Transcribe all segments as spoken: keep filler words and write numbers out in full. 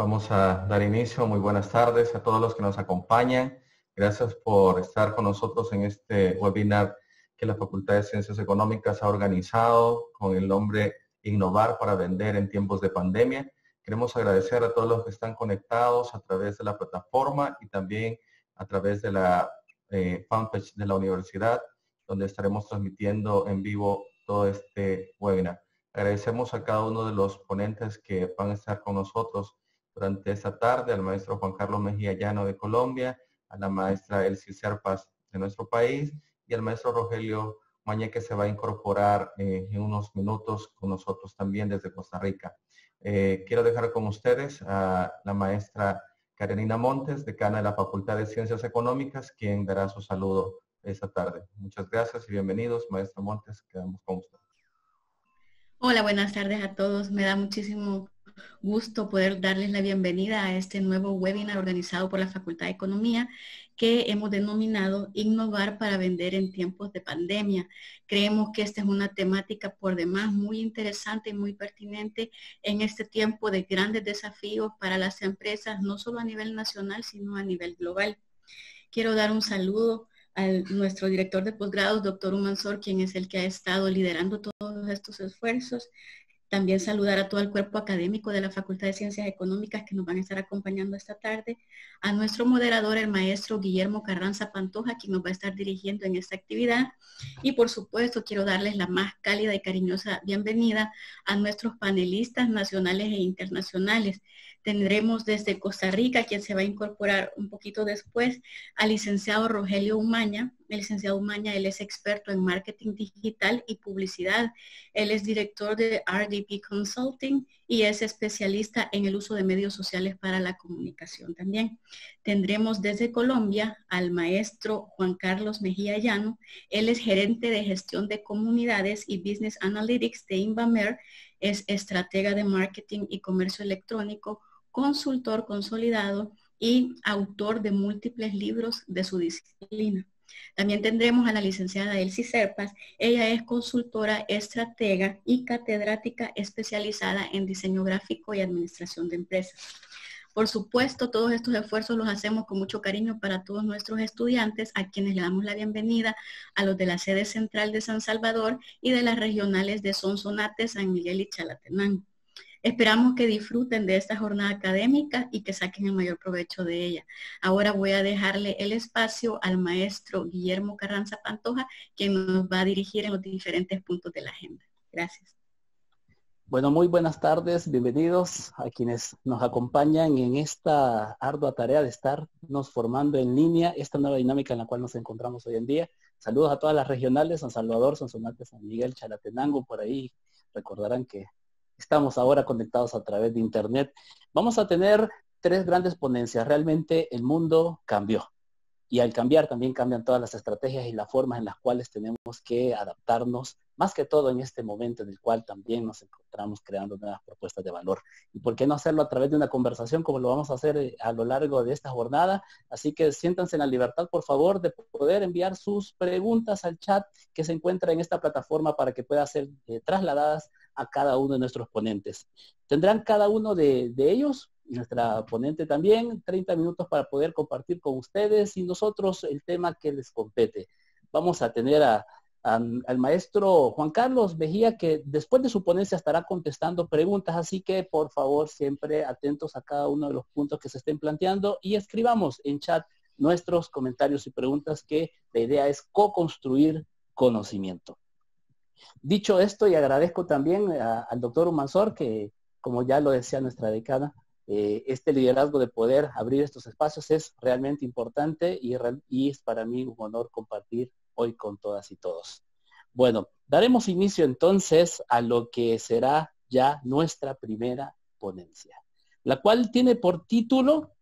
Vamos a dar inicio. Muy buenas tardes a todos los que nos acompañan. Gracias por estar con nosotros en este webinar que la Facultad de Ciencias Económicas ha organizado con el nombre Innovar para Vender en Tiempos de Pandemia. Queremos agradecer a todos los que están conectados a través de la plataforma y también a través de la eh, fanpage de la universidad, donde estaremos transmitiendo en vivo todo este webinar. Agradecemos a cada uno de los ponentes que van a estar con nosotros durante esta tarde, al maestro Juan Carlos Mejía Llano de Colombia, a la maestra Elsie Serpas de nuestro país y al maestro Rogelio Mañé, que se va a incorporar eh, en unos minutos con nosotros también desde Costa Rica. Eh, quiero dejar con ustedes a la maestra Karenina Montes, decana de la Facultad de Ciencias Económicas, quien dará su saludo esta tarde. Muchas gracias y bienvenidos, maestra Montes, quedamos con usted. Hola, buenas tardes a todos. Me da muchísimo gusto poder darles la bienvenida a este nuevo webinar organizado por la Facultad de Economía que hemos denominado Innovar para Vender en Tiempos de Pandemia. Creemos que esta es una temática por demás muy interesante y muy pertinente en este tiempo de grandes desafíos para las empresas, no solo a nivel nacional, sino a nivel global. Quiero dar un saludo a nuestro director de posgrados, doctor Humansor, quien es el que ha estado liderando todos estos esfuerzos. También saludar a todo el cuerpo académico de la Facultad de Ciencias Económicas que nos van a estar acompañando esta tarde. A nuestro moderador, el maestro Guillermo Carranza Pantoja, quien nos va a estar dirigiendo en esta actividad. Y por supuesto, quiero darles la más cálida y cariñosa bienvenida a nuestros panelistas nacionales e internacionales. Tendremos desde Costa Rica, quien se va a incorporar un poquito después, al licenciado Rogelio Umaña. El licenciado Umaña, él es experto en marketing digital y publicidad. Él es director de R D P Consulting y es especialista en el uso de medios sociales para la comunicación también. Tendremos desde Colombia al maestro Juan Carlos Mejía Llano. Él es gerente de gestión de comunidades y Business Analytics de Invamer. Es estratega de marketing y comercio electrónico, consultor consolidado y autor de múltiples libros de su disciplina. También tendremos a la licenciada Elsie Serpas. Ella es consultora, estratega y catedrática especializada en diseño gráfico y administración de empresas. Por supuesto, todos estos esfuerzos los hacemos con mucho cariño para todos nuestros estudiantes, a quienes le damos la bienvenida, a los de la sede central de San Salvador y de las regionales de Sonsonate, San Miguel y Chalatenango. Esperamos que disfruten de esta jornada académica y que saquen el mayor provecho de ella. Ahora voy a dejarle el espacio al maestro Guillermo Carranza Pantoja, quien nos va a dirigir en los diferentes puntos de la agenda. Gracias. Bueno, muy buenas tardes, bienvenidos a quienes nos acompañan en esta ardua tarea de estarnos formando en línea, esta nueva dinámica en la cual nos encontramos hoy en día. Saludos a todas las regionales, San Salvador, Sonsonate, San Miguel, Chalatenango, por ahí recordarán que estamos ahora conectados a través de internet. Vamos a tener tres grandes ponencias. Realmente el mundo cambió. Y al cambiar también cambian todas las estrategias y las formas en las cuales tenemos que adaptarnos, más que todo en este momento en el cual también nos encontramos creando nuevas propuestas de valor. ¿Y por qué no hacerlo a través de una conversación como lo vamos a hacer a lo largo de esta jornada? Así que siéntanse en la libertad, por favor, de poder enviar sus preguntas al chat que se encuentra en esta plataforma para que puedan ser eh, trasladadas a cada uno de nuestros ponentes. Tendrán cada uno de, de ellos, nuestra ponente también, treinta minutos para poder compartir con ustedes y nosotros el tema que les compete. Vamos a tener a, a, al maestro Juan Carlos Mejía, que después de su ponencia estará contestando preguntas, así que por favor siempre atentos a cada uno de los puntos que se estén planteando y escribamos en chat nuestros comentarios y preguntas, que la idea es co-construir conocimiento. Dicho esto, y agradezco también a, al doctor Humansor, que como ya lo decía nuestra decana, eh, este liderazgo de poder abrir estos espacios es realmente importante y, y es para mí un honor compartir hoy con todas y todos. Bueno, daremos inicio entonces a lo que será ya nuestra primera ponencia, la cual tiene por título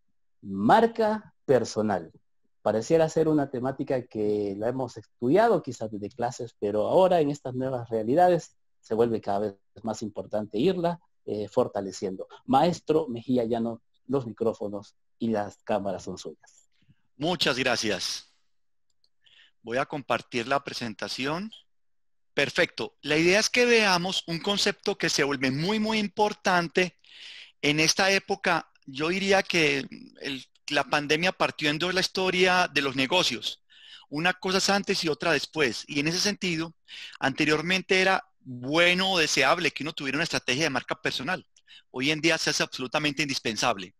Marca Personal. Pareciera ser una temática que la hemos estudiado quizás desde clases, pero ahora en estas nuevas realidades se vuelve cada vez más importante irla eh, fortaleciendo. Maestro Mejía Llano, los micrófonos y las cámaras son suyas. Muchas gracias. Voy a compartir la presentación. Perfecto. La idea es que veamos un concepto que se vuelve muy, muy importante en esta época yo diría que el, la pandemia partió en dos la historia de los negocios. Una cosa es antes y otra después. Y en ese sentido, anteriormente era bueno o deseable que uno tuviera una estrategia de marca personal. Hoy en día se hace absolutamente indispensable.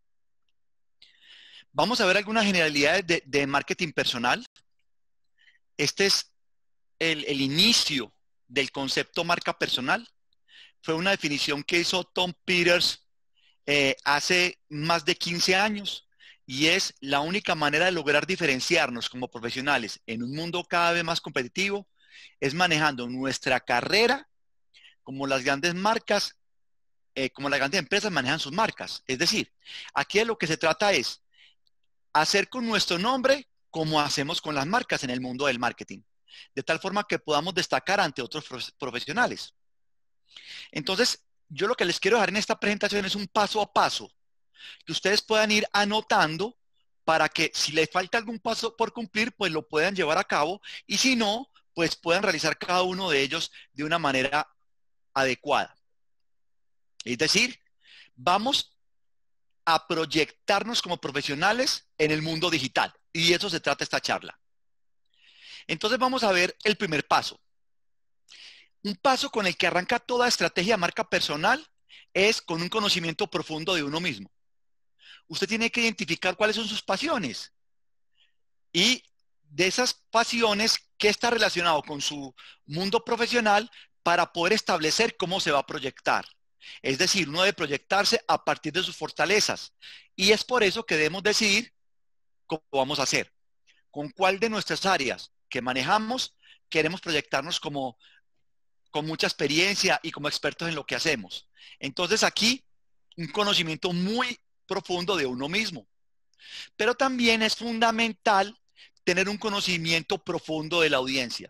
Vamos a ver algunas generalidades de, de marketing personal. Este es el, el inicio del concepto marca personal. Fue una definición que hizo Tom Peters eh, hace más de quince años y es la única manera de lograr diferenciarnos como profesionales en un mundo cada vez más competitivo, es manejando nuestra carrera como las grandes marcas, eh, como las grandes empresas manejan sus marcas. Es decir, aquí de lo que se trata es hacer con nuestro nombre como hacemos con las marcas en el mundo del marketing, de tal forma que podamos destacar ante otros profesionales. Entonces, yo lo que les quiero dejar en esta presentación es un paso a paso que ustedes puedan ir anotando para que si les falta algún paso por cumplir, pues lo puedan llevar a cabo y si no, pues puedan realizar cada uno de ellos de una manera adecuada. Es decir, vamos a proyectarnos como profesionales en el mundo digital y de eso se trata esta charla. Entonces vamos a ver el primer paso. Un paso con el que arranca toda estrategia de marca personal es con un conocimiento profundo de uno mismo. Usted tiene que identificar cuáles son sus pasiones y de esas pasiones, qué está relacionado con su mundo profesional para poder establecer cómo se va a proyectar. Es decir, uno debe proyectarse a partir de sus fortalezas y es por eso que debemos decidir cómo vamos a hacer, con cuál de nuestras áreas que manejamos queremos proyectarnos como con mucha experiencia y como expertos en lo que hacemos. Entonces aquí, un conocimiento muy profundo de uno mismo. Pero también es fundamental tener un conocimiento profundo de la audiencia.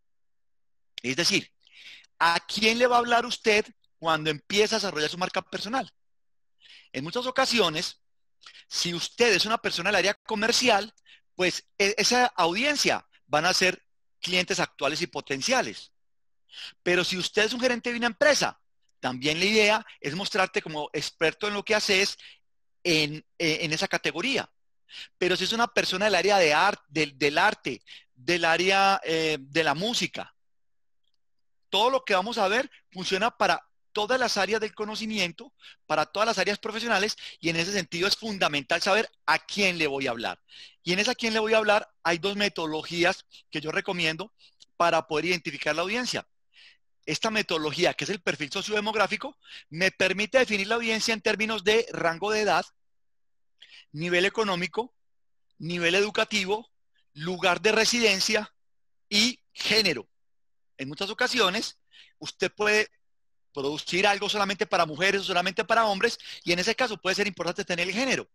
Es decir, ¿a quién le va a hablar usted cuando empieza a desarrollar su marca personal? En muchas ocasiones, si usted es una persona del área comercial, pues esa audiencia van a ser clientes actuales y potenciales. Pero si usted es un gerente de una empresa, también la idea es mostrarte como experto en lo que haces en, en esa categoría. Pero si es una persona del área de art, del, del arte, del área eh, de la música, todo lo que vamos a ver funciona para todas las áreas del conocimiento, para todas las áreas profesionales, y en ese sentido es fundamental saber a quién le voy a hablar. Y en esa a quién le voy a hablar hay dos metodologías que yo recomiendo para poder identificar la audiencia. Esta metodología, que es el perfil sociodemográfico, me permite definir la audiencia en términos de rango de edad, nivel económico, nivel educativo, lugar de residencia y género. En muchas ocasiones, usted puede producir algo solamente para mujeres o solamente para hombres, y en ese caso puede ser importante tener el género.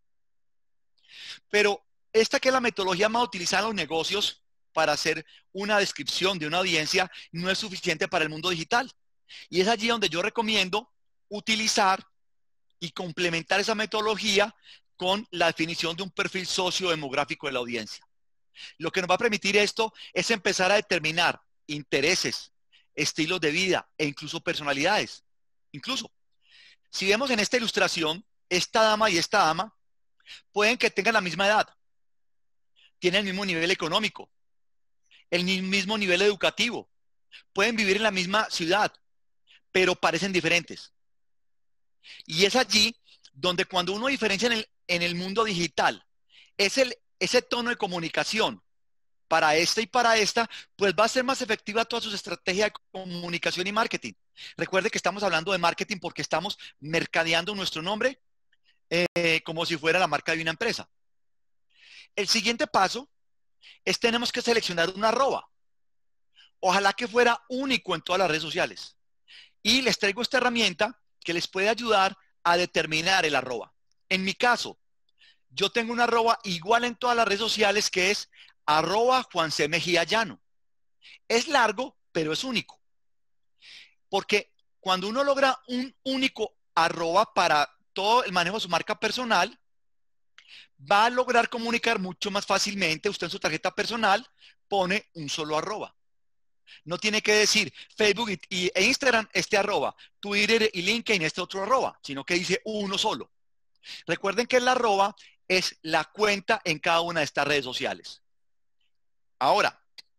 Pero esta que es la metodología más utilizada en los negocios para hacer una descripción de una audiencia no es suficiente para el mundo digital. Y es allí donde yo recomiendo utilizar y complementar esa metodología con la definición de un perfil sociodemográfico de la audiencia. Lo que nos va a permitir esto es empezar a determinar intereses, estilos de vida e incluso personalidades. Incluso, si vemos en esta ilustración, esta dama y esta dama pueden que tengan la misma edad, tienen el mismo nivel económico, el mismo nivel educativo, pueden vivir en la misma ciudad, pero parecen diferentes. Y es allí donde cuando uno diferencia en el, en el mundo digital, es el, ese tono de comunicación para esta y para esta, pues va a ser más efectiva todas sus estrategias de comunicación y marketing. Recuerde que estamos hablando de marketing porque estamos mercadeando nuestro nombre eh, como si fuera la marca de una empresa. El siguiente paso es tenemos que seleccionar un arroba. Ojalá que fuera único en todas las redes sociales. Y les traigo esta herramienta que les puede ayudar a determinar el arroba. En mi caso, yo tengo un arroba igual en todas las redes sociales que es arroba Juan C. Mejía Llano. Es largo, pero es único. Porque cuando uno logra un único arroba para todo el manejo de su marca personal, va a lograr comunicar mucho más fácilmente. Usted en su tarjeta personal pone un solo arroba. No tiene que decir Facebook y, y, e Instagram este arroba, Twitter y LinkedIn este otro arroba, sino que dice uno solo. Recuerden que el arroba es la cuenta en cada una de estas redes sociales. Ahora,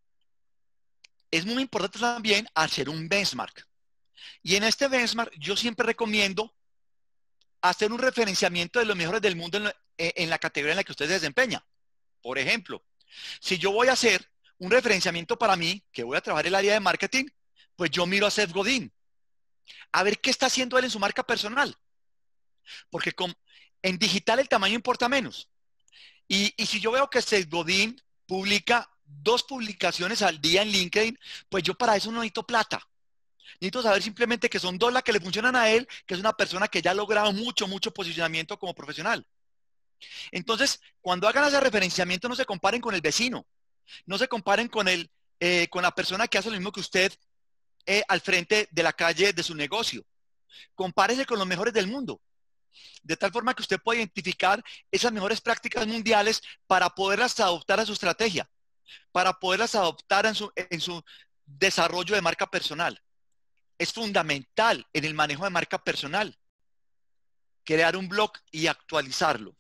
es muy importante también hacer un benchmark. Y en este benchmark yo siempre recomiendo hacer un referenciamiento de los mejores del mundo en, lo, en la categoría en la que usted se desempeña. Por ejemplo, si yo voy a hacer un referenciamiento para mí, que voy a trabajar el área de marketing, pues yo miro a Seth Godin. A ver qué está haciendo él en su marca personal. Porque con, en digital el tamaño importa menos. Y, y si yo veo que Seth Godin publica dos publicaciones al día en LinkedIn, pues yo para eso no necesito plata. Necesito saber simplemente que son dos las que le funcionan a él, que es una persona que ya ha logrado mucho, mucho posicionamiento como profesional. Entonces, cuando hagan ese referenciamiento, no se comparen con el vecino. No se comparen con, el, eh, con la persona que hace lo mismo que usted eh, al frente de la calle de su negocio. Compárese con los mejores del mundo. De tal forma que usted pueda identificar esas mejores prácticas mundiales para poderlas adoptar a su estrategia, para poderlas adoptar en su, en su desarrollo de marca personal. Es fundamental en el manejo de marca personal crear un blog y actualizarlo.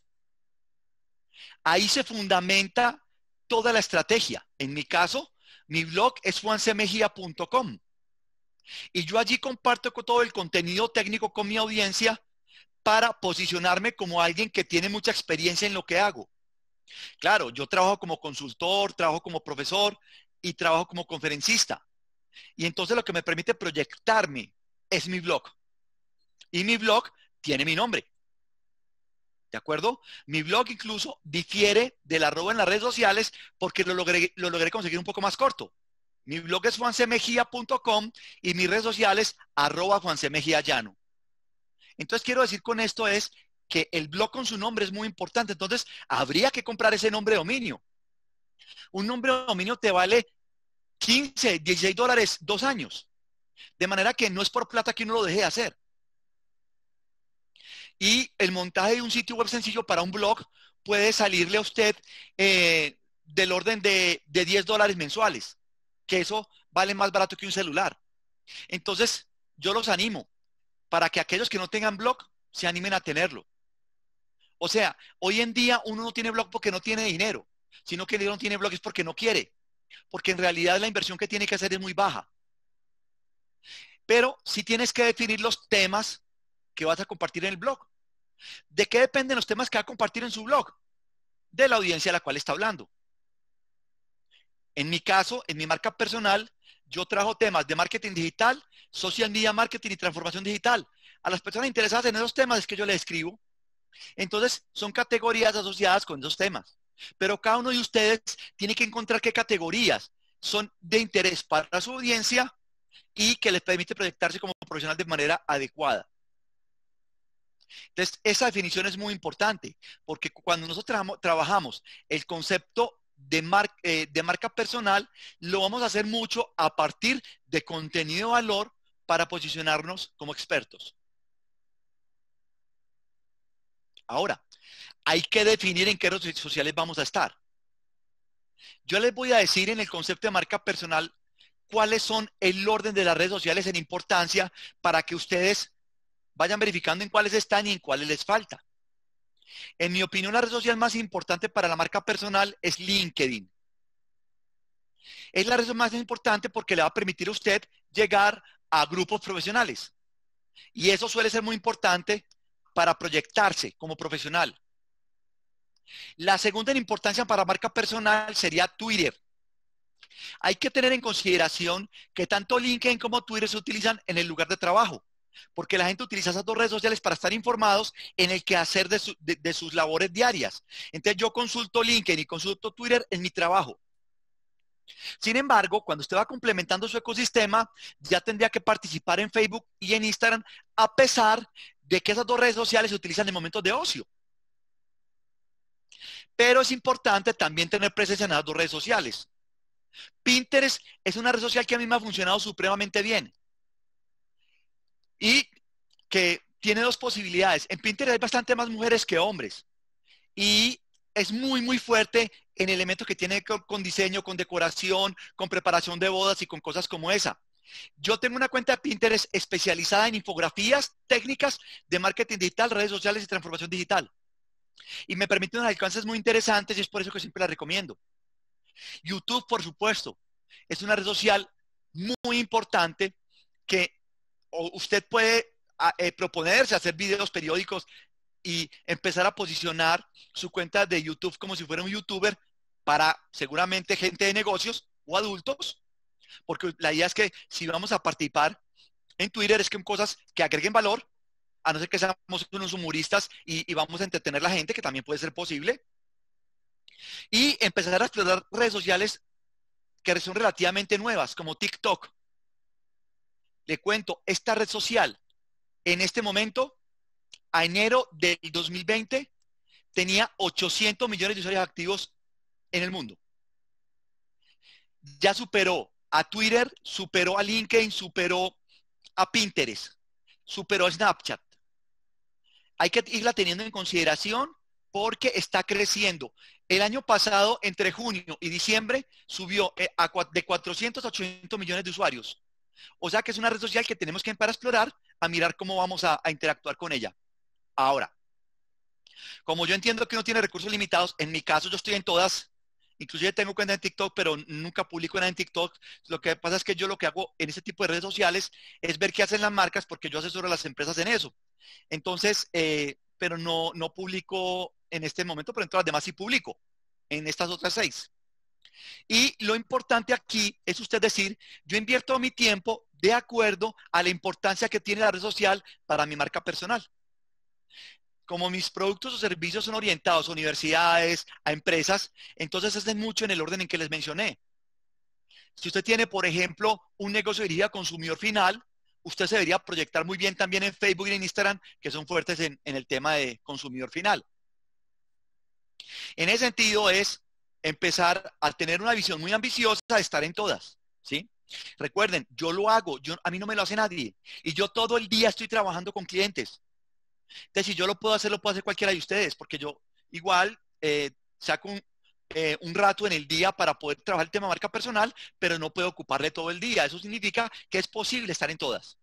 Ahí se fundamenta toda la estrategia. En mi caso, mi blog es juan c mejía punto com y yo allí comparto todo el contenido técnico con mi audiencia para posicionarme como alguien que tiene mucha experiencia en lo que hago. Claro, yo trabajo como consultor, trabajo como profesor y trabajo como conferencista. Y entonces lo que me permite proyectarme es mi blog. Y mi blog tiene mi nombre. ¿De acuerdo? Mi blog incluso difiere del arroba en las redes sociales porque lo logré, lo logré conseguir un poco más corto. Mi blog es juan c mejía punto com y mis redes sociales arroba juan c mejía llano. Entonces quiero decir con esto es que el blog con su nombre es muy importante. Entonces habría que comprar ese nombre de dominio. Un nombre de dominio te vale quince, dieciséis dólares, dos años. De manera que no es por plata que uno lo deje de hacer. Y el montaje de un sitio web sencillo para un blog puede salirle a usted eh, del orden de, de diez dólares mensuales, que eso vale más barato que un celular. Entonces, yo los animo para que aquellos que no tengan blog se animen a tenerlo. O sea, hoy en día uno no tiene blog porque no tiene dinero, sino que no tiene blog es porque no quiere, porque en realidad la inversión que tiene que hacer es muy baja. Pero sí tienes que definir los temas que vas a compartir en el blog. ¿De qué dependen los temas que va a compartir en su blog? De la audiencia a la cual está hablando. En mi caso, en mi marca personal, yo trabajo temas de marketing digital, social media marketing y transformación digital. A las personas interesadas en esos temas es que yo les escribo. Entonces, son categorías asociadas con esos temas. Pero cada uno de ustedes tiene que encontrar qué categorías son de interés para su audiencia y que les permite proyectarse como profesional de manera adecuada. Entonces, esa definición es muy importante, porque cuando nosotros tra trabajamos el concepto de, mar eh, de marca personal, lo vamos a hacer mucho a partir de contenido de valor para posicionarnos como expertos. Ahora, hay que definir en qué redes sociales vamos a estar. Yo les voy a decir en el concepto de marca personal cuáles son el orden de las redes sociales en importancia para que ustedes vayan verificando en cuáles están y en cuáles les falta. En mi opinión, la red social más importante para la marca personal es LinkedIn. Es la red social más importante porque le va a permitir a usted llegar a grupos profesionales. Y eso suele ser muy importante para proyectarse como profesional. La segunda en importancia para marca personal sería Twitter. Hay que tener en consideración que tanto LinkedIn como Twitter se utilizan en el lugar de trabajo, porque la gente utiliza esas dos redes sociales para estar informados en el quehacer de, su, de, de sus labores diarias. Entonces yo consulto LinkedIn y consulto Twitter en mi trabajo. Sin embargo, cuando usted va complementando su ecosistema, ya tendría que participar en Facebook y en Instagram, a pesar de que esas dos redes sociales se utilizan en momentos de ocio. Pero es importante también tener presencia en las dos redes sociales. Pinterest es una red social que a mí me ha funcionado supremamente bien. Y que tiene dos posibilidades. En Pinterest hay bastante más mujeres que hombres. Y es muy, muy fuerte en elementos que tiene con diseño, con decoración, con preparación de bodas y con cosas como esa. Yo tengo una cuenta de Pinterest especializada en infografías, técnicas de marketing digital, redes sociales y transformación digital. Y me permite unos alcances muy interesantes y es por eso que siempre la recomiendo. YouTube, por supuesto, es una red social muy importante que usted puede eh, proponerse hacer videos periódicos y empezar a posicionar su cuenta de YouTube como si fuera un youtuber para seguramente gente de negocios o adultos, porque la idea es que si vamos a participar en Twitter es que en cosas que agreguen valor, a no ser que seamos unos humoristas y, y vamos a entretener a la gente, que también puede ser posible, y empezar a explorar redes sociales que son relativamente nuevas, como TikTok. Le cuento, esta red social en este momento, a enero del dos mil veinte, tenía ochocientos millones de usuarios activos en el mundo. Ya superó a Twitter, superó a LinkedIn, superó a Pinterest, superó a Snapchat. Hay que irla teniendo en consideración porque está creciendo. El año pasado, entre junio y diciembre, subió de cuatrocientos a ochocientos millones de usuarios. O sea que es una red social que tenemos que empezar a explorar, a mirar cómo vamos a, a interactuar con ella. Ahora, como yo entiendo que uno tiene recursos limitados, en mi caso yo estoy en todas, inclusive tengo cuenta en TikTok, pero nunca publico nada en TikTok. Lo que pasa es que yo lo que hago en ese tipo de redes sociales es ver qué hacen las marcas, porque yo asesoro a las empresas en eso. Entonces, eh, pero no, no publico en este momento, pero en todas las demás sí publico, en estas otras seis. Y lo importante aquí es usted decir, yo invierto mi tiempo de acuerdo a la importancia que tiene la red social para mi marca personal. Como mis productos o servicios son orientados a universidades, a empresas, entonces hacen mucho en el orden en que les mencioné. Si usted tiene, por ejemplo, un negocio dirigido a consumidor final, usted se debería proyectar muy bien también en Facebook y en Instagram, que son fuertes en, en el tema de consumidor final. En ese sentido es empezar a tener una visión muy ambiciosa de estar en todas, ¿sí? Recuerden, yo lo hago, yo, a mí no me lo hace nadie. Y yo todo el día estoy trabajando con clientes. Entonces, si yo lo puedo hacer, lo puede hacer cualquiera de ustedes, porque yo igual eh, saco un, eh, un rato en el día para poder trabajar el tema de marca personal, pero no puedo ocuparle todo el día. Eso significa que es posible estar en todas.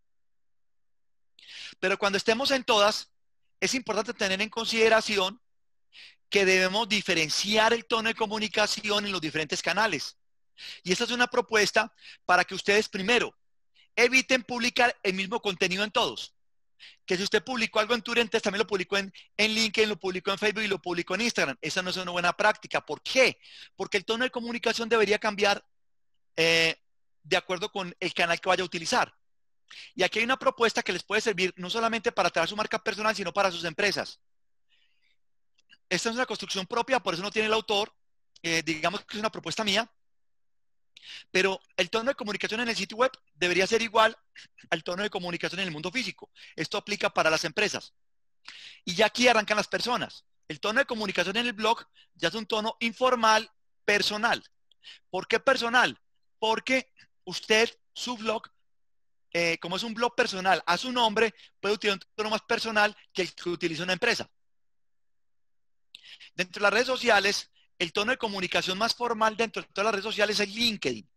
Pero cuando estemos en todas, es importante tener en consideración que debemos diferenciar el tono de comunicación en los diferentes canales. Y esta es una propuesta para que ustedes primero eviten publicar el mismo contenido en todos. Que si usted publicó algo en Twitter, entonces también lo publicó en, en LinkedIn, lo publicó en Facebook y lo publicó en Instagram. Esa no es una buena práctica. ¿Por qué? Porque el tono de comunicación debería cambiar eh, de acuerdo con el canal que vaya a utilizar. Y aquí hay una propuesta que les puede servir no solamente para traer su marca personal, sino para sus empresas. Esta es una construcción propia, por eso no tiene el autor. Eh, digamos que es una propuesta mía. Pero el tono de comunicación en el sitio web debería ser igual al tono de comunicación en el mundo físico. Esto aplica para las empresas. Y ya aquí arrancan las personas. El tono de comunicación en el blog ya es un tono informal, personal. ¿Por qué personal? Porque usted, su blog, eh, como es un blog personal a su nombre, puede utilizar un tono más personal que el que utiliza una empresa. Dentro de las redes sociales, el tono de comunicación más formal dentro de todas las redes sociales es LinkedIn.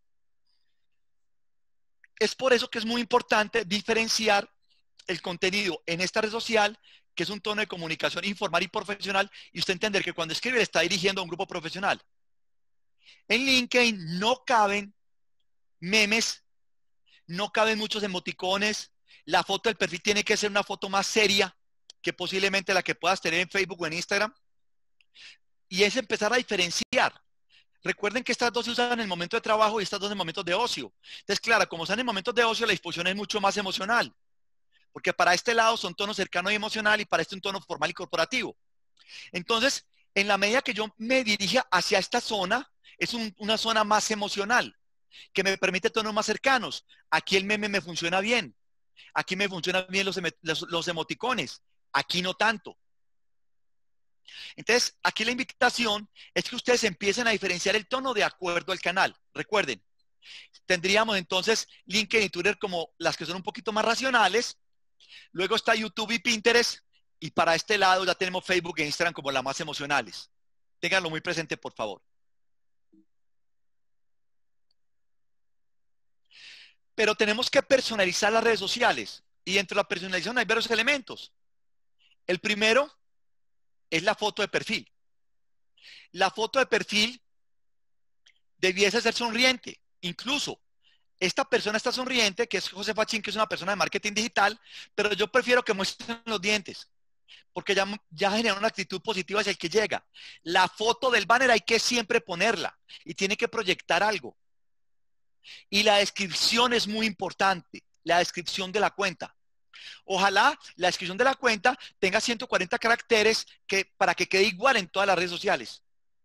Es por eso que es muy importante diferenciar el contenido en esta red social, que es un tono de comunicación informal y profesional, y usted entender que cuando escribe le está dirigiendo a un grupo profesional. En LinkedIn no caben memes, no caben muchos emoticones, la foto del perfil tiene que ser una foto más seria que posiblemente la que puedas tener en Facebook o en Instagram. Y es empezar a diferenciar. Recuerden que estas dos se usan en el momento de trabajo y estas dos en momentos de ocio. Entonces, claro, como están en momentos de ocio, la disposición es mucho más emocional. Porque para este lado son tonos cercanos y emocional y para este un tono formal y corporativo. Entonces, en la medida que yo me dirija hacia esta zona, es un, una zona más emocional, que me permite tonos más cercanos. Aquí el meme me funciona bien. Aquí me funcionan bien los, los, los emoticones. Aquí no tanto. Entonces, aquí la invitación es que ustedes empiecen a diferenciar el tono de acuerdo al canal. Recuerden, tendríamos entonces LinkedIn y Twitter como las que son un poquito más racionales. Luego está YouTube y Pinterest. Y para este lado ya tenemos Facebook e Instagram como las más emocionales. Ténganlo muy presente, por favor. Pero tenemos que personalizar las redes sociales. Y dentro de la personalización hay varios elementos. El primero es la foto de perfil. La foto de perfil debiese ser sonriente. Incluso, esta persona está sonriente, que es José Fachín, que es una persona de marketing digital, pero yo prefiero que muestren los dientes, porque ya, ya genera una actitud positiva hacia el que llega. La foto del banner hay que siempre ponerla y tiene que proyectar algo. Y la descripción es muy importante, la descripción de la cuenta. Ojalá la descripción de la cuenta tenga ciento cuarenta caracteres que, para que quede igual en todas las redes sociales.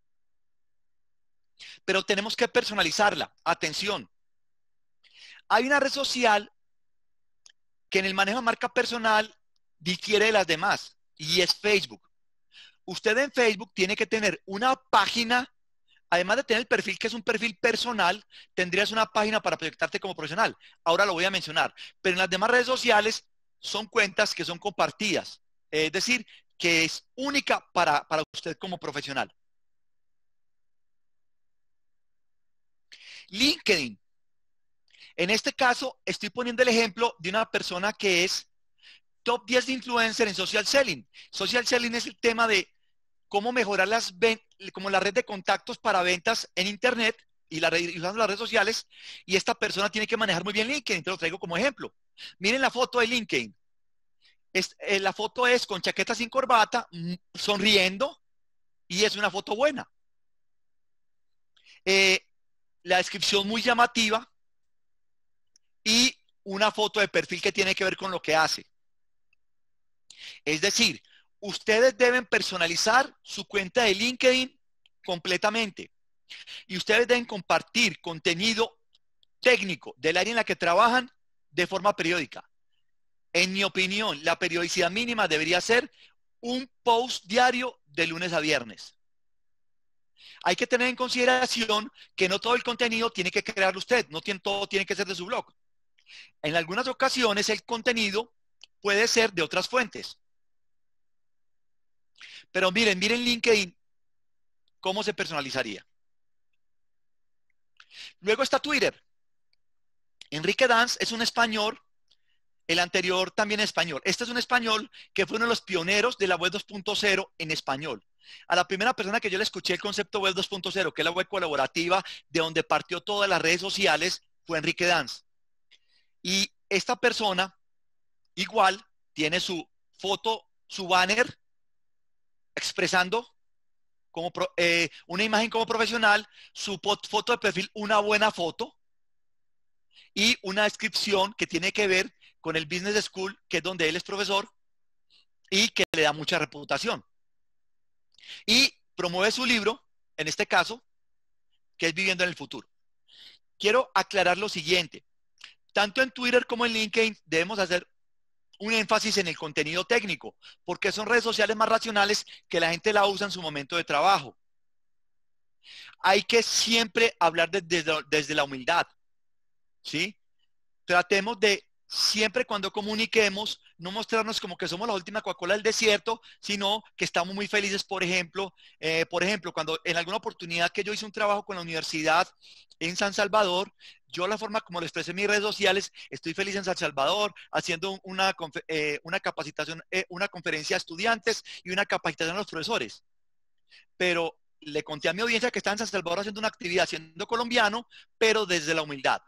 Pero tenemos que personalizarla. Atención. Hay una red social que en el manejo de marca personal difiere de las demás y es Facebook. Usted en Facebook tiene que tener una página, además de tener el perfil que es un perfil personal, tendrías una página para proyectarte como profesional. Ahora lo voy a mencionar. Pero en las demás redes sociales son cuentas que son compartidas. Es decir, que es única para, para usted como profesional. LinkedIn. En este caso, estoy poniendo el ejemplo de una persona que es top diez de influencer en social selling. Social selling es el tema de cómo mejorar las como la red de contactos para ventas en internet y, la red, y usando las redes sociales. Y esta persona tiene que manejar muy bien LinkedIn. Te lo traigo como ejemplo. Miren la foto de LinkedIn. Es, eh, la foto es con chaqueta sin corbata, sonriendo, y es una foto buena. Eh, la descripción muy llamativa y una foto de perfil que tiene que ver con lo que hace. Es decir, ustedes deben personalizar su cuenta de LinkedIn completamente. Y ustedes deben compartir contenido técnico del área en la que trabajan de forma periódica. En mi opinión, la periodicidad mínima debería ser un post diario de lunes a viernes. Hay que tener en consideración que no todo el contenido tiene que crearlo usted, no tiene, todo tiene que ser de su blog. En algunas ocasiones el contenido puede ser de otras fuentes. Pero miren, miren LinkedIn, cómo se personalizaría. Luego está Twitter. Enrique Danz es un español, el anterior también es español. Este es un español que fue uno de los pioneros de la web dos punto cero en español. A la primera persona que yo le escuché el concepto web dos punto cero, que es la web colaborativa, de donde partió todas las redes sociales, fue Enrique Danz. Y esta persona, igual, tiene su foto, su banner, expresando como pro, eh, una imagen como profesional, su foto de perfil, una buena foto, y una descripción que tiene que ver con el Business School, que es donde él es profesor, y que le da mucha reputación. Y promueve su libro, en este caso, que es Viviendo en el Futuro. Quiero aclarar lo siguiente. Tanto en Twitter como en LinkedIn debemos hacer un énfasis en el contenido técnico, porque son redes sociales más racionales que la gente la usa en su momento de trabajo. Hay que siempre hablar desde, desde la humildad, ¿sí? Tratemos de siempre cuando comuniquemos, no mostrarnos como que somos la última Coca-Cola del desierto, sino que estamos muy felices, por ejemplo, eh, por ejemplo, cuando en alguna oportunidad que yo hice un trabajo con la universidad en San Salvador, yo la forma como lo expresé en mis redes sociales, estoy feliz en San Salvador, haciendo una, eh, una capacitación, eh, una conferencia a estudiantes y una capacitación a los profesores. Pero le conté a mi audiencia que estaba en San Salvador haciendo una actividad, siendo colombiano, pero desde la humildad.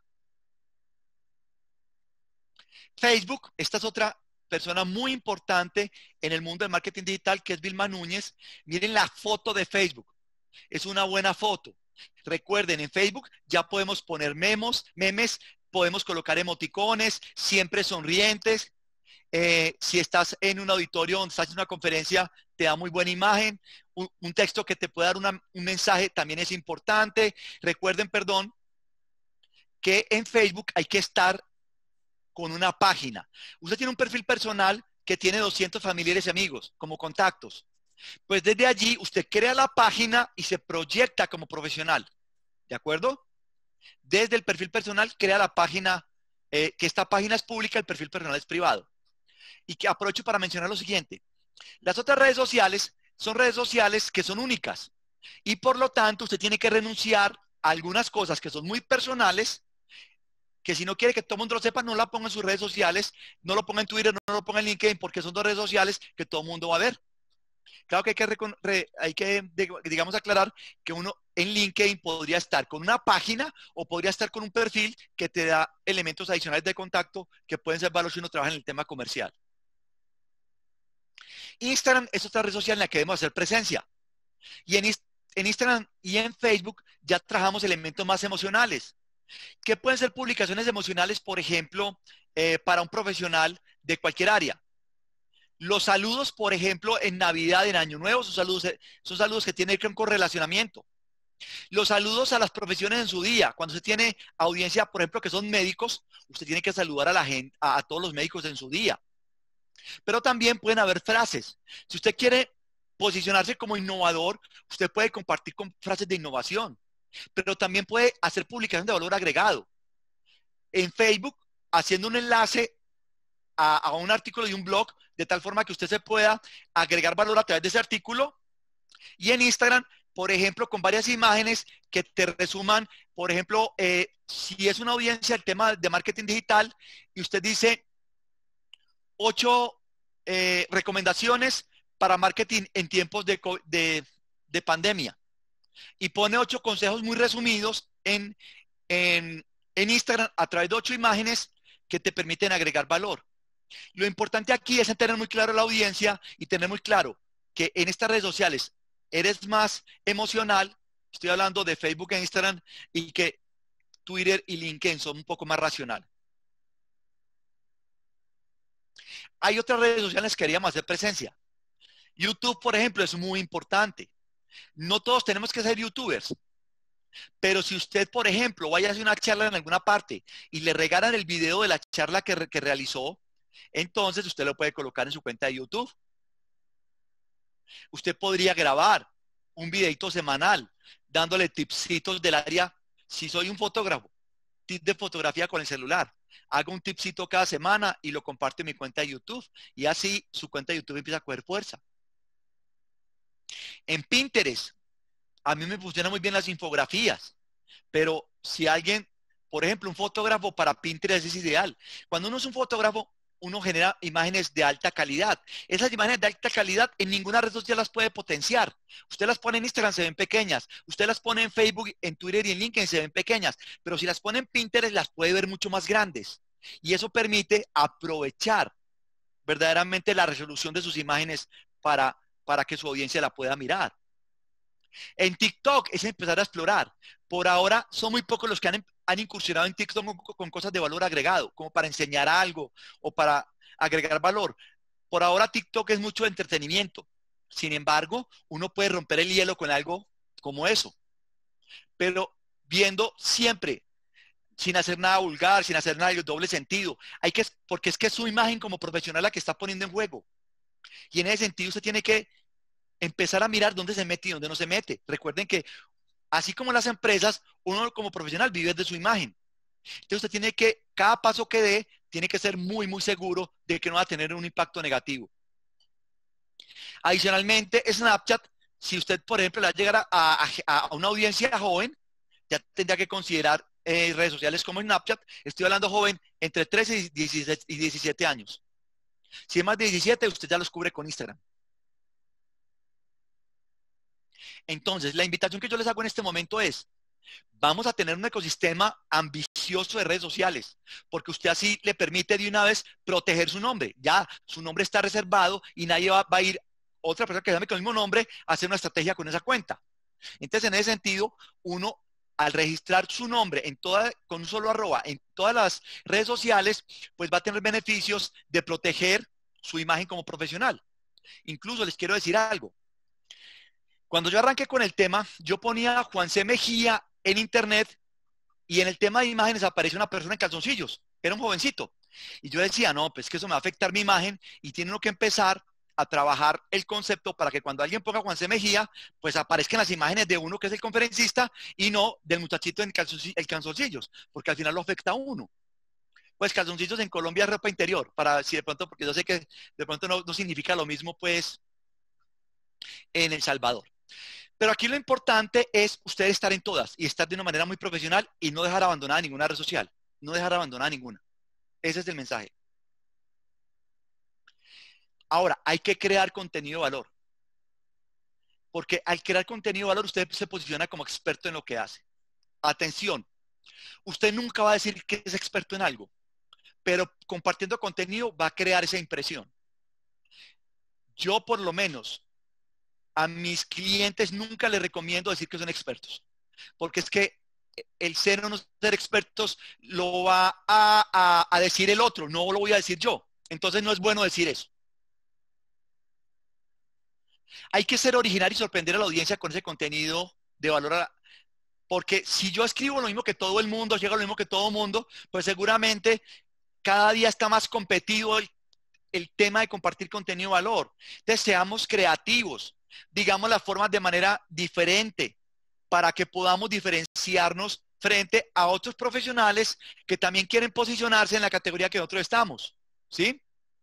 Facebook, esta es otra persona muy importante en el mundo del marketing digital, que es Vilma Núñez. Miren la foto de Facebook. Es una buena foto. Recuerden, en Facebook ya podemos poner memos, memes, podemos colocar emoticones, siempre sonrientes. Eh, si estás en un auditorio donde estás haciendo una conferencia, te da muy buena imagen. Un, un texto que te puede dar una, un mensaje también es importante. Recuerden, perdón, que en Facebook hay que estar con una página. Usted tiene un perfil personal que tiene doscientos familiares y amigos como contactos. Pues desde allí usted crea la página y se proyecta como profesional. ¿De acuerdo? Desde el perfil personal crea la página, eh, que esta página es pública, el perfil personal es privado. Y que aprovecho para mencionar lo siguiente. Las otras redes sociales son redes sociales que son únicas. Y por lo tanto usted tiene que renunciar a algunas cosas que son muy personales, que si no quiere que todo el mundo lo sepa, no la ponga en sus redes sociales, no lo ponga en Twitter, no lo ponga en LinkedIn, porque son dos redes sociales que todo el mundo va a ver. Claro que hay que, re, hay que, digamos, aclarar que uno en LinkedIn podría estar con una página o podría estar con un perfil que te da elementos adicionales de contacto que pueden ser valiosos si uno trabaja en el tema comercial. Instagram es otra red social en la que debemos hacer presencia. Y en, en Instagram y en Facebook ya trabajamos elementos más emocionales. ¿Qué pueden ser publicaciones emocionales, por ejemplo, eh, para un profesional de cualquier área? Los saludos, por ejemplo, en Navidad, en Año Nuevo, son saludos, son saludos que tienen que ver con correlacionamiento. Los saludos a las profesiones en su día. Cuando usted tiene audiencia, por ejemplo, que son médicos, usted tiene que saludar a la gente, a, a todos los médicos en su día. Pero también pueden haber frases. Si usted quiere posicionarse como innovador, usted puede compartir con frases de innovación. Pero también puede hacer publicación de valor agregado. En Facebook, haciendo un enlace a, a un artículo de un blog, de tal forma que usted se pueda agregar valor a través de ese artículo. Y en Instagram, por ejemplo, con varias imágenes que te resuman, por ejemplo, eh, si es una audiencia el tema de marketing digital y usted dice ocho eh, recomendaciones para marketing en tiempos de, de, de pandemia y pone ocho consejos muy resumidos en, en, en Instagram a través de ocho imágenes que te permiten agregar valor. Lo importante aquí es tener muy claro la audiencia y tener muy claro que en estas redes sociales eres más emocional, estoy hablando de Facebook e Instagram, y que Twitter y LinkedIn son un poco más racional. Hay otras redes sociales que queríamos hacer presencia. YouTube, por ejemplo, es muy importante. No todos tenemos que ser youtubers, pero si usted, por ejemplo, vaya a hacer una charla en alguna parte y le regalan el video de la charla que, que realizó, entonces usted lo puede colocar en su cuenta de YouTube. Usted podría grabar un videito semanal dándole tipsitos del área. Si soy un fotógrafo, tip de fotografía con el celular. Hago un tipcito cada semana y lo comparto en mi cuenta de YouTube. Y así su cuenta de YouTube empieza a coger fuerza. En Pinterest, a mí me funcionan muy bien las infografías. Pero si alguien, por ejemplo, un fotógrafo para Pinterest es ideal. Cuando uno es un fotógrafo, uno genera imágenes de alta calidad. Esas imágenes de alta calidad en ninguna red social las puede potenciar. Usted las pone en Instagram, se ven pequeñas. Usted las pone en Facebook, en Twitter y en LinkedIn, se ven pequeñas. Pero si las pone en Pinterest, las puede ver mucho más grandes. Y eso permite aprovechar verdaderamente la resolución de sus imágenes para, para que su audiencia la pueda mirar. En TikTok es empezar a explorar. Por ahora son muy pocos los que han, han incursionado en TikTok con, con cosas de valor agregado, como para enseñar algo o para agregar valor. Por ahora TikTok es mucho entretenimiento. Sin embargo, uno puede romper el hielo con algo como eso. Pero viendo siempre, sin hacer nada vulgar, sin hacer nada de doble sentido. Hay que, porque es que es su imagen como profesional la que está poniendo en juego. Y en ese sentido usted tiene que empezar a mirar dónde se mete y dónde no se mete. Recuerden que así como las empresas, uno como profesional vive de su imagen. Entonces usted tiene que, cada paso que dé, tiene que ser muy, muy seguro de que no va a tener un impacto negativo. Adicionalmente, Snapchat, si usted, por ejemplo, le va a llegar a, a, a una audiencia joven, ya tendría que considerar eh, redes sociales como Snapchat. Estoy hablando joven, entre trece y diecisiete años. Si es más de diecisiete, usted ya los cubre con Instagram. Entonces, la invitación que yo les hago en este momento es, vamos a tener un ecosistema ambicioso de redes sociales, porque usted así le permite de una vez proteger su nombre. Ya su nombre está reservado y nadie va, va a ir, otra persona que llame con el mismo nombre, a hacer una estrategia con esa cuenta. Entonces, en ese sentido, uno, al registrar su nombre en toda, con un solo arroba en todas las redes sociales, pues va a tener beneficios de proteger su imagen como profesional. Incluso les quiero decir algo. Cuando yo arranqué con el tema, yo ponía a Juan C. Mejía en internet y en el tema de imágenes aparece una persona en calzoncillos. Era un jovencito. Y yo decía, no, pues que eso me va a afectar mi imagen y tiene uno que empezar a trabajar el concepto para que cuando alguien ponga Juan C. Mejía, pues aparezcan las imágenes de uno que es el conferencista y no del muchachito en el calzoncillos, porque al final lo afecta a uno. Pues calzoncillos en Colombia es ropa interior, para si de pronto, porque yo sé que de pronto no, no significa lo mismo, pues, en El Salvador. Pero aquí lo importante es usted estar en todas y estar de una manera muy profesional y no dejar abandonada ninguna red social. no dejar abandonada ninguna. Ese es el mensaje. Ahora, hay que crear contenido de valor. Porque al crear contenido de valor, usted se posiciona como experto en lo que hace. Atención, usted nunca va a decir que es experto en algo, pero compartiendo contenido va a crear esa impresión. Yo, por lo menos, a mis clientes nunca les recomiendo decir que son expertos, porque es que el ser o no ser expertos lo va a, a, a decir el otro, no lo voy a decir yo. Entonces no es bueno decir eso. Hay que ser original y sorprender a la audiencia con ese contenido de valor, a la, porque si yo escribo lo mismo que todo el mundo, llega lo mismo que todo el mundo, pues seguramente cada día está más competido el, el tema de compartir contenido de valor. Entonces seamos creativos, digamos las formas de manera diferente para que podamos diferenciarnos frente a otros profesionales que también quieren posicionarse en la categoría que nosotros estamos, ¿sí?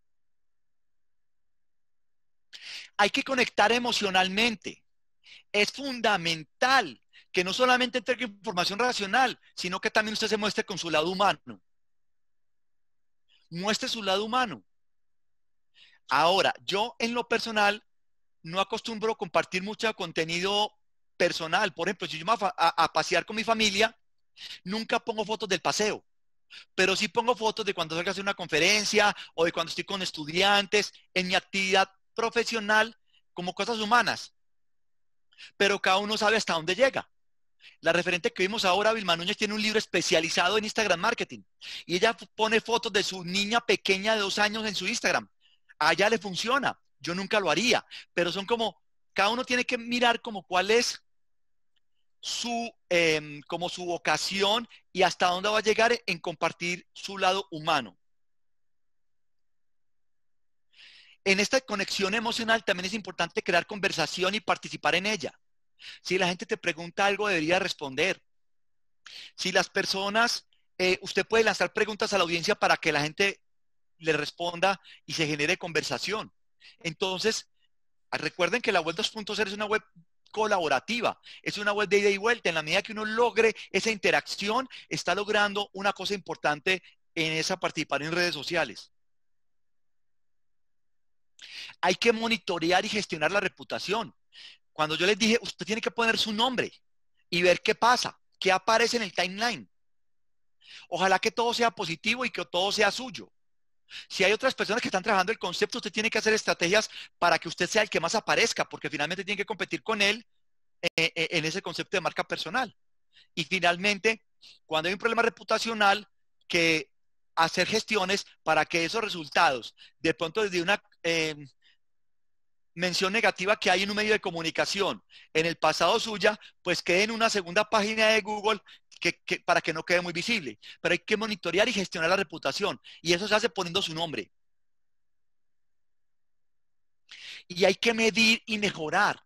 Hay que conectar emocionalmente. Es fundamental que no solamente entregue información racional, sino que también usted se muestre con su lado humano. Muestre su lado humano. Ahora, yo en lo personal no acostumbro compartir mucho contenido personal. Por ejemplo, si yo me voy a, a, a pasear con mi familia, nunca pongo fotos del paseo, pero sí pongo fotos de cuando salgo a hacer una conferencia o de cuando estoy con estudiantes, en mi actividad profesional, como cosas humanas. Pero cada uno sabe hasta dónde llega. La referente que vimos ahora, Vilma Núñez, tiene un libro especializado en Instagram Marketing. Y ella pone fotos de su niña pequeña de dos años en su Instagram. A ella le funciona. Yo nunca lo haría. Pero son como, cada uno tiene que mirar como cuál es su, eh, como su vocación y hasta dónde va a llegar en compartir su lado humano. En esta conexión emocional también es importante crear conversación y participar en ella. Si la gente te pregunta algo, debería responder. Si las personas, eh, usted puede lanzar preguntas a la audiencia para que la gente le responda y se genere conversación. Entonces, recuerden que la web dos punto cero es una web colaborativa, es una web de ida y vuelta. En la medida que uno logre esa interacción, está logrando una cosa importante en esa participación en redes sociales. Hay que monitorear y gestionar la reputación. Cuando yo les dije, usted tiene que poner su nombre y ver qué pasa, qué aparece en el timeline. Ojalá que todo sea positivo y que todo sea suyo. Si hay otras personas que están trabajando el concepto, usted tiene que hacer estrategias para que usted sea el que más aparezca, porque finalmente tiene que competir con él eh, eh, en ese concepto de marca personal. Y finalmente, cuando hay un problema reputacional, que hacer gestiones para que esos resultados, de pronto desde una eh, mención negativa que hay en un medio de comunicación en el pasado suya, pues quede en una segunda página de Google que, que, para que no quede muy visible. Pero hay que monitorear y gestionar la reputación. Y eso se hace poniendo su nombre. Y hay que medir y mejorar.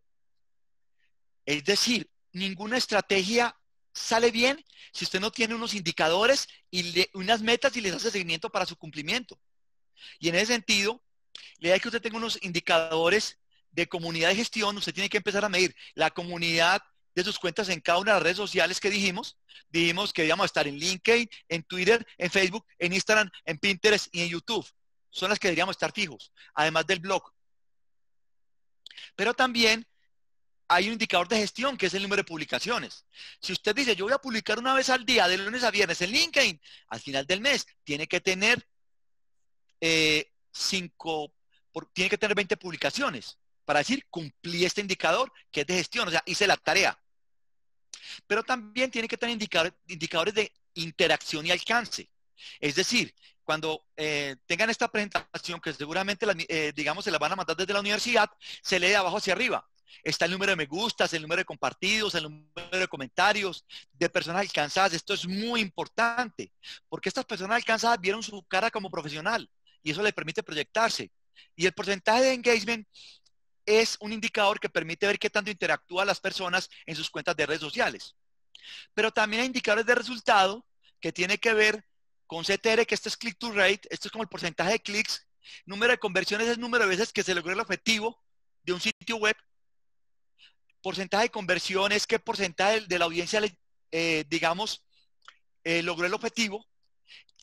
Es decir, ninguna estrategia sale bien si usted no tiene unos indicadores y le, unas metas y les hace seguimiento para su cumplimiento. Y en ese sentido, la idea es que usted tenga unos indicadores de comunidad de gestión. Usted tiene que empezar a medir la comunidad de sus cuentas en cada una de las redes sociales que dijimos. Dijimos que debíamos estar en LinkedIn, en Twitter, en Facebook, en Instagram, en Pinterest y en YouTube. Son las que deberíamos estar fijos, además del blog. Pero también hay un indicador de gestión que es el número de publicaciones. Si usted dice, yo voy a publicar una vez al día, de lunes a viernes en LinkedIn, al final del mes tiene que tener eh, cinco, por, tiene que tener veinte publicaciones para decir, cumplí este indicador que es de gestión, o sea, hice la tarea. Pero también tiene que tener indicadores, indicadores de interacción y alcance. Es decir, cuando eh, tengan esta presentación, que seguramente, la, eh, digamos, se la van a mandar desde la universidad, se lee de abajo hacia arriba. Está el número de me gustas, el número de compartidos, el número de comentarios, de personas alcanzadas. Esto es muy importante, porque estas personas alcanzadas vieron su cara como profesional y eso le permite proyectarse. Y el porcentaje de engagement es un indicador que permite ver qué tanto interactúan las personas en sus cuentas de redes sociales. Pero también hay indicadores de resultado que tiene que ver con C T R, que esto es click to rate, esto es como el porcentaje de clics. Número de conversiones es el número de veces que se logró el objetivo de un sitio web. Porcentaje de conversión es qué porcentaje de la audiencia, eh, digamos, eh, logró el objetivo.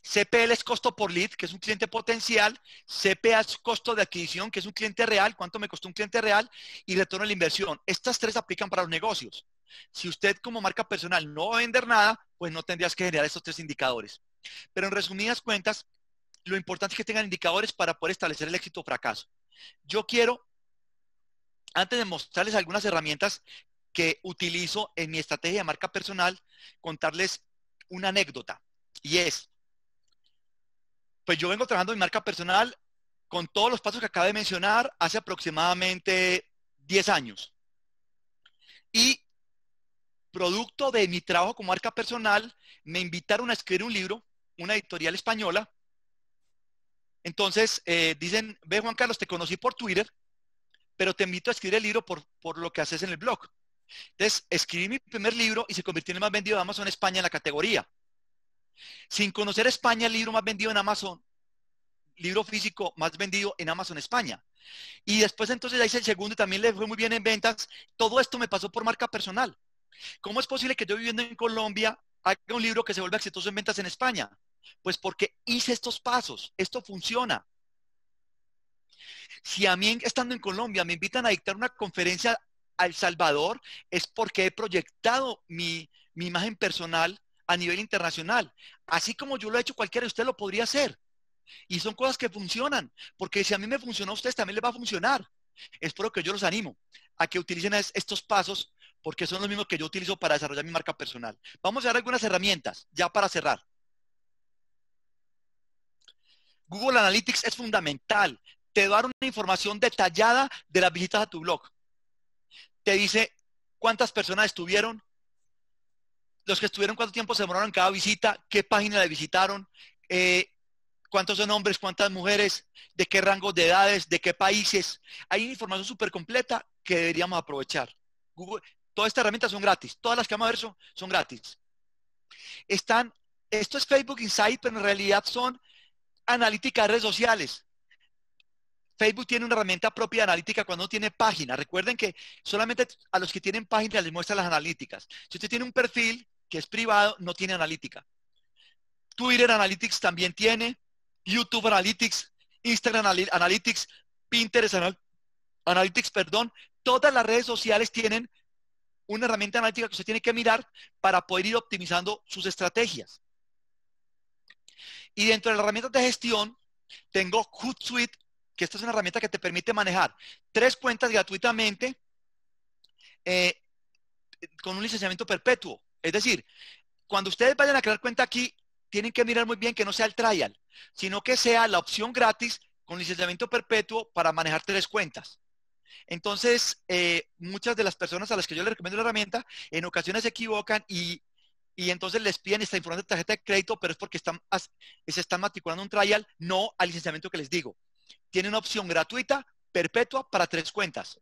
C P L es costo por lead, que es un cliente potencial. C P A es costo de adquisición, que es un cliente real, cuánto me costó un cliente real, y retorno de la inversión. Estas tres aplican para los negocios. Si usted como marca personal no va a vender nada, pues no tendrías que generar estos tres indicadores. Pero en resumidas cuentas, lo importante es que tengan indicadores para poder establecer el éxito o fracaso. Yo quiero, antes de mostrarles algunas herramientas que utilizo en mi estrategia de marca personal, contarles una anécdota. Y es, pues yo vengo trabajando en marca personal con todos los pasos que acabo de mencionar hace aproximadamente diez años. Y producto de mi trabajo como marca personal, me invitaron a escribir un libro, una editorial española. Entonces, eh, dicen, ve Juan Carlos, te conocí por Twitter, pero te invito a escribir el libro por, por lo que haces en el blog. Entonces, escribí mi primer libro y se convirtió en el más vendido de Amazon España en la categoría. Sin conocer España, el libro más vendido en Amazon, libro físico más vendido en Amazon España. Y después entonces ya hice el segundo y también le fue muy bien en ventas. Todo esto me pasó por marca personal. ¿Cómo es posible que yo viviendo en Colombia haga un libro que se vuelva exitoso en ventas en España? Pues porque hice estos pasos. Esto funciona. Si a mí estando en Colombia me invitan a dictar una conferencia a El Salvador, es porque he proyectado mi, mi imagen personal a nivel internacional. Así como yo lo he hecho, cualquiera de ustedes lo podría hacer. Y son cosas que funcionan, porque si a mí me funcionó, a ustedes también les va a funcionar. Es por lo que yo los animo a que utilicen estos pasos, porque son los mismos que yo utilizo para desarrollar mi marca personal. Vamos a dar algunas herramientas, ya para cerrar. Google Analytics es fundamental. Te da una información detallada de las visitas a tu blog. Te dice cuántas personas estuvieron, los que estuvieron, cuánto tiempo se demoraron en cada visita, qué página le visitaron, eh, cuántos son hombres, cuántas mujeres, de qué rangos de edades, de qué países. Hay información súper completa que deberíamos aprovechar. Google, todas estas herramientas son gratis. Todas las que vamos a ver son, son gratis. Están, esto es Facebook Insight, pero en realidad son analíticas de redes sociales. Facebook tiene una herramienta propia de analítica cuando no tiene página. Recuerden que solamente a los que tienen página les muestra las analíticas. Si usted tiene un perfil que es privado, no tiene analítica. Twitter Analytics también tiene, YouTube Analytics, Instagram Analytics, Pinterest Analytics, perdón. Todas las redes sociales tienen una herramienta analítica que usted tiene que mirar para poder ir optimizando sus estrategias. Y dentro de las herramientas de gestión, tengo Hootsuite, que esta es una herramienta que te permite manejar tres cuentas gratuitamente eh, con un licenciamiento perpetuo. Es decir, cuando ustedes vayan a crear cuenta aquí, tienen que mirar muy bien que no sea el trial, sino que sea la opción gratis con licenciamiento perpetuo para manejar tres cuentas. Entonces, eh, muchas de las personas a las que yo les recomiendo la herramienta, en ocasiones se equivocan y, y entonces les piden esta información de tarjeta de crédito, pero es porque están, se están matriculando un trial, no al licenciamiento que les digo. Tiene una opción gratuita, perpetua, para tres cuentas.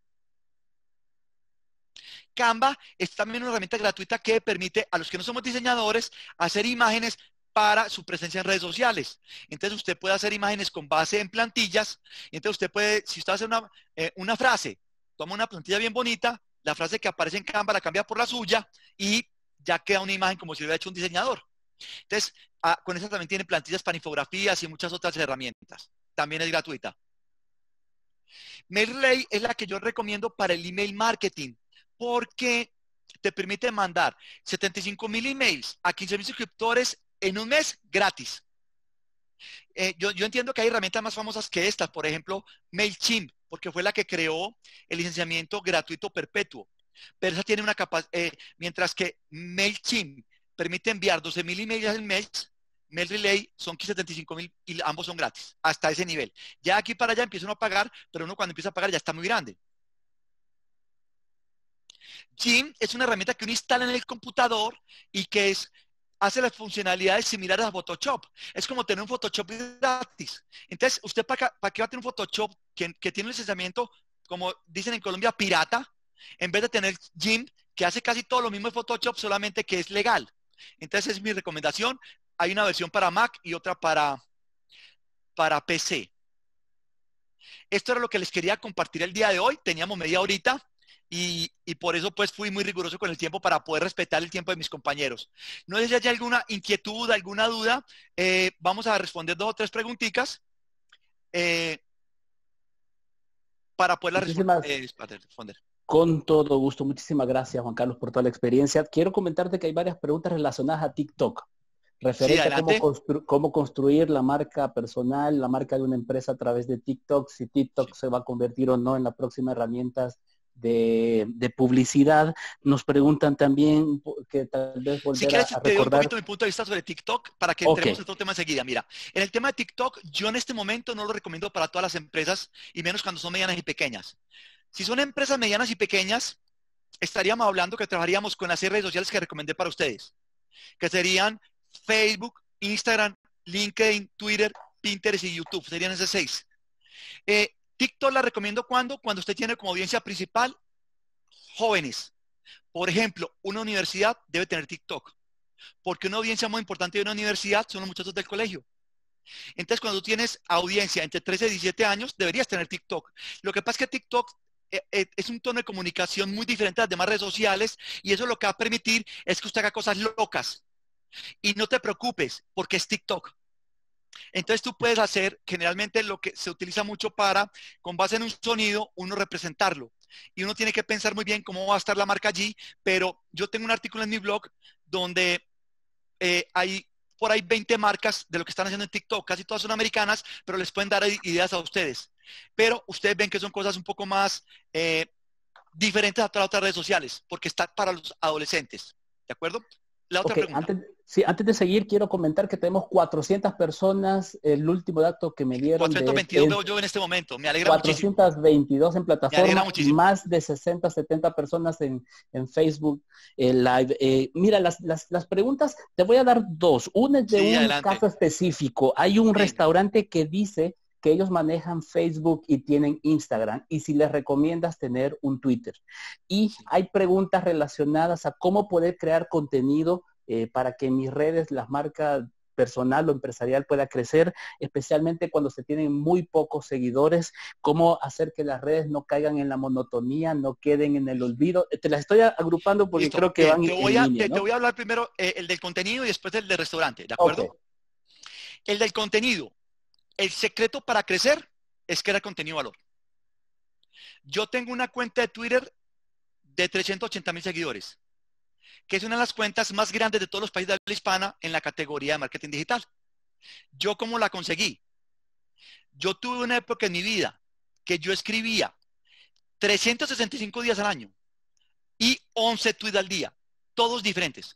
Canva es también una herramienta gratuita que permite a los que no somos diseñadores hacer imágenes para su presencia en redes sociales. Entonces usted puede hacer imágenes con base en plantillas. Entonces usted puede, si usted hace una, eh, una frase, toma una plantilla bien bonita, la frase que aparece en Canva la cambia por la suya y ya queda una imagen como si lo hubiera hecho un diseñador. Entonces, ah, con esa también tiene plantillas para infografías y muchas otras herramientas. También es gratuita. MailRelay es la que yo recomiendo para el email marketing, porque te permite mandar setenta y cinco mil emails a quince mil suscriptores en un mes gratis. Eh, yo, yo entiendo que hay herramientas más famosas que estas, por ejemplo, MailChimp, porque fue la que creó el licenciamiento gratuito perpetuo. Pero esa tiene una capacidad, eh, mientras que MailChimp permite enviar doce mil emails al mes, MailRelay son setenta y cinco mil y ambos son gratis, hasta ese nivel. Ya aquí para allá empieza uno a pagar, pero uno cuando empieza a pagar ya está muy grande. Jim es una herramienta que uno instala en el computador y que es, hace las funcionalidades similares a Photoshop. Es como tener un Photoshop gratis. Entonces, ¿usted para, para qué va a tener un Photoshop que, que tiene un licenciamiento, como dicen en Colombia, pirata, en vez de tener Jim, que hace casi todo lo mismo de Photoshop, solamente que es legal? Entonces, es mi recomendación. Hay una versión para Mac y otra para, para P C. Esto era lo que les quería compartir el día de hoy. Teníamos media horita. Y, y por eso pues fui muy riguroso con el tiempo para poder respetar el tiempo de mis compañeros. No sé si hay alguna inquietud, alguna duda. Eh, vamos a responder dos o tres preguntitas eh, para poderlas Muchísimas, responder, eh, responder. Con todo gusto. Muchísimas gracias, Juan Carlos, por toda la experiencia. Quiero comentarte que hay varias preguntas relacionadas a TikTok, referente Sí, a cómo, constru cómo construir la marca personal, la marca de una empresa a través de TikTok, si TikTok Sí. se va a convertir o no en la próxima herramienta de, de publicidad. Nos preguntan también que tal vez volver Si a, quieres, a te doy un recordar. poquito mi punto de vista sobre TikTok para que Ok, entremos en todo tema enseguida. Mira, en el tema de TikTok, yo en este momento no lo recomiendo para todas las empresas y menos cuando son medianas y pequeñas. Si son empresas medianas y pequeñas, estaríamos hablando que trabajaríamos con las seis redes sociales que recomendé para ustedes, que serían Facebook, Instagram, LinkedIn, Twitter, Pinterest y YouTube. Serían esas seis. Eh, TikTok la recomiendo cuando, cuando usted tiene como audiencia principal jóvenes. Por ejemplo, una universidad debe tener TikTok, porque una audiencia muy importante de una universidad son los muchachos del colegio. Entonces, cuando tú tienes audiencia entre trece y diecisiete años, deberías tener TikTok. Lo que pasa es que TikTok eh, eh, es un tono de comunicación muy diferente a las demás redes sociales y eso lo que va a permitir es que usted haga cosas locas. Y no te preocupes, porque es TikTok. Entonces tú puedes hacer generalmente lo que se utiliza mucho para, con base en un sonido, uno representarlo. Y uno tiene que pensar muy bien cómo va a estar la marca allí, pero yo tengo un artículo en mi blog donde eh, hay por ahí veinte marcas de lo que están haciendo en TikTok. Casi todas son americanas, pero les pueden dar ideas a ustedes. Pero ustedes ven que son cosas un poco más eh, diferentes a todas las otras redes sociales, porque está para los adolescentes. ¿De acuerdo? La otra ok. pregunta. Antes, sí, antes de seguir, quiero comentar que tenemos cuatrocientas personas. El último dato que me dieron cuatrocientos de veintidós es veo yo en este momento. Me alegra muchísimo. cuatrocientas veintidós en Me alegra plataforma, muchísimo. más de sesenta, setenta personas en, en Facebook eh, Live. Eh, mira, las, las, las preguntas, te voy a dar dos. Una es de Sí, un adelante. caso específico. Hay un Sí. restaurante que dice que ellos manejan Facebook y tienen Instagram, y si les recomiendas tener un Twitter. Y Sí. hay preguntas relacionadas a cómo poder crear contenido eh, para que en mis redes las marcas personal o empresarial pueda crecer, especialmente cuando se tienen muy pocos seguidores, cómo hacer que las redes no caigan en la monotonía, no queden en el olvido. Te las estoy agrupando porque Listo. creo que Bien, van te voy en a, línea, te, te ¿no? voy a hablar primero eh, el del contenido y después el del restaurante, ¿de Ok, acuerdo? El del contenido. El secreto para crecer es crear contenido de valor. Yo tengo una cuenta de Twitter de trescientos ochenta mil seguidores, que es una de las cuentas más grandes de todos los países de habla hispana en la categoría de marketing digital. ¿Yo cómo la conseguí? Yo tuve una época en mi vida que yo escribía trescientos sesenta y cinco días al año y once tweets al día, todos diferentes.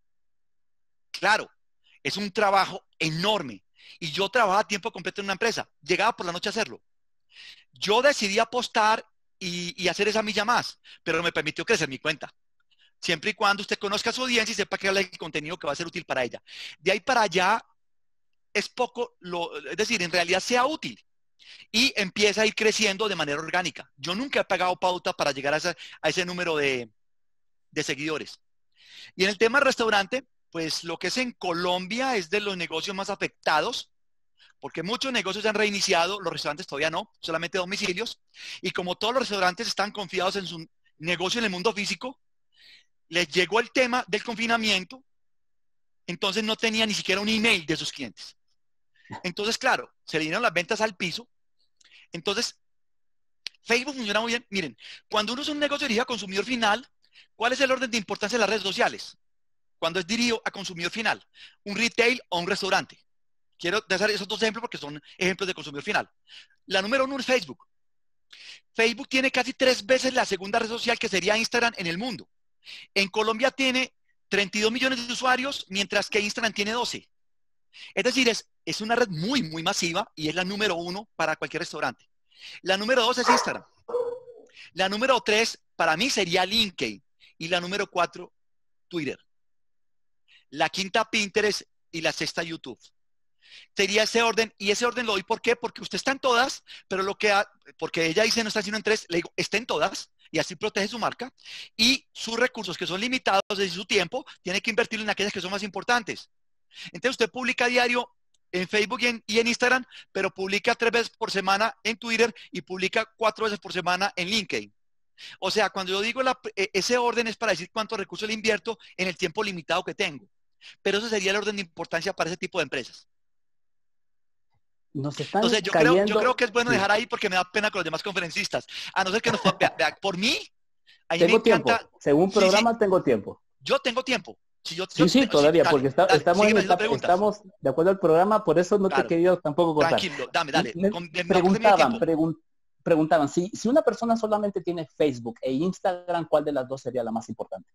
Claro, es un trabajo enorme. Y yo trabajaba a tiempo completo en una empresa. Llegaba por la noche a hacerlo. Yo decidí apostar y, y hacer esa milla más, pero me permitió crecer mi cuenta. Siempre y cuando usted conozca a su audiencia y sepa crear el contenido que va a ser útil para ella. De ahí para allá es poco, lo, es decir, en realidad sea útil. Y empieza a ir creciendo de manera orgánica. Yo nunca he pagado pauta para llegar a ese, a ese número de, de seguidores. Y en el tema restaurante, pues lo que es en Colombia es de los negocios más afectados, porque muchos negocios se han reiniciado, los restaurantes todavía no, solamente domicilios. Y como todos los restaurantes están confiados en su negocio en el mundo físico, les llegó el tema del confinamiento, entonces no tenía ni siquiera un email de sus clientes. Entonces, claro, se le dieron las ventas al piso. Entonces, Facebook funciona muy bien. Miren, cuando uno es un negocio dirigido a consumidor final, ¿cuál es el orden de importancia de las redes sociales? Cuando es dirigido a consumidor final, un retail o un restaurante. Quiero dar esos dos ejemplos porque son ejemplos de consumidor final. La número uno es Facebook. Facebook tiene casi tres veces la segunda red social que sería Instagram en el mundo. En Colombia tiene treinta y dos millones de usuarios, mientras que Instagram tiene doce. Es decir, es, es una red muy, muy masiva y es la número uno para cualquier restaurante. La número dos es Instagram. La número tres para mí sería LinkedIn. Y la número cuatro, Twitter. La quinta, Pinterest. Y la sexta, YouTube. Sería ese orden. Y ese orden lo doy, ¿por qué? Porque usted está en todas, pero lo que ha, porque ella dice no está haciendo en tres, le digo, está en todas. Y así protege su marca. Y sus recursos, que son limitados, es decir, su tiempo, tiene que invertirlo en aquellas que son más importantes. Entonces usted publica a diario en Facebook y en, y en Instagram, pero publica tres veces por semana en Twitter y publica cuatro veces por semana en LinkedIn. O sea, cuando yo digo la, ese orden es para decir cuántos recursos le invierto en el tiempo limitado que tengo. Pero eso sería el orden de importancia para ese tipo de empresas. Nos están Entonces, yo, cayendo... creo, yo creo que es bueno sí. dejar ahí porque me da pena con los demás conferencistas. A no ser que nos... Vea, vea, por mí, a mí tengo me encanta... tiempo. Según sí, programa, sí, tengo tiempo. Yo tengo tiempo. Si yo, Sí, yo, sí, sí, todavía, dale, porque está, dale, estamos, en sígueme, etapa, estamos de acuerdo al programa, por eso no claro, te he querido tampoco cortar. Tranquilo, dame, dale. Me Con, de, preguntaban, pregun preguntaban, si, si una persona solamente tiene Facebook e Instagram, ¿cuál de las dos sería la más importante?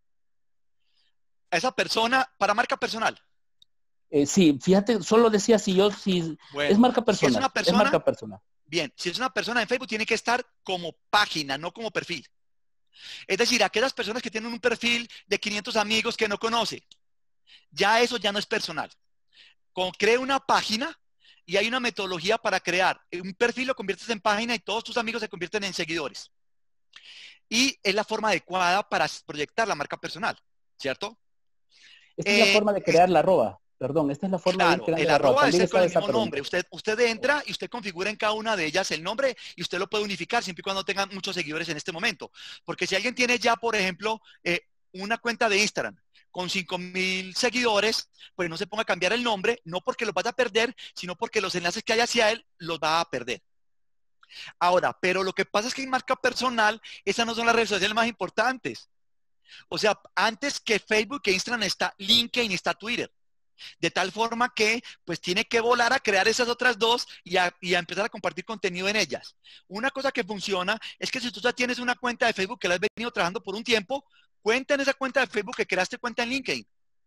Esa persona, para marca personal. Eh, sí, fíjate, solo decía si yo, si bueno, es marca personal. Si es una persona, es marca personal. Bien, si es una persona en Facebook, tiene que estar como página, no como perfil. Es decir, aquellas personas que tienen un perfil de quinientos amigos que no conoce, ya eso ya no es personal. Con, crea una página y hay una metodología para crear un perfil, lo conviertes en página y todos tus amigos se convierten en seguidores. Y es la forma adecuada para proyectar la marca personal, ¿cierto? Esta eh, es la forma de crear es, la arroba. Perdón, esta es la forma claro, de ir el la arroba es con el mismo pregunta. nombre. Usted, usted entra y usted configura en cada una de ellas el nombre y usted lo puede unificar siempre y cuando tengan muchos seguidores en este momento. Porque si alguien tiene ya, por ejemplo, eh, una cuenta de Instagram con cinco mil seguidores, pues no se ponga a cambiar el nombre, no porque los vaya a perder, sino porque los enlaces que hay hacia él los va a perder. Ahora, pero lo que pasa es que en marca personal, esas no son las redes sociales más importantes. O sea, antes que Facebook e Instagram está LinkedIn y está Twitter. De tal forma que, pues, tiene que volar a crear esas otras dos y a, y a empezar a compartir contenido en ellas. Una cosa que funciona es que si tú ya tienes una cuenta de Facebook que la has venido trabajando por un tiempo, cuenta en esa cuenta de Facebook que creaste cuenta en LinkedIn.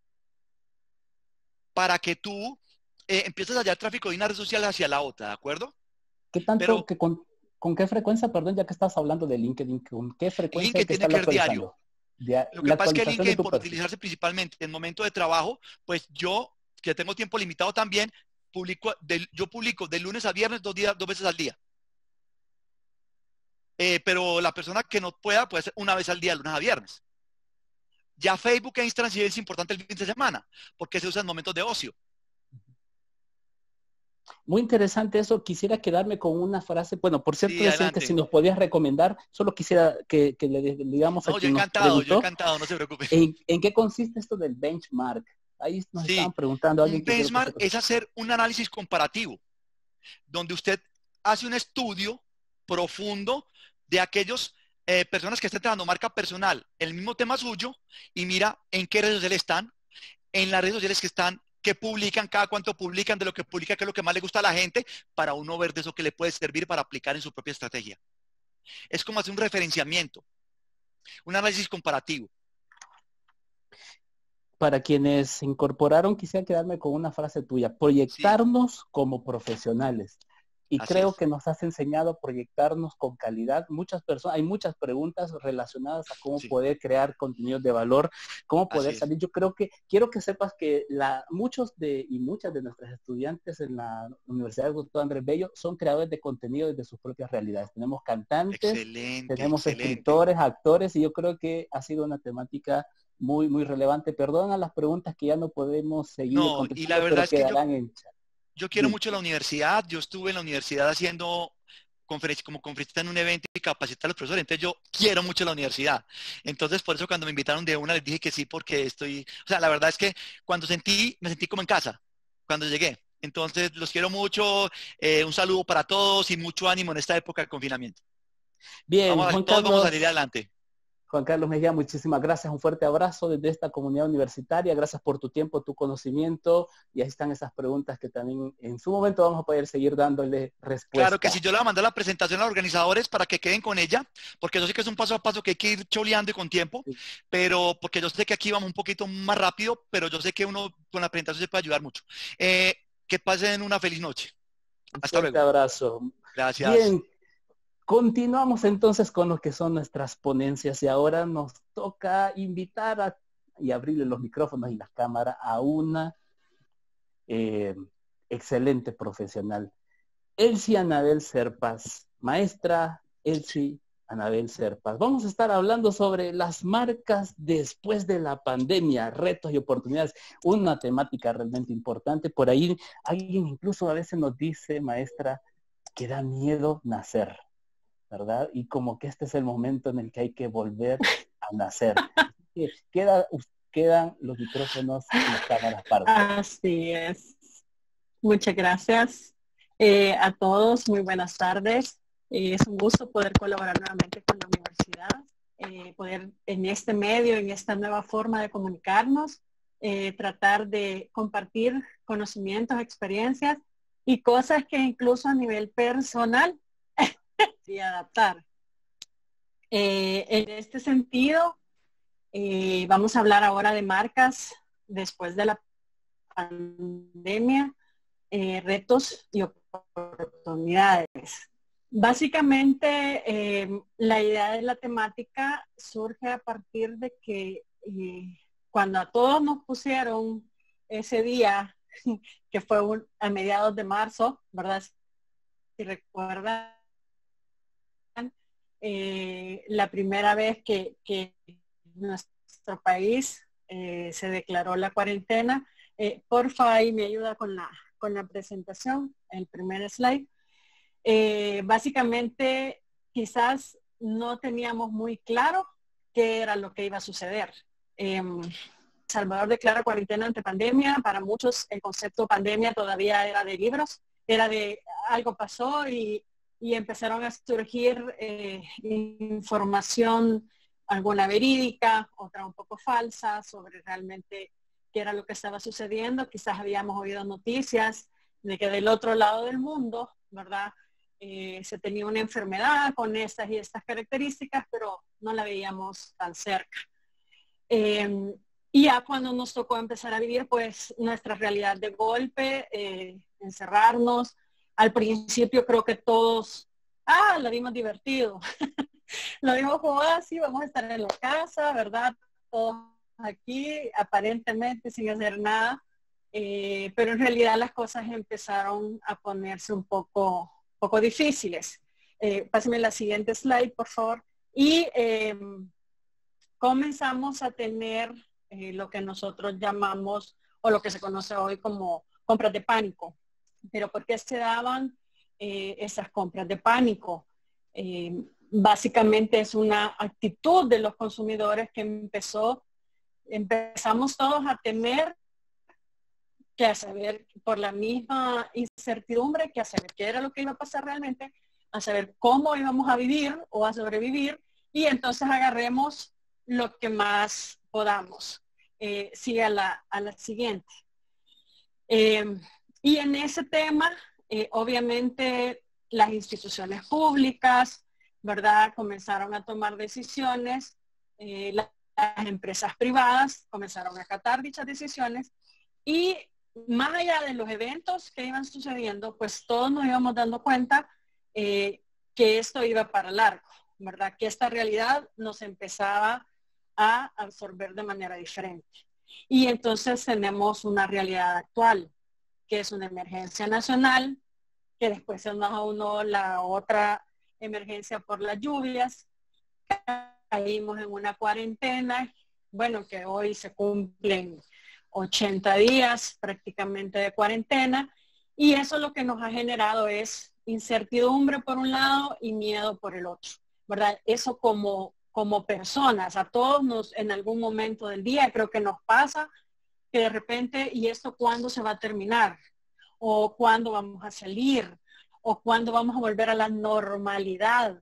Para que tú eh, empieces a hallar tráfico de una red social hacia la otra, ¿de acuerdo? ¿Qué tanto, Pero, que con, con qué frecuencia, perdón, ya que estás hablando de LinkedIn, con qué frecuencia LinkedIn que tiene que ver diario. De, Lo que pasa es que LinkedIn, por utilizarse principalmente en momento de trabajo, pues yo, que tengo tiempo limitado también, publico de, yo publico de lunes a viernes dos, días, dos veces al día. Eh, pero la persona que no pueda puede ser una vez al día, lunes a viernes. Ya Facebook e Instagram sí es importante el fin de semana, porque se usa en momentos de ocio. Muy interesante eso. Quisiera quedarme con una frase. Bueno, por cierto, sí, decían que si nos podías recomendar, solo quisiera que, que le digamos no, a yo encantado, preguntó, yo encantado, no se preocupe. ¿En, ¿En qué consiste esto del benchmark? Ahí nos sí, estaban preguntando. Un benchmark es hacer un análisis comparativo, donde usted hace un estudio profundo de aquellos eh, personas que están trabajando marca personal, el mismo tema suyo, y mira en qué redes sociales están, en las redes sociales que están, qué publican, cada cuánto publican, de lo que publica, qué es lo que más le gusta a la gente, para uno ver de eso que le puede servir para aplicar en su propia estrategia. Es como hacer un referenciamiento, un análisis comparativo. Para quienes se incorporaron, quisiera quedarme con una frase tuya, proyectarnos sí. como profesionales. Y Así creo es. que nos has enseñado a proyectarnos con calidad. Muchas personas, hay muchas preguntas relacionadas a cómo sí. poder crear contenidos de valor, cómo poder Así salir. Es. Yo creo que, quiero que sepas que la, muchos de y muchas de nuestras estudiantes en la Universidad Doctor Andrés Bello son creadores de contenido desde sus propias realidades. Tenemos cantantes, excelente, tenemos excelente. escritores, actores, y yo creo que ha sido una temática muy, muy relevante. Perdona las preguntas que ya no podemos seguir no, contestando, y la verdad pero es que quedarán yo... en chat. Yo quiero sí. mucho la universidad, yo estuve en la universidad haciendo conferencia, como conferencista en un evento y capacitar a los profesores, entonces yo quiero mucho la universidad. Entonces por eso cuando me invitaron de una les dije que sí, porque estoy, o sea, la verdad es que cuando sentí, me sentí como en casa, cuando llegué. Entonces los quiero mucho, eh, un saludo para todos y mucho ánimo en esta época de confinamiento. Bien, vamos a, Juan todos Carlos, vamos a salir adelante. Juan Carlos Mejía, muchísimas gracias, un fuerte abrazo desde esta comunidad universitaria, gracias por tu tiempo, tu conocimiento, y ahí están esas preguntas que también en su momento vamos a poder seguir dándole respuesta. Claro que sí, yo le voy a mandar la presentación a los organizadores para que queden con ella, porque yo sé que es un paso a paso que hay que ir choleando y con tiempo, sí. pero porque yo sé que aquí vamos un poquito más rápido, pero yo sé que uno con la presentación se puede ayudar mucho. Eh, que pasen una feliz noche. Hasta un fuerte luego. abrazo. Gracias. Bien. Continuamos entonces con lo que son nuestras ponencias y ahora nos toca invitar a, y abrirle los micrófonos y las cámaras a una eh, excelente profesional, Elsie Anabel Serpas, maestra Elsie Anabel Serpas. Vamos a estar hablando sobre las marcas después de la pandemia, retos y oportunidades, una temática realmente importante. Por ahí alguien incluso a veces nos dice, maestra, que da miedo nacer. ¿verdad? Y como que este es el momento en el que hay que volver a nacer. Queda, quedan los micrófonos y las cámaras para ustedes. Así es. Muchas gracias eh, a todos. Muy buenas tardes. Eh, es un gusto poder colaborar nuevamente con la universidad, eh, poder en este medio, en esta nueva forma de comunicarnos, eh, tratar de compartir conocimientos, experiencias y cosas que incluso a nivel personal y adaptar. Eh, en este sentido, eh, vamos a hablar ahora de marcas después de la pandemia, eh, retos y oportunidades. Básicamente, eh, la idea de la temática surge a partir de que eh, cuando a todos nos pusieron ese día, que fue un, a mediados de marzo, ¿verdad? Si recuerdan, eh, la primera vez que, que nuestro país eh, se declaró la cuarentena. Eh, porfa, ahí me ayuda con la, con la presentación, el primer slide. Eh, básicamente, quizás no teníamos muy claro qué era lo que iba a suceder. Eh, Salvador declara cuarentena ante pandemia. Para muchos el concepto pandemia todavía era de libros, era de algo pasó y, y empezaron a surgir eh, información, alguna verídica, otra un poco falsa, sobre realmente qué era lo que estaba sucediendo. Quizás habíamos oído noticias de que del otro lado del mundo, ¿verdad? Eh, se tenía una enfermedad con estas y estas características, pero no la veíamos tan cerca. Eh, y ya cuando nos tocó empezar a vivir, pues, nuestra realidad de golpe, eh, encerrarnos, al principio creo que todos, ah, lo vimos divertido. Lo vimos como así, vamos a estar en la casa, ¿verdad? Todos aquí, aparentemente sin hacer nada. Eh, pero en realidad las cosas empezaron a ponerse un poco, poco difíciles. Eh, pásame la siguiente slide, por favor. Y eh, comenzamos a tener eh, lo que nosotros llamamos, o lo que se conoce hoy como compras de pánico. Pero ¿por qué se daban eh, esas compras de pánico? Eh, básicamente es una actitud de los consumidores que empezó, empezamos todos a temer, que a saber, por la misma incertidumbre, que a saber qué era lo que iba a pasar realmente, a saber cómo íbamos a vivir o a sobrevivir, y entonces agarremos lo que más podamos. Eh, sigue a la, a la siguiente. Eh, y en ese tema, eh, obviamente, las instituciones públicas, ¿verdad?, comenzaron a tomar decisiones, eh, las, las empresas privadas comenzaron a acatar dichas decisiones, y más allá de los eventos que iban sucediendo, pues todos nos íbamos dando cuenta eh, que esto iba para largo, ¿verdad? Que esta realidad nos empezaba a absorber de manera diferente. Y entonces tenemos una realidad actual, que es una emergencia nacional, que después se nos aunó la otra emergencia por las lluvias, caímos en una cuarentena, bueno, que hoy se cumplen ochenta días prácticamente de cuarentena, y eso lo que nos ha generado es incertidumbre por un lado y miedo por el otro, ¿verdad? Eso como, como personas, a todos nos en algún momento del día creo que nos pasa que de repente, ¿y esto cuándo se va a terminar? ¿O cuándo vamos a salir? ¿O cuándo vamos a volver a la normalidad?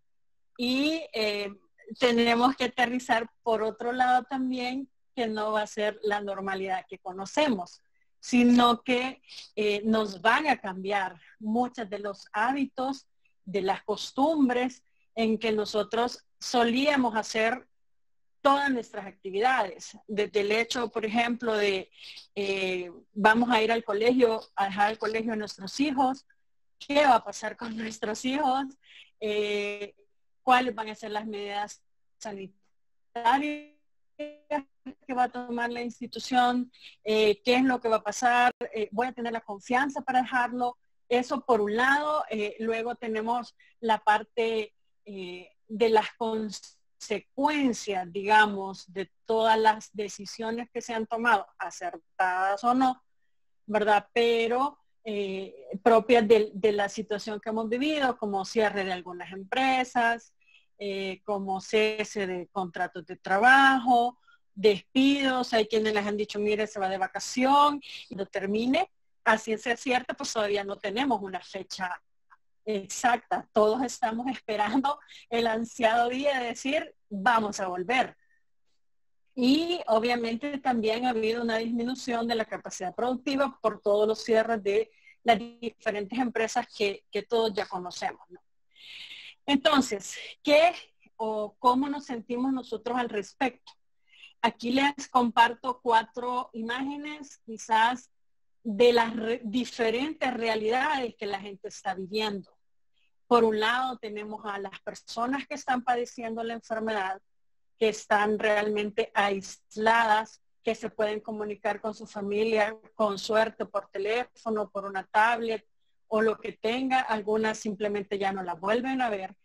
Y eh, tenemos que aterrizar por otro lado también, que no va a ser la normalidad que conocemos, sino que eh, nos van a cambiar muchos de los hábitos, de las costumbres en que nosotros solíamos hacer todas nuestras actividades. Desde el hecho, por ejemplo, de eh, vamos a ir al colegio, a dejar al colegio a nuestros hijos, qué va a pasar con nuestros hijos, eh, cuáles van a ser las medidas sanitarias que va a tomar la institución, eh, qué es lo que va a pasar, eh, voy a tener la confianza para dejarlo. Eso por un lado. Eh, luego tenemos la parte eh, de las consecuencias, digamos, de todas las decisiones que se han tomado, acertadas o no, ¿verdad? Pero eh, propias de, de la situación que hemos vivido, como cierre de algunas empresas, eh, como cese de contratos de trabajo, despidos. Hay quienes les han dicho, mire, se va de vacación y lo termine. A ciencia cierta, pues todavía no tenemos una fecha exacta. Todos estamos esperando el ansiado día de decir, vamos a volver. Y obviamente también ha habido una disminución de la capacidad productiva por todos los cierres de las diferentes empresas que, que todos ya conocemos, ¿no? Entonces, ¿qué o cómo nos sentimos nosotros al respecto? Aquí les comparto cuatro imágenes, quizás de las re- diferentes realidades que la gente está viviendo. Por un lado, tenemos a las personas que están padeciendo la enfermedad, que están realmente aisladas, que se pueden comunicar con su familia, con suerte por teléfono, por una tablet o lo que tenga. Algunas simplemente ya no la vuelven a ver.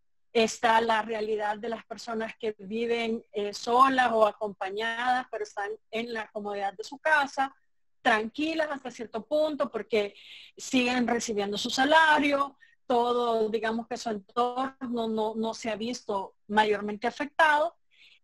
Está la realidad de las personas que viven eh, solas o acompañadas, pero están en la comodidad de su casa, tranquilas hasta cierto punto porque siguen recibiendo su salario. Todo, digamos que su entorno no, no se ha visto mayormente afectado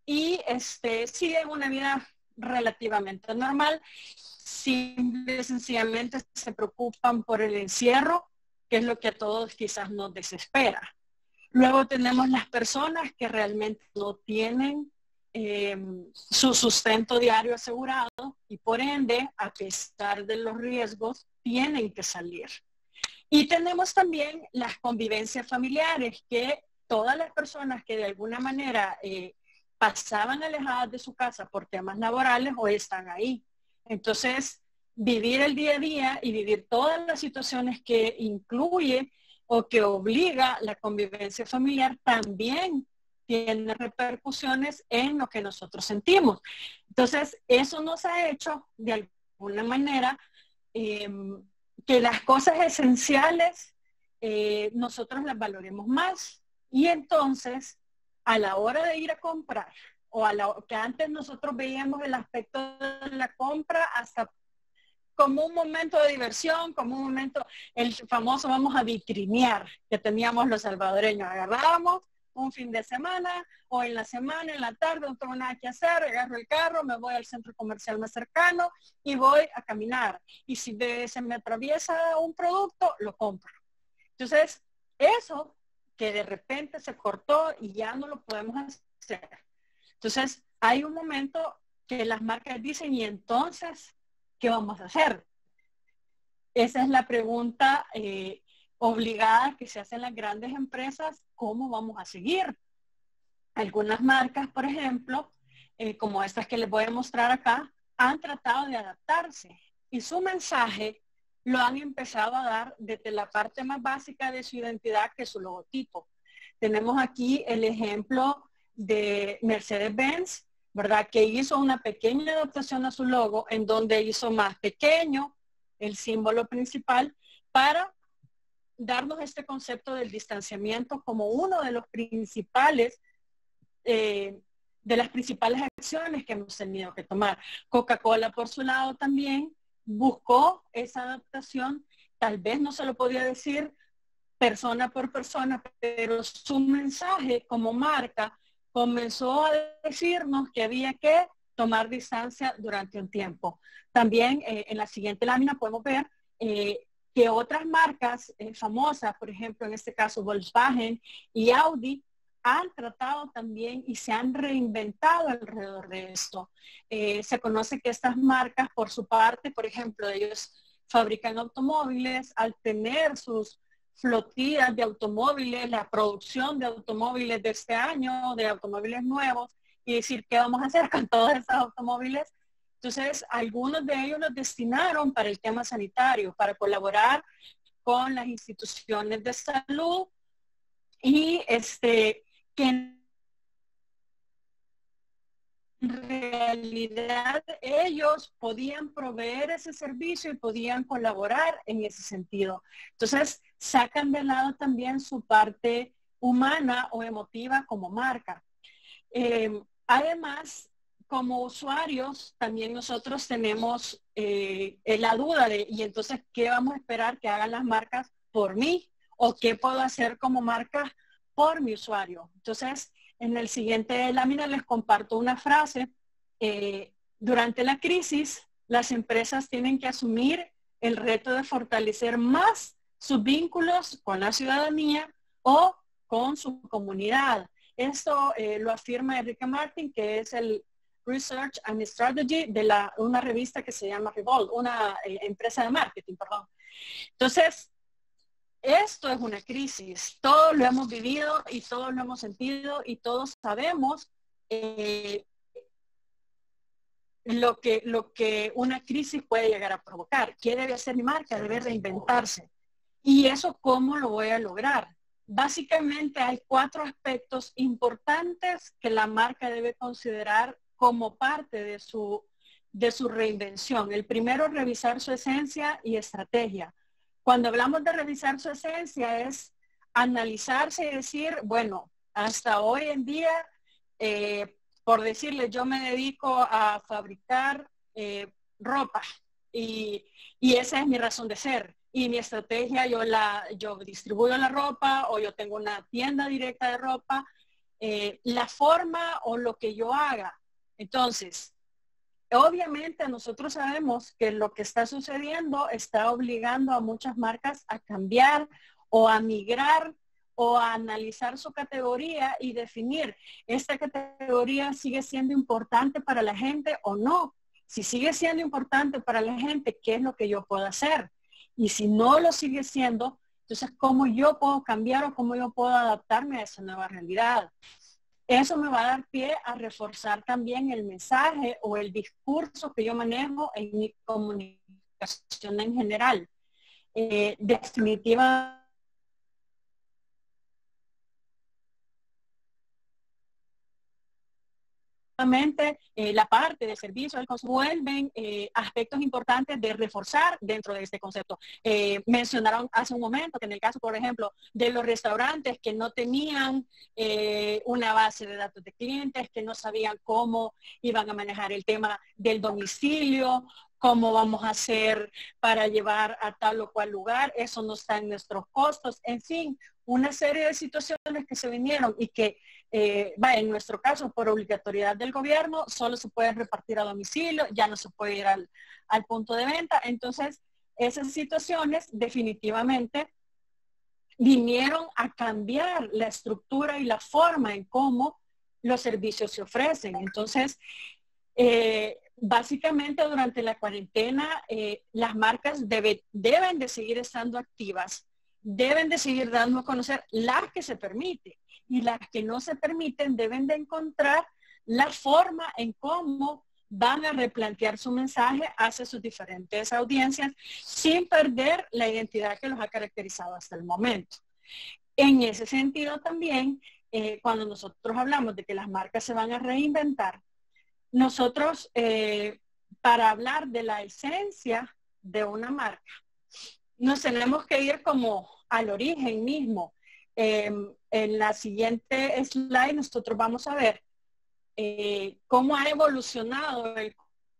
y este, siguen una vida relativamente normal. Simple y sencillamente se preocupan por el encierro, que es lo que a todos quizás nos desespera. Luego tenemos las personas que realmente no tienen eh, su sustento diario asegurado y por ende, a pesar de los riesgos, tienen que salir. Y tenemos también las convivencias familiares, que todas las personas que de alguna manera eh, pasaban alejadas de su casa por temas laborales hoy están ahí. Entonces, vivir el día a día y vivir todas las situaciones que incluye o que obliga la convivencia familiar también tiene repercusiones en lo que nosotros sentimos. Entonces, eso nos ha hecho de alguna manera eh, que las cosas esenciales eh, nosotros las valoremos más. Y entonces, a la hora de ir a comprar, o a la que antes nosotros veíamos el aspecto de la compra hasta como un momento de diversión, como un momento, el famoso vamos a vitrinear, que teníamos los salvadoreños. Agarrábamos un fin de semana o en la semana, en la tarde, no tengo nada que hacer, agarro el carro, me voy al centro comercial más cercano y voy a caminar. Y si de, se me atraviesa un producto, lo compro. Entonces, eso que de repente se cortó y ya no lo podemos hacer. Entonces, hay un momento que las marcas dicen, y entonces, ¿qué vamos a hacer? Esa es la pregunta eh, obligada que se hacen las grandes empresas. ¿Cómo vamos a seguir? Algunas marcas, por ejemplo, eh, como estas que les voy a mostrar acá, han tratado de adaptarse y su mensaje lo han empezado a dar desde la parte más básica de su identidad, que es su logotipo. Tenemos aquí el ejemplo de Mercedes-Benz, ¿verdad? Que hizo una pequeña adaptación a su logo en donde hizo más pequeño el símbolo principal para darnos este concepto del distanciamiento como uno de los principales, eh, de las principales acciones que hemos tenido que tomar. Coca-Cola, por su lado, también buscó esa adaptación. Tal vez no se lo podía decir persona por persona, pero su mensaje como marca comenzó a decirnos que había que tomar distancia durante un tiempo. También eh, en la siguiente lámina podemos ver eh, que otras marcas eh, famosas, por ejemplo, en este caso Volkswagen y Audi, han tratado también y se han reinventado alrededor de esto. Eh, se conoce que estas marcas, por su parte, por ejemplo, ellos fabrican automóviles, al tener sus flotillas de automóviles, la producción de automóviles de este año, de automóviles nuevos, y decir, ¿qué vamos a hacer con todos esos automóviles? Entonces, algunos de ellos los destinaron para el tema sanitario, para colaborar con las instituciones de salud y este, que en realidad ellos podían proveer ese servicio y podían colaborar en ese sentido. Entonces, sacan de lado también su parte humana o emotiva como marca. Eh, además, como usuarios, también nosotros tenemos eh, la duda de, y entonces, ¿qué vamos a esperar que hagan las marcas por mí? ¿O qué puedo hacer como marca por mi usuario? Entonces, en el siguiente lámina les comparto una frase. Eh, durante la crisis, las empresas tienen que asumir el reto de fortalecer más sus vínculos con la ciudadanía o con su comunidad. Esto eh, lo afirma Enrique Martin, que es el Research and Strategy de la, una revista que se llama Revolt, una eh, empresa de marketing, perdón. Entonces, esto es una crisis. Todos lo hemos vivido y todos lo hemos sentido y todos sabemos eh, lo que, lo que una crisis puede llegar a provocar. ¿Qué debe hacer mi marca? Debe reinventarse. ¿Y eso cómo lo voy a lograr? Básicamente hay cuatro aspectos importantes que la marca debe considerar como parte de su, de su reinvención. El primero es revisar su esencia y estrategia. Cuando hablamos de revisar su esencia es analizarse y decir, bueno, hasta hoy en día, eh, por decirle, yo me dedico a fabricar eh, ropa y, y esa es mi razón de ser. Y mi estrategia, yo, la, yo distribuyo la ropa o yo tengo una tienda directa de ropa, eh, la forma o lo que yo haga. Entonces, obviamente nosotros sabemos que lo que está sucediendo está obligando a muchas marcas a cambiar o a migrar o a analizar su categoría y definir, ¿esta categoría sigue siendo importante para la gente o no? Si sigue siendo importante para la gente, ¿qué es lo que yo puedo hacer? Y si no lo sigue siendo, entonces, ¿cómo yo puedo cambiar o cómo yo puedo adaptarme a esa nueva realidad? Eso me va a dar pie a reforzar también el mensaje o el discurso que yo manejo en mi comunicación en general. Eh, definitivamente, Eh, la parte del servicio del consumo vuelven eh, aspectos importantes de reforzar dentro de este concepto. Eh, mencionaron hace un momento que en el caso, por ejemplo, de los restaurantes que no tenían eh, una base de datos de clientes, que no sabían cómo iban a manejar el tema del domicilio, cómo vamos a hacer para llevar a tal o cual lugar, eso no está en nuestros costos, en fin, una serie de situaciones que se vinieron y que Eh, va, en nuestro caso, por obligatoriedad del gobierno, solo se puede repartir a domicilio, ya no se puede ir al, al punto de venta. Entonces, esas situaciones definitivamente vinieron a cambiar la estructura y la forma en cómo los servicios se ofrecen. Entonces, eh, básicamente durante la cuarentena, eh, las marcas debe, deben de seguir estando activas, deben de seguir dando a conocer las que se permite. Y las que no se permiten deben de encontrar la forma en cómo van a replantear su mensaje hacia sus diferentes audiencias sin perder la identidad que los ha caracterizado hasta el momento. En ese sentido también, eh, cuando nosotros hablamos de que las marcas se van a reinventar, nosotros eh, para hablar de la esencia de una marca, nos tenemos que ir como al origen mismo. Eh, en la siguiente slide nosotros vamos a ver eh, cómo ha evolucionado el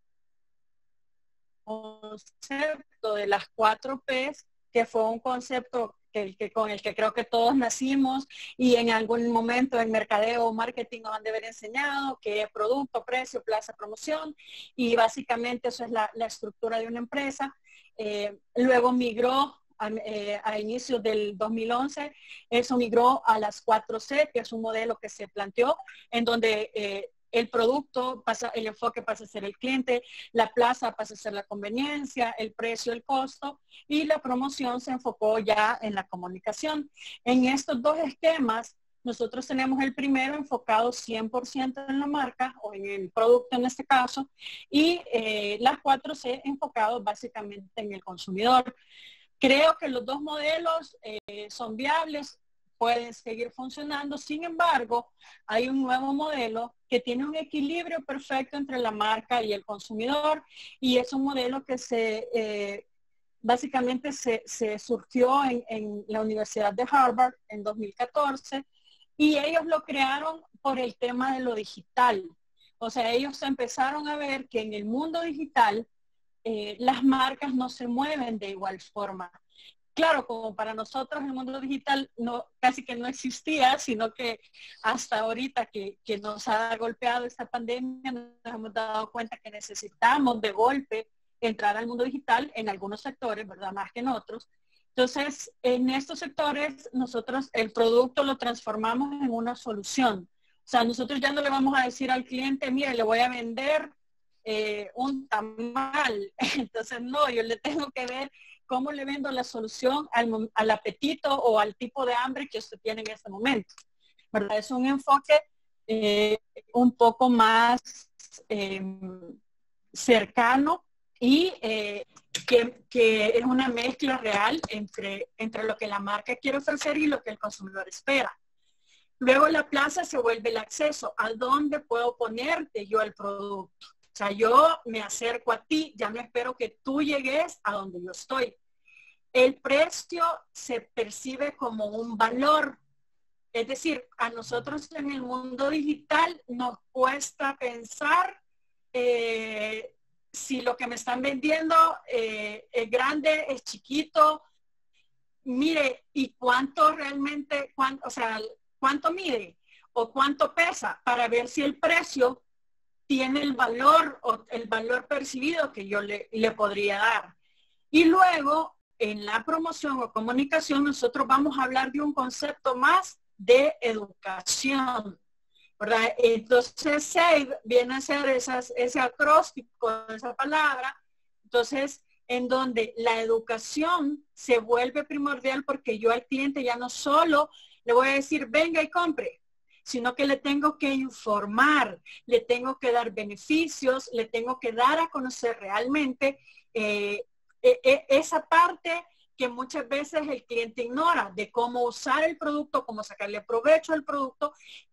concepto de las cuatro P's, que fue un concepto que, que, con el que creo que todos nacimos y en algún momento en mercadeo o marketing nos han de haber enseñado, que es producto, precio, plaza, promoción, y básicamente eso es la, la estructura de una empresa. Eh, luego migró A, eh, a inicios del dos mil once, eso migró a las cuatro C, que es un modelo que se planteó, en donde eh, el producto pasa, el enfoque pasa a ser el cliente, la plaza pasa a ser la conveniencia, el precio, el costo, y la promoción se enfocó ya en la comunicación. En estos dos esquemas, nosotros tenemos el primero enfocado cien por ciento en la marca, o en el producto en este caso, y eh, las cuatro C enfocado básicamente en el consumidor. Creo que los dos modelos eh, son viables, pueden seguir funcionando. Sin embargo, hay un nuevo modelo que tiene un equilibrio perfecto entre la marca y el consumidor, y es un modelo que se eh, básicamente se, se surgió en, en la Universidad de Harvard en dos mil catorce, y ellos lo crearon por el tema de lo digital. O sea, ellos empezaron a ver que en el mundo digital eh, las marcas no se mueven de igual forma. Claro, como para nosotros el mundo digital no, casi que no existía, sino que hasta ahorita que, que nos ha golpeado esta pandemia, nos hemos dado cuenta que necesitamos de golpe entrar al mundo digital en algunos sectores, ¿verdad? Más que en otros. Entonces, en estos sectores, nosotros el producto lo transformamos en una solución. O sea, nosotros ya no le vamos a decir al cliente, mire, le voy a vender eh, un tamal. Entonces, no, yo le tengo que ver cómo le vendo la solución al, al apetito o al tipo de hambre que usted tiene en este momento, ¿verdad? Es un enfoque eh, un poco más eh, cercano y eh, que, que es una mezcla real entre, entre lo que la marca quiere ofrecer y lo que el consumidor espera. Luego la plaza se vuelve el acceso. ¿A dónde puedo ponerte yo el producto? O sea, yo me acerco a ti, ya no espero que tú llegues a donde yo estoy. El precio se percibe como un valor. Es decir, a nosotros en el mundo digital nos cuesta pensar eh, si lo que me están vendiendo eh, es grande, es chiquito. Mire, ¿y cuánto realmente, cuánto, o sea, cuánto mide o cuánto pesa para ver si el precio tiene el valor o el valor percibido que yo le, le podría dar? Y luego, en la promoción o comunicación, nosotros vamos a hablar de un concepto más de educación, ¿verdad? Entonces, SAVE viene a ser esas, ese acróstico, esa palabra, entonces, en donde la educación se vuelve primordial porque yo al cliente ya no solo le voy a decir, venga y compre, sino que le tengo que informar, le tengo que dar beneficios, le tengo que dar a conocer realmente eh, eh, esa parte que muchas veces el cliente ignora de cómo usar el producto, cómo sacarle provecho al producto,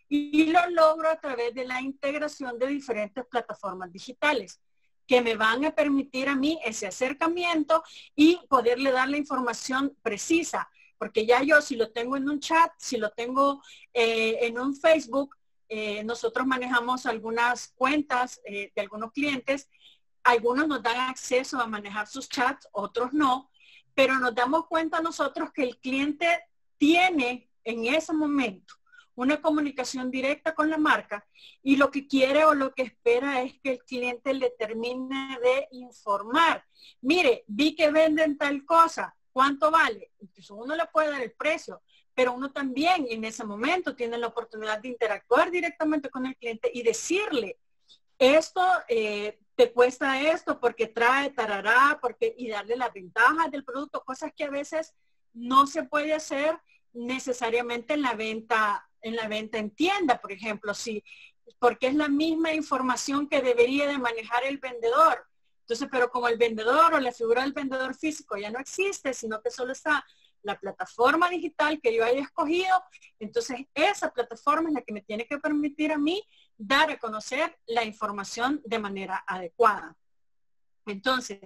y lo logro a través de la integración de diferentes plataformas digitales que me van a permitir a mí ese acercamiento y poderle dar la información precisa. Porque ya yo si lo tengo en un chat, si lo tengo eh, en un Facebook, eh, nosotros manejamos algunas cuentas eh, de algunos clientes, algunos nos dan acceso a manejar sus chats, otros no, pero nos damos cuenta nosotros que el cliente tiene en ese momento una comunicación directa con la marca y lo que quiere o lo que espera es que el cliente le termine de informar. Mire, vi que venden tal cosa, ¿cuánto vale? Entonces uno le puede dar el precio, pero uno también en ese momento tiene la oportunidad de interactuar directamente con el cliente y decirle, esto eh, te cuesta esto porque trae tarará, porque, y darle las ventajas del producto, cosas que a veces no se puede hacer necesariamente en la venta, en la venta en tienda, por ejemplo, sí, porque es la misma información que debería de manejar el vendedor. Entonces, pero como el vendedor o la figura del vendedor físico ya no existe, sino que solo está la plataforma digital que yo haya escogido, entonces esa plataforma es la que me tiene que permitir a mí dar a conocer la información de manera adecuada. Entonces,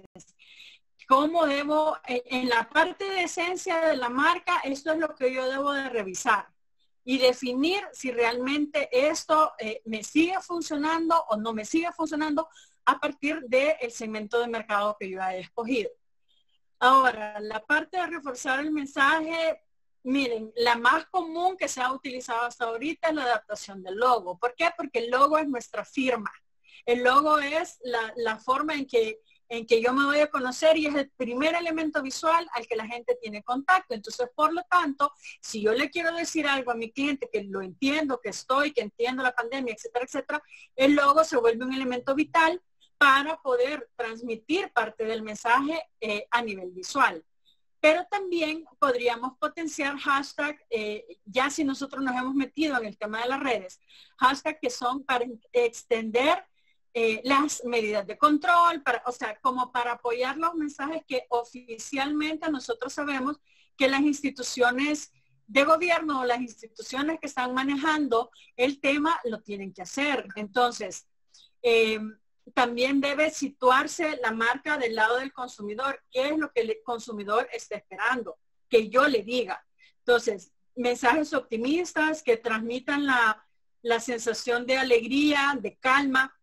¿cómo debo, en la parte de esencia de la marca, esto es lo que yo debo de revisar y definir si realmente esto eh, me sigue funcionando o no me sigue funcionando a partir del segmento de mercado que yo haya escogido. Ahora, la parte de reforzar el mensaje, miren, la más común que se ha utilizado hasta ahorita es la adaptación del logo. ¿Por qué? Porque el logo es nuestra firma. El logo es la, la forma en que, en que yo me voy a conocer y es el primer elemento visual al que la gente tiene contacto. Entonces, por lo tanto, si yo le quiero decir algo a mi cliente que lo entiendo, que estoy, que entiendo la pandemia, etcétera, etcétera, el logo se vuelve un elemento vital para poder transmitir parte del mensaje eh, a nivel visual. Pero también podríamos potenciar hashtag, eh, ya si nosotros nos hemos metido en el tema de las redes, hashtag que son para extender eh, las medidas de control, para, o sea, como para apoyar los mensajes que oficialmente nosotros sabemos que las instituciones de gobierno o las instituciones que están manejando el tema lo tienen que hacer. Entonces, eh, también debe situarse la marca del lado del consumidor. ¿Qué es lo que el consumidor está esperando? Que yo le diga. Entonces, mensajes optimistas que transmitan la, la sensación de alegría, de calma.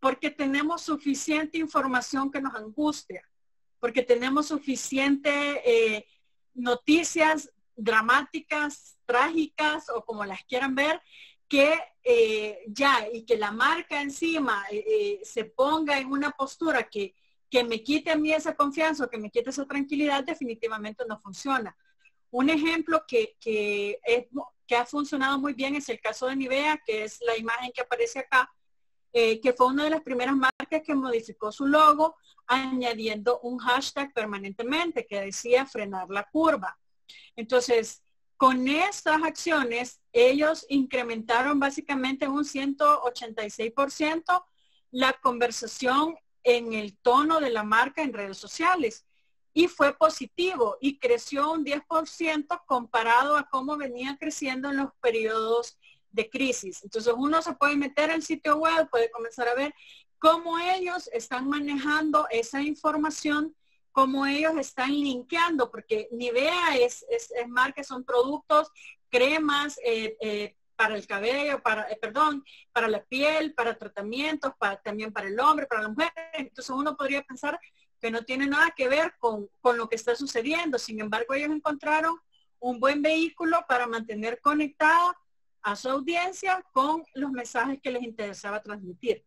porque tenemos suficiente información que nos angustia, porque tenemos suficiente eh, noticias dramáticas, trágicas o como las quieran ver, que eh, ya, y que la marca encima eh, eh, se ponga en una postura que, que me quite a mí esa confianza o que me quite esa tranquilidad, definitivamente no funciona. Un ejemplo que, que, es, que ha funcionado muy bien es el caso de Nivea, que es la imagen que aparece acá, eh, que fue una de las primeras marcas que modificó su logo añadiendo un hashtag permanentemente que decía frenar la curva. Entonces, con estas acciones, ellos incrementaron básicamente un ciento ochenta y seis por ciento la conversación en el tono de la marca en redes sociales. Y fue positivo y creció un diez por ciento comparado a cómo venía creciendo en los periodos de crisis. Entonces uno se puede meter al sitio web, puede comenzar a ver cómo ellos están manejando esa información, cómo ellos están linkeando, porque Nivea es, es, es marca, son productos, cremas eh, eh, para el cabello, para, eh, perdón, para la piel, para tratamientos, para, también para el hombre, para la mujer. Entonces uno podría pensar que no tiene nada que ver con, con lo que está sucediendo. Sin embargo, ellos encontraron un buen vehículo para mantener conectada a su audiencia con los mensajes que les interesaba transmitir.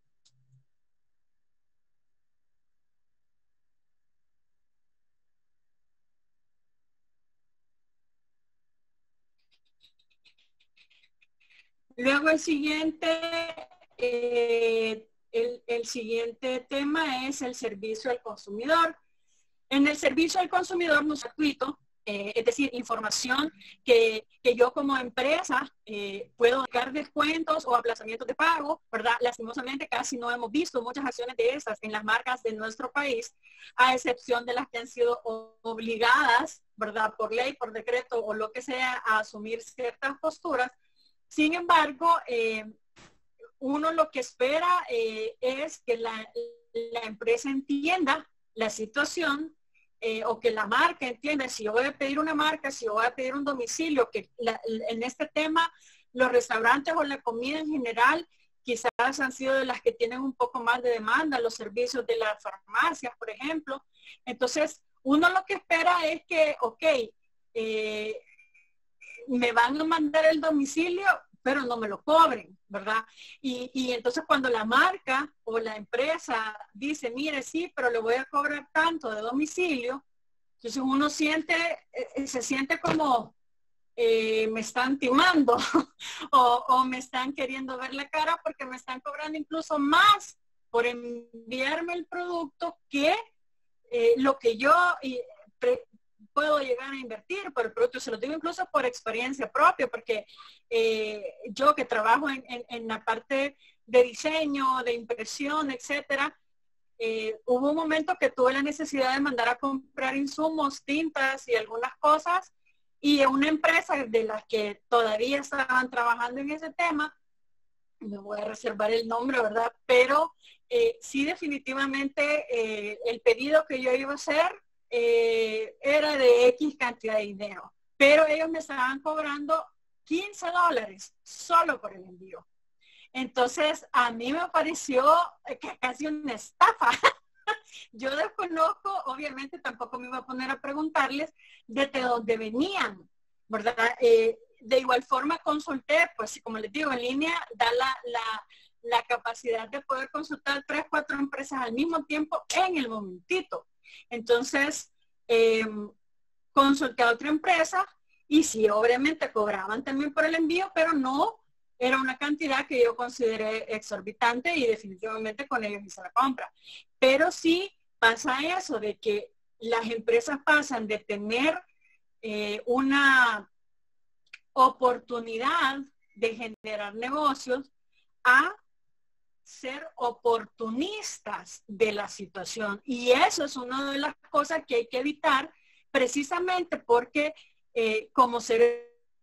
Luego el siguiente, eh, el, el siguiente tema es el servicio al consumidor. En el servicio al consumidor no es gratuito, eh, es decir, información que, que yo como empresa eh, puedo dar descuentos o aplazamientos de pago, ¿verdad? Lastimosamente casi no hemos visto muchas acciones de esas en las marcas de nuestro país, a excepción de las que han sido obligadas, ¿verdad? Por ley, por decreto o lo que sea, a asumir ciertas posturas. Sin embargo, eh, uno lo que espera eh, es que la, la empresa entienda la situación eh, o que la marca entienda, si yo voy a pedir una marca, si yo voy a pedir un domicilio, que la, en este tema los restaurantes o la comida en general quizás han sido de las que tienen un poco más de demanda, los servicios de las farmacias, por ejemplo. Entonces, uno lo que espera es que, ok, eh, me van a mandar el domicilio, pero no me lo cobren, ¿verdad? Y, y entonces cuando la marca o la empresa dice, mire, sí, pero le voy a cobrar tanto de domicilio, entonces uno siente, eh, se siente como eh, me están timando o, o me están queriendo ver la cara porque me están cobrando incluso más por enviarme el producto que eh, lo que yo eh, pre, puedo llegar a invertir por el producto. Se lo digo incluso por experiencia propia, porque eh, yo que trabajo en, en, en la parte de diseño, de impresión, etcétera, eh, hubo un momento que tuve la necesidad de mandar a comprar insumos, tintas y algunas cosas, y una empresa de las que todavía estaban trabajando en ese tema, me voy a reservar el nombre, ¿verdad? Pero eh, sí, definitivamente eh, el pedido que yo iba a hacer Eh, era de X cantidad de dinero, pero ellos me estaban cobrando quince dólares solo por el envío. Entonces a mí me pareció que casi una estafa. Yo desconozco, obviamente tampoco me iba a poner a preguntarles desde dónde venían, ¿verdad? Eh, de igual forma consulté, pues como les digo, en línea da la, la, la capacidad de poder consultar tres, cuatro empresas al mismo tiempo en el momentito. Entonces, eh, consulté a otra empresa y sí, obviamente cobraban también por el envío, pero no era una cantidad que yo consideré exorbitante y definitivamente con ellos hice la compra. Pero sí pasa eso de que las empresas pasan de tener eh, una oportunidad de generar negocios a ser oportunistas de la situación. Y eso es una de las cosas que hay que evitar, precisamente porque eh, como seres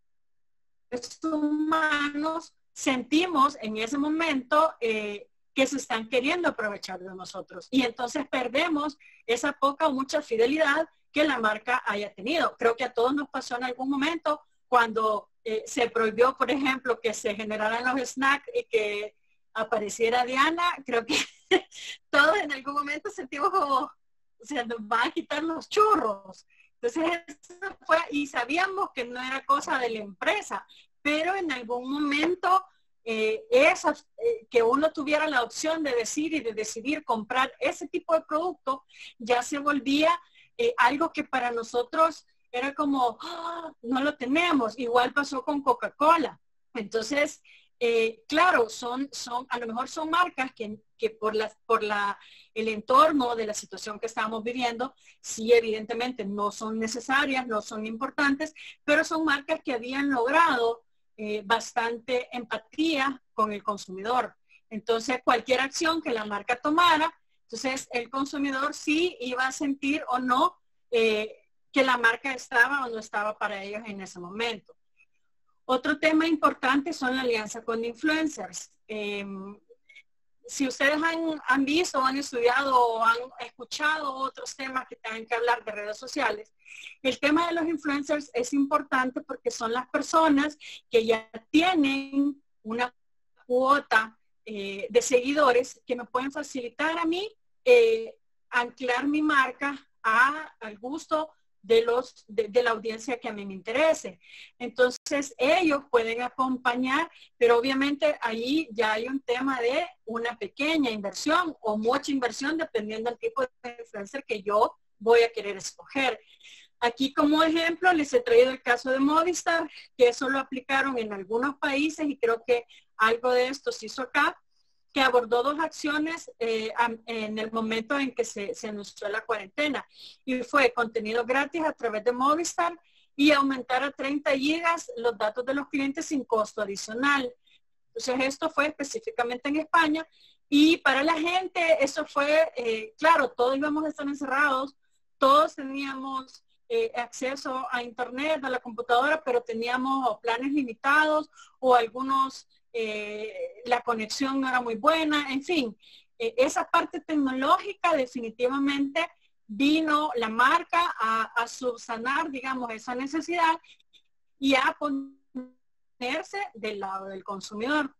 humanos sentimos en ese momento eh, que se están queriendo aprovechar de nosotros. Y entonces perdemos esa poca o mucha fidelidad que la marca haya tenido. Creo que a todos nos pasó en algún momento cuando eh, se prohibió, por ejemplo, que se generaran los snacks y que apareciera Diana, creo que todos en algún momento sentimos como, o sea, nos van a quitar los churros. Entonces, eso fue, y sabíamos que no era cosa de la empresa, pero en algún momento eh, esas, eh, que uno tuviera la opción de decir y de decidir comprar ese tipo de producto, ya se volvía eh, algo que para nosotros era como, oh, no lo tenemos. Igual pasó con Coca-Cola. Entonces, eh, claro, son, son, a lo mejor son marcas que, que por, la, por la, el entorno de la situación que estamos viviendo, sí, evidentemente no son necesarias, no son importantes, pero son marcas que habían logrado eh, bastante empatía con el consumidor. Entonces, cualquier acción que la marca tomara, entonces el consumidor sí iba a sentir o no eh, que la marca estaba o no estaba para ellos en ese momento. Otro tema importante son la alianza con influencers. Eh, si ustedes han, han visto o han estudiado o han escuchado otros temas que tengan que hablar de redes sociales, el tema de los influencers es importante porque son las personas que ya tienen una cuota eh, de seguidores que me pueden facilitar a mí eh, anclar mi marca a, al gusto de, los, de, de la audiencia que a mí me interese. Entonces ellos pueden acompañar, pero obviamente ahí ya hay un tema de una pequeña inversión o mucha inversión dependiendo del tipo de influencer que yo voy a querer escoger. Aquí como ejemplo les he traído el caso de Movistar, que eso lo aplicaron en algunos países y creo que algo de esto se hizo acá, que abordó dos acciones eh, en el momento en que se, se anunció la cuarentena. Y fue contenido gratis a través de Movistar y aumentar a treinta gigas los datos de los clientes sin costo adicional. Entonces esto fue específicamente en España. Y para la gente eso fue, eh, claro, todos íbamos a estar encerrados, todos teníamos eh, acceso a internet, a la computadora, pero teníamos planes limitados o algunos... Eh, la conexión no era muy buena, en fin, eh, esa parte tecnológica definitivamente vino la marca a, a subsanar, digamos, esa necesidad y a ponerse del lado del consumidor.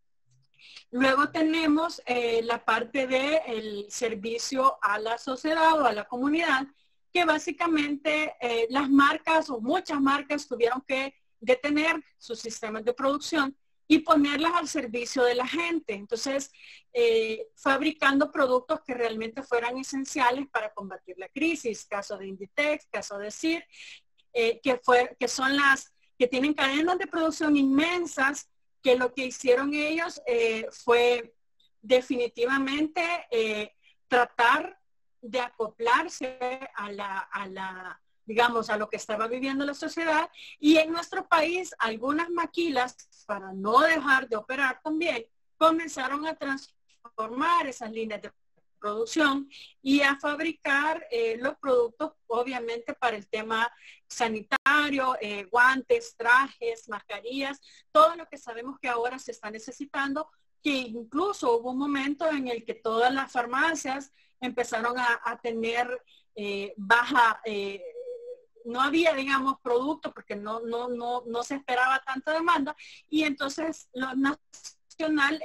Luego tenemos eh, la parte del servicio a la sociedad o a la comunidad, que básicamente eh, las marcas o muchas marcas tuvieron que detener sus sistemas de producción y ponerlas al servicio de la gente. Entonces, eh, fabricando productos que realmente fueran esenciales para combatir la crisis. Caso de Inditex, caso de C I R, eh, que, fue, que son las que tienen cadenas de producción inmensas, que lo que hicieron ellos eh, fue definitivamente eh, tratar de acoplarse a la, a la digamos, a lo que estaba viviendo la sociedad. Y en nuestro país, algunas maquilas, para no dejar de operar también, comenzaron a transformar esas líneas de producción y a fabricar eh, los productos, obviamente, para el tema sanitario, eh, guantes, trajes, mascarillas, todo lo que sabemos que ahora se está necesitando, que incluso hubo un momento en el que todas las farmacias empezaron a, a tener eh, baja... Eh, no había, digamos, productos porque no, no, no, no se esperaba tanta demanda y entonces lo nacional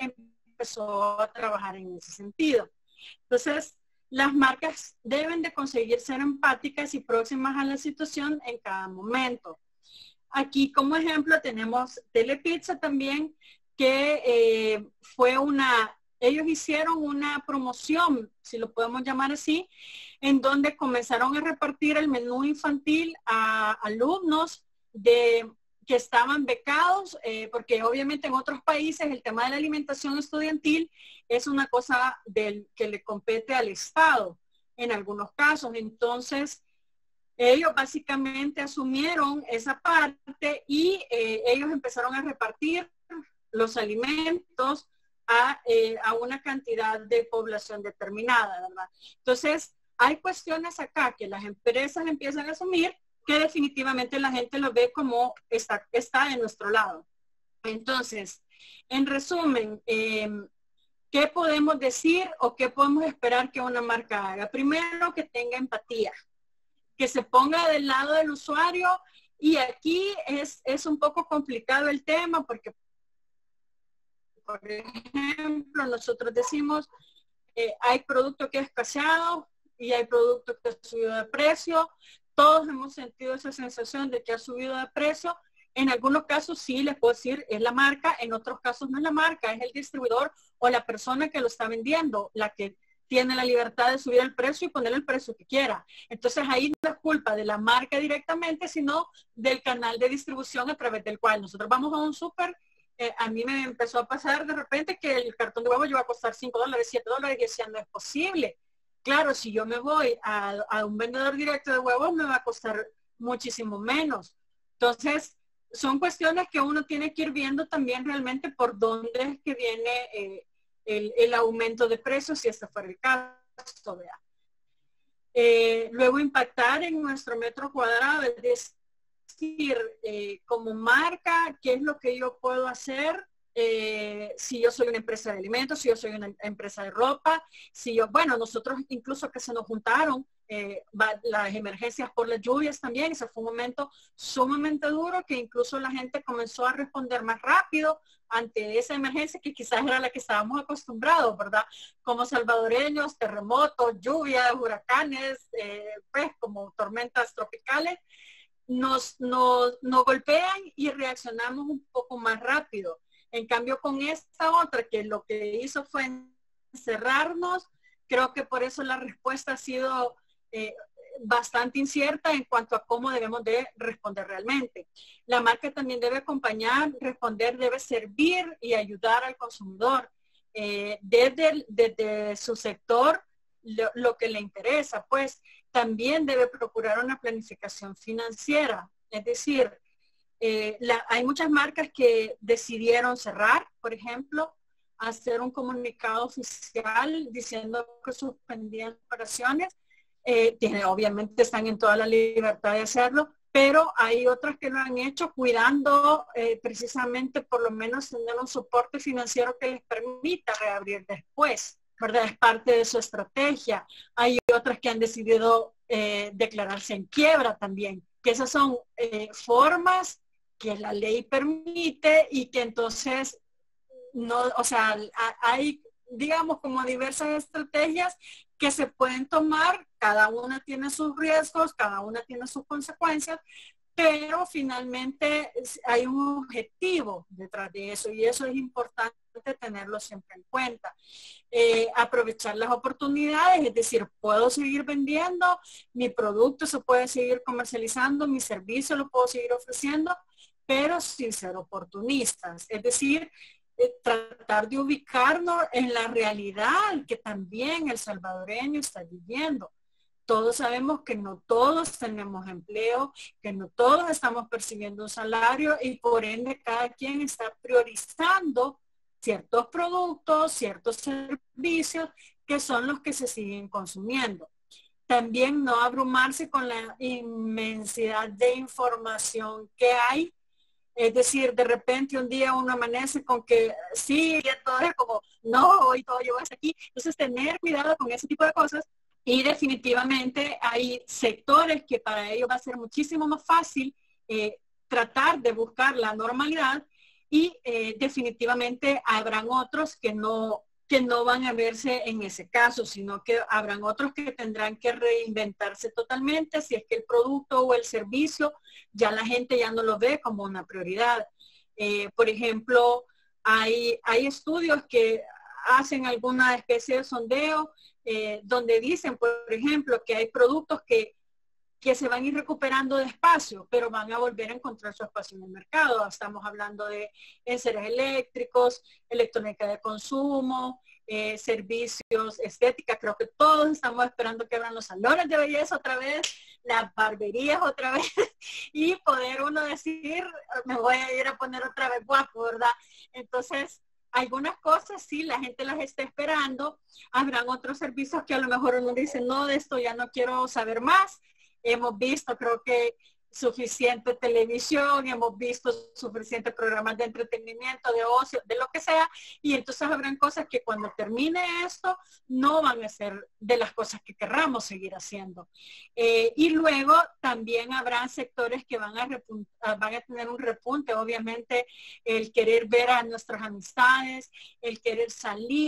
empezó a trabajar en ese sentido. Entonces, las marcas deben de conseguir ser empáticas y próximas a la situación en cada momento. Aquí como ejemplo tenemos Telepizza también, que eh, fue una, ellos hicieron una promoción, si lo podemos llamar así, en donde comenzaron a repartir el menú infantil a alumnos de, que estaban becados, eh, porque obviamente en otros países el tema de la alimentación estudiantil es una cosa del, que le compete al Estado en algunos casos. Entonces, ellos básicamente asumieron esa parte y eh, ellos empezaron a repartir los alimentos a, eh, a una cantidad de población determinada, ¿verdad? Entonces, hay cuestiones acá que las empresas empiezan a asumir que definitivamente la gente lo ve como está, está de nuestro lado. Entonces, en resumen, eh, ¿qué podemos decir o qué podemos esperar que una marca haga? Primero, que tenga empatía, que se ponga del lado del usuario, y aquí es, es un poco complicado el tema porque, por ejemplo, nosotros decimos, eh, hay producto que ha escaseado y hay producto que ha subido de precio. Todos hemos sentido esa sensación de que ha subido de precio. En algunos casos sí, les puedo decir, es la marca, en otros casos no es la marca, es el distribuidor o la persona que lo está vendiendo, la que tiene la libertad de subir el precio y poner el precio que quiera. Entonces ahí no es culpa de la marca directamente, sino del canal de distribución a través del cual nosotros vamos a un súper. Eh, a mí me empezó a pasar de repente que el cartón de huevos iba a costar cinco dólares, siete dólares, y decía, no es posible. Claro, si yo me voy a, a un vendedor directo de huevos, me va a costar muchísimo menos. Entonces, son cuestiones que uno tiene que ir viendo también realmente por dónde es que viene eh, el, el aumento de precios, si este fuera el caso. Vea. Eh, luego impactar en nuestro metro cuadrado, es decir, eh, como marca, ¿qué es lo que yo puedo hacer? Eh, si yo soy una empresa de alimentos, si yo soy una empresa de ropa, si yo, bueno, nosotros incluso que se nos juntaron eh, las emergencias por las lluvias también, ese fue un momento sumamente duro que incluso la gente comenzó a responder más rápido ante esa emergencia que quizás era la que estábamos acostumbrados, ¿verdad? Como salvadoreños, terremotos, lluvias, huracanes, eh, pues como tormentas tropicales, nos, nos, nos golpean y reaccionamos un poco más rápido. En cambio, con esta otra, que lo que hizo fue encerrarnos, creo que por eso la respuesta ha sido eh, bastante incierta en cuanto a cómo debemos de responder realmente. La marca también debe acompañar, responder, debe servir y ayudar al consumidor eh, desde, desde su sector, lo, lo que le interesa. Pues también debe procurar una planificación financiera, es decir, Eh, la, hay muchas marcas que decidieron cerrar, por ejemplo, hacer un comunicado oficial diciendo que suspendían operaciones. Eh, tiene, obviamente están en toda la libertad de hacerlo, pero hay otras que lo han hecho cuidando eh, precisamente por lo menos tener un soporte financiero que les permita reabrir después, ¿verdad? Es parte de su estrategia. Hay otras que han decidido eh, declararse en quiebra también, que esas son eh, formas que la ley permite y que entonces no, o sea, hay, digamos, como diversas estrategias que se pueden tomar, cada una tiene sus riesgos, cada una tiene sus consecuencias, pero finalmente hay un objetivo detrás de eso y eso es importante tenerlo siempre en cuenta. Eh, aprovechar las oportunidades, es decir, puedo seguir vendiendo, mi producto se puede seguir comercializando, mi servicio lo puedo seguir ofreciendo, pero sin ser oportunistas. Es decir, eh, tratar de ubicarnos en la realidad que también el salvadoreño está viviendo. Todos sabemos que no todos tenemos empleo, que no todos estamos percibiendo un salario y por ende cada quien está priorizando ciertos productos, ciertos servicios que son los que se siguen consumiendo. También no abrumarse con la inmensidad de información que hay. Es decir, de repente un día uno amanece con que sí, todo es como, no, hoy todo llegó hasta aquí. Entonces, tener cuidado con ese tipo de cosas y definitivamente hay sectores que para ellos va a ser muchísimo más fácil eh, tratar de buscar la normalidad y eh, definitivamente habrán otros que no, que no van a verse en ese caso, sino que habrán otros que tendrán que reinventarse totalmente si es que el producto o el servicio ya la gente ya no lo ve como una prioridad. Eh, por ejemplo, hay, hay estudios que hacen alguna especie de sondeo eh, donde dicen, por ejemplo, que hay productos que que se van a ir recuperando despacio, pero van a volver a encontrar su espacio en el mercado. Estamos hablando de enseres eléctricos, electrónica de consumo, eh, servicios, estética. Creo que todos estamos esperando que abran los salones de belleza otra vez, las barberías otra vez, y poder uno decir, me voy a ir a poner otra vez guapo, ¿verdad? Entonces, algunas cosas sí, la gente las está esperando. Habrán otros servicios que a lo mejor uno dice, no, de esto ya no quiero saber más. Hemos visto, creo que suficiente televisión, hemos visto suficientes programas de entretenimiento, de ocio, de lo que sea, y entonces habrán cosas que cuando termine esto no van a ser de las cosas que querramos seguir haciendo. Eh, y luego también habrá sectores que van a, van a tener un repunte, obviamente el querer ver a nuestras amistades, el querer salir,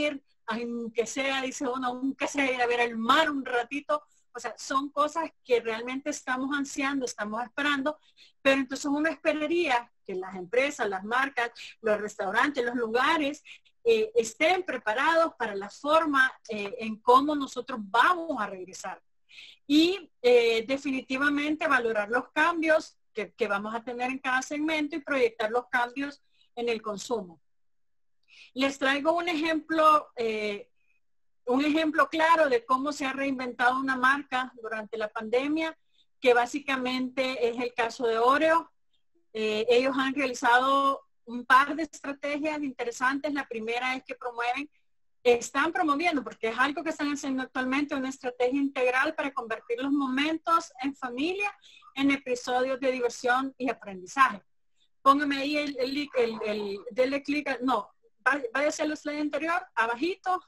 aunque sea, dice uno, aunque sea ir a ver el mar un ratito. O sea, son cosas que realmente estamos ansiando, estamos esperando, pero entonces uno esperaría que las empresas, las marcas, los restaurantes, los lugares eh, estén preparados para la forma eh, en cómo nosotros vamos a regresar. Y eh, definitivamente valorar los cambios que, que vamos a tener en cada segmento y proyectar los cambios en el consumo. Les traigo un ejemplo eh, Un ejemplo claro de cómo se ha reinventado una marca durante la pandemia, que básicamente es el caso de Oreo. Eh, ellos han realizado un par de estrategias interesantes. La primera es que promueven, están promoviendo, porque es algo que están haciendo actualmente, una estrategia integral para convertir los momentos en familia en episodios de diversión y aprendizaje. Póngame ahí el, el, el, el denle clic, no, vaya a hacer el slide anterior, abajito.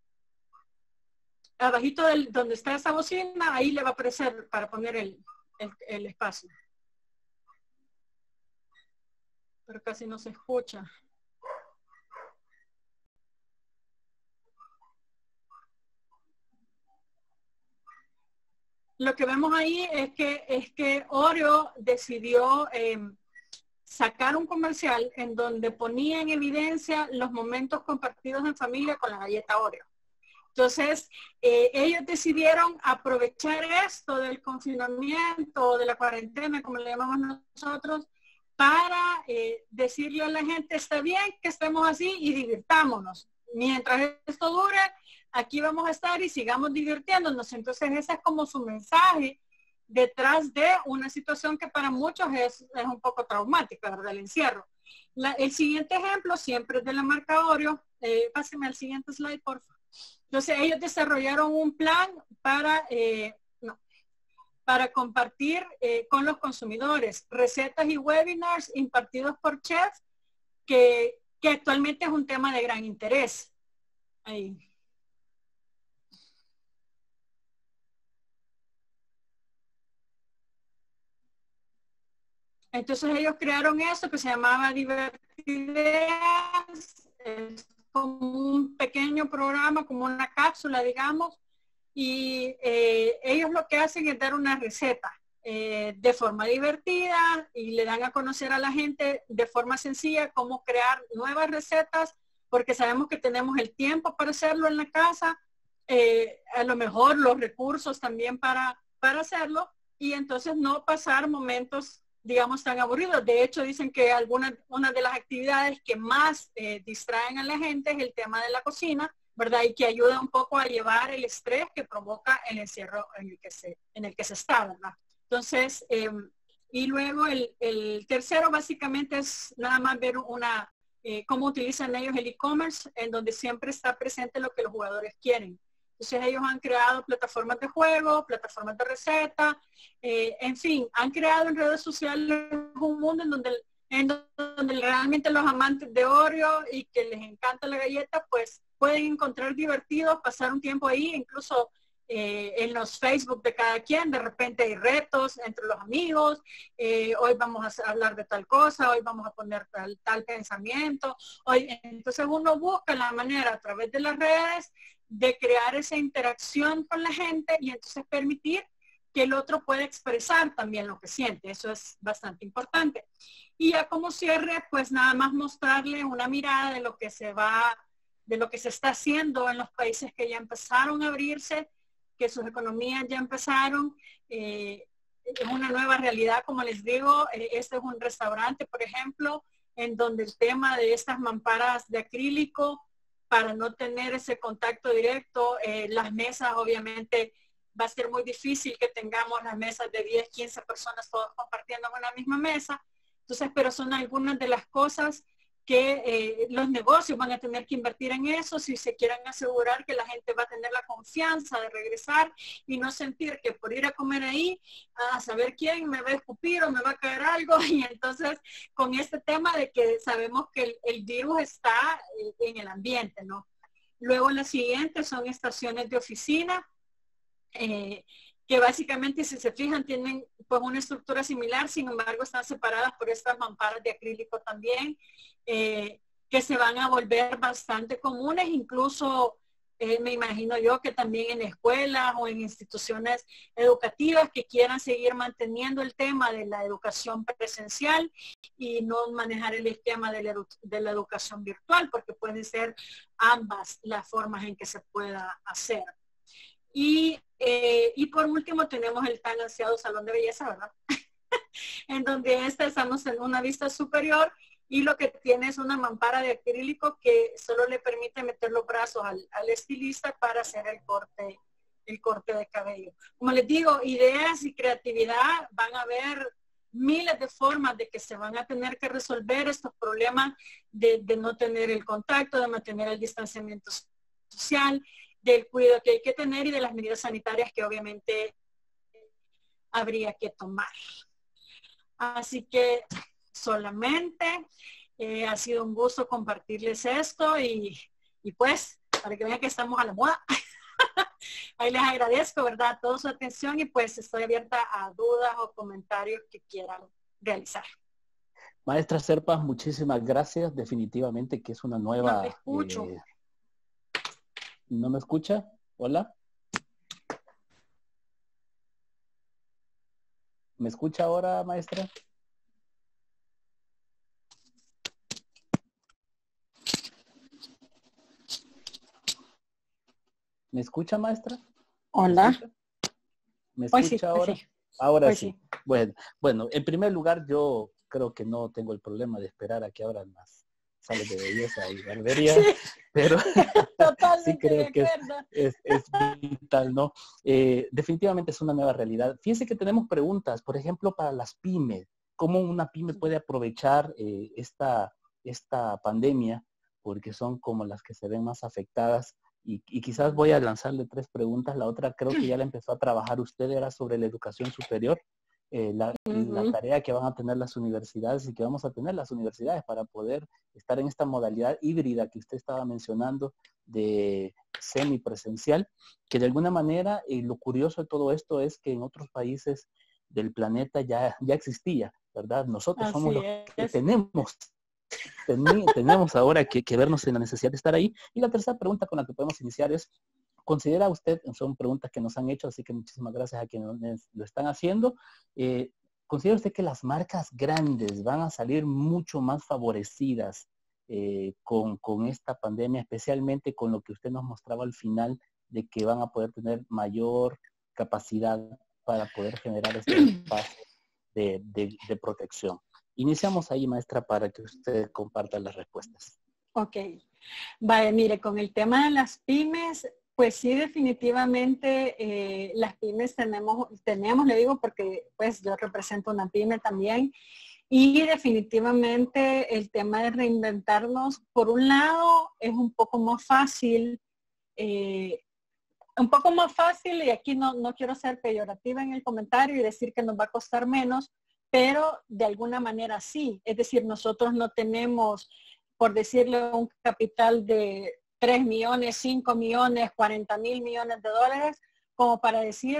Abajito del, donde está esa bocina, ahí le va a aparecer para poner el, el, el espacio. Pero casi no se escucha. Lo que vemos ahí es que, es que Oreo decidió eh, sacar un comercial en donde ponía en evidencia los momentos compartidos en familia con la galleta Oreo. Entonces, eh, ellos decidieron aprovechar esto del confinamiento, de la cuarentena, como le llamamos nosotros, para eh, decirle a la gente, está bien que estemos así y divirtámonos. Mientras esto dure, aquí vamos a estar y sigamos divirtiéndonos. Entonces, ese es como su mensaje detrás de una situación que para muchos es, es un poco traumática, ¿verdad? El encierro. La, el siguiente ejemplo siempre es de la marca Oreo. Eh, páseme al siguiente slide, por favor. Entonces ellos desarrollaron un plan para, eh, no, para compartir eh, con los consumidores recetas y webinars impartidos por chefs, que, que actualmente es un tema de gran interés. Ahí. Entonces ellos crearon esto que se llamaba Divertideas. Es como un pequeño programa, como una cápsula, digamos, y eh, ellos lo que hacen es dar una receta eh, de forma divertida y le dan a conocer a la gente de forma sencilla cómo crear nuevas recetas, porque sabemos que tenemos el tiempo para hacerlo en la casa, eh, a lo mejor los recursos también para, para hacerlo, y entonces no pasar momentos, digamos, tan aburridos. De hecho, dicen que alguna, una de las actividades que más eh, distraen a la gente es el tema de la cocina, ¿verdad? Y que ayuda un poco a llevar el estrés que provoca el encierro en el que se, en el que se está, ¿verdad? Entonces, eh, y luego el, el tercero básicamente es nada más ver una, eh, cómo utilizan ellos el e-commerce, en donde siempre está presente lo que los jugadores quieren. Entonces ellos han creado plataformas de juego, plataformas de receta, eh, en fin, han creado en redes sociales un mundo en donde, en donde realmente los amantes de Oreo y que les encanta la galleta, pues pueden encontrar divertido, pasar un tiempo ahí, incluso eh, en los Facebook de cada quien, de repente hay retos entre los amigos, eh, hoy vamos a hablar de tal cosa, hoy vamos a poner tal, tal pensamiento, hoy, entonces uno busca la manera a través de las redes de crear esa interacción con la gente y entonces permitir que el otro pueda expresar también lo que siente. Eso es bastante importante. Y ya como cierre, pues nada más mostrarle una mirada de lo que se va, de lo que se está haciendo en los países que ya empezaron a abrirse, que sus economías ya empezaron. Eh, es una nueva realidad, como les digo. Eh, este es un restaurante, por ejemplo, en donde el tema de estas mamparas de acrílico, para no tener ese contacto directo, eh, las mesas obviamente va a ser muy difícil que tengamos las mesas de diez, quince personas todos compartiendo en una misma mesa. Entonces, pero son algunas de las cosas que eh, los negocios van a tener que invertir en eso si se quieren asegurar que la gente va a tener la confianza de regresar y no sentir que por ir a comer ahí, a saber quién me va a escupir o me va a caer algo. Y entonces con este tema de que sabemos que el, el virus está en el ambiente, ¿no? Luego la siguiente son estaciones de oficina, eh, que básicamente, si se fijan, tienen pues una estructura similar, sin embargo están separadas por estas mamparas de acrílico también, eh, que se van a volver bastante comunes, incluso Eh, me imagino yo que también en escuelas o en instituciones educativas que quieran seguir manteniendo el tema de la educación presencial y no manejar el esquema de la, de la educación virtual, porque pueden ser ambas las formas en que se pueda hacer. Y, eh, y por último tenemos el tan ansiado salón de belleza, ¿verdad? En donde esta estamos en una vista superior y lo que tiene es una mampara de acrílico que solo le permite meter los brazos al, al estilista para hacer el corte, el corte de cabello. Como les digo, ideas y creatividad, van a haber miles de formas de que se van a tener que resolver estos problemas de, de no tener el contacto, de mantener el distanciamiento social, del cuidado que hay que tener y de las medidas sanitarias que obviamente habría que tomar. Así que solamente eh, ha sido un gusto compartirles esto y, y pues para que vean que estamos a la moda. Ahí les agradezco, ¿verdad?, toda su atención y pues estoy abierta a dudas o comentarios que quieran realizar. Maestra Serpa, muchísimas gracias. Definitivamente que es una nueva... No me escucho. Eh, ¿No me escucha? Hola. ¿Me escucha ahora, maestra? ¿Me escucha, maestra? Hola. ¿Me escucha, ¿Me escucha sí, ahora? Sí. Ahora Hoy sí. sí. Bueno, bueno, en primer lugar, yo creo que no tengo el problema de esperar a que abran más salas de belleza y barbería, sí. Pero sí creo que es, es, es vital, ¿no? Eh, definitivamente es una nueva realidad. Fíjense que tenemos preguntas, por ejemplo, para las pymes. ¿Cómo una pyme puede aprovechar eh, esta, esta pandemia? Porque son como las que se ven más afectadas. Y, y quizás voy a lanzarle tres preguntas. La otra creo que ya la empezó a trabajar usted, era sobre la educación superior. Eh, la, uh-huh. la tarea que van a tener las universidades y que vamos a tener las universidades para poder estar en esta modalidad híbrida que usted estaba mencionando de semipresencial, que de alguna manera eh, lo curioso de todo esto es que en otros países del planeta ya, ya existía, ¿verdad? Nosotros Así somos los que tenemos, ten, tenemos ahora que, que vernos en la necesidad de estar ahí. Y la tercera pregunta con la que podemos iniciar es, ¿considera usted, son preguntas que nos han hecho, así que muchísimas gracias a quienes lo están haciendo, eh, ¿considera usted que las marcas grandes van a salir mucho más favorecidas eh, con, con esta pandemia, especialmente con lo que usted nos mostraba al final, de que van a poder tener mayor capacidad para poder generar este espacio de, de, de protección? Iniciamos ahí, maestra, para que usted comparta las respuestas. Ok. Vale, mire, con el tema de las pymes, pues sí, definitivamente eh, las pymes tenemos, tenemos, le digo porque pues yo represento una pyme también, y definitivamente el tema de reinventarnos, por un lado, es un poco más fácil, eh, un poco más fácil, y aquí no, no quiero ser peyorativa en el comentario y decir que nos va a costar menos, pero de alguna manera sí, es decir, nosotros no tenemos, por decirlo, un capital de tres millones, cinco millones, cuarenta mil millones de dólares, como para decir,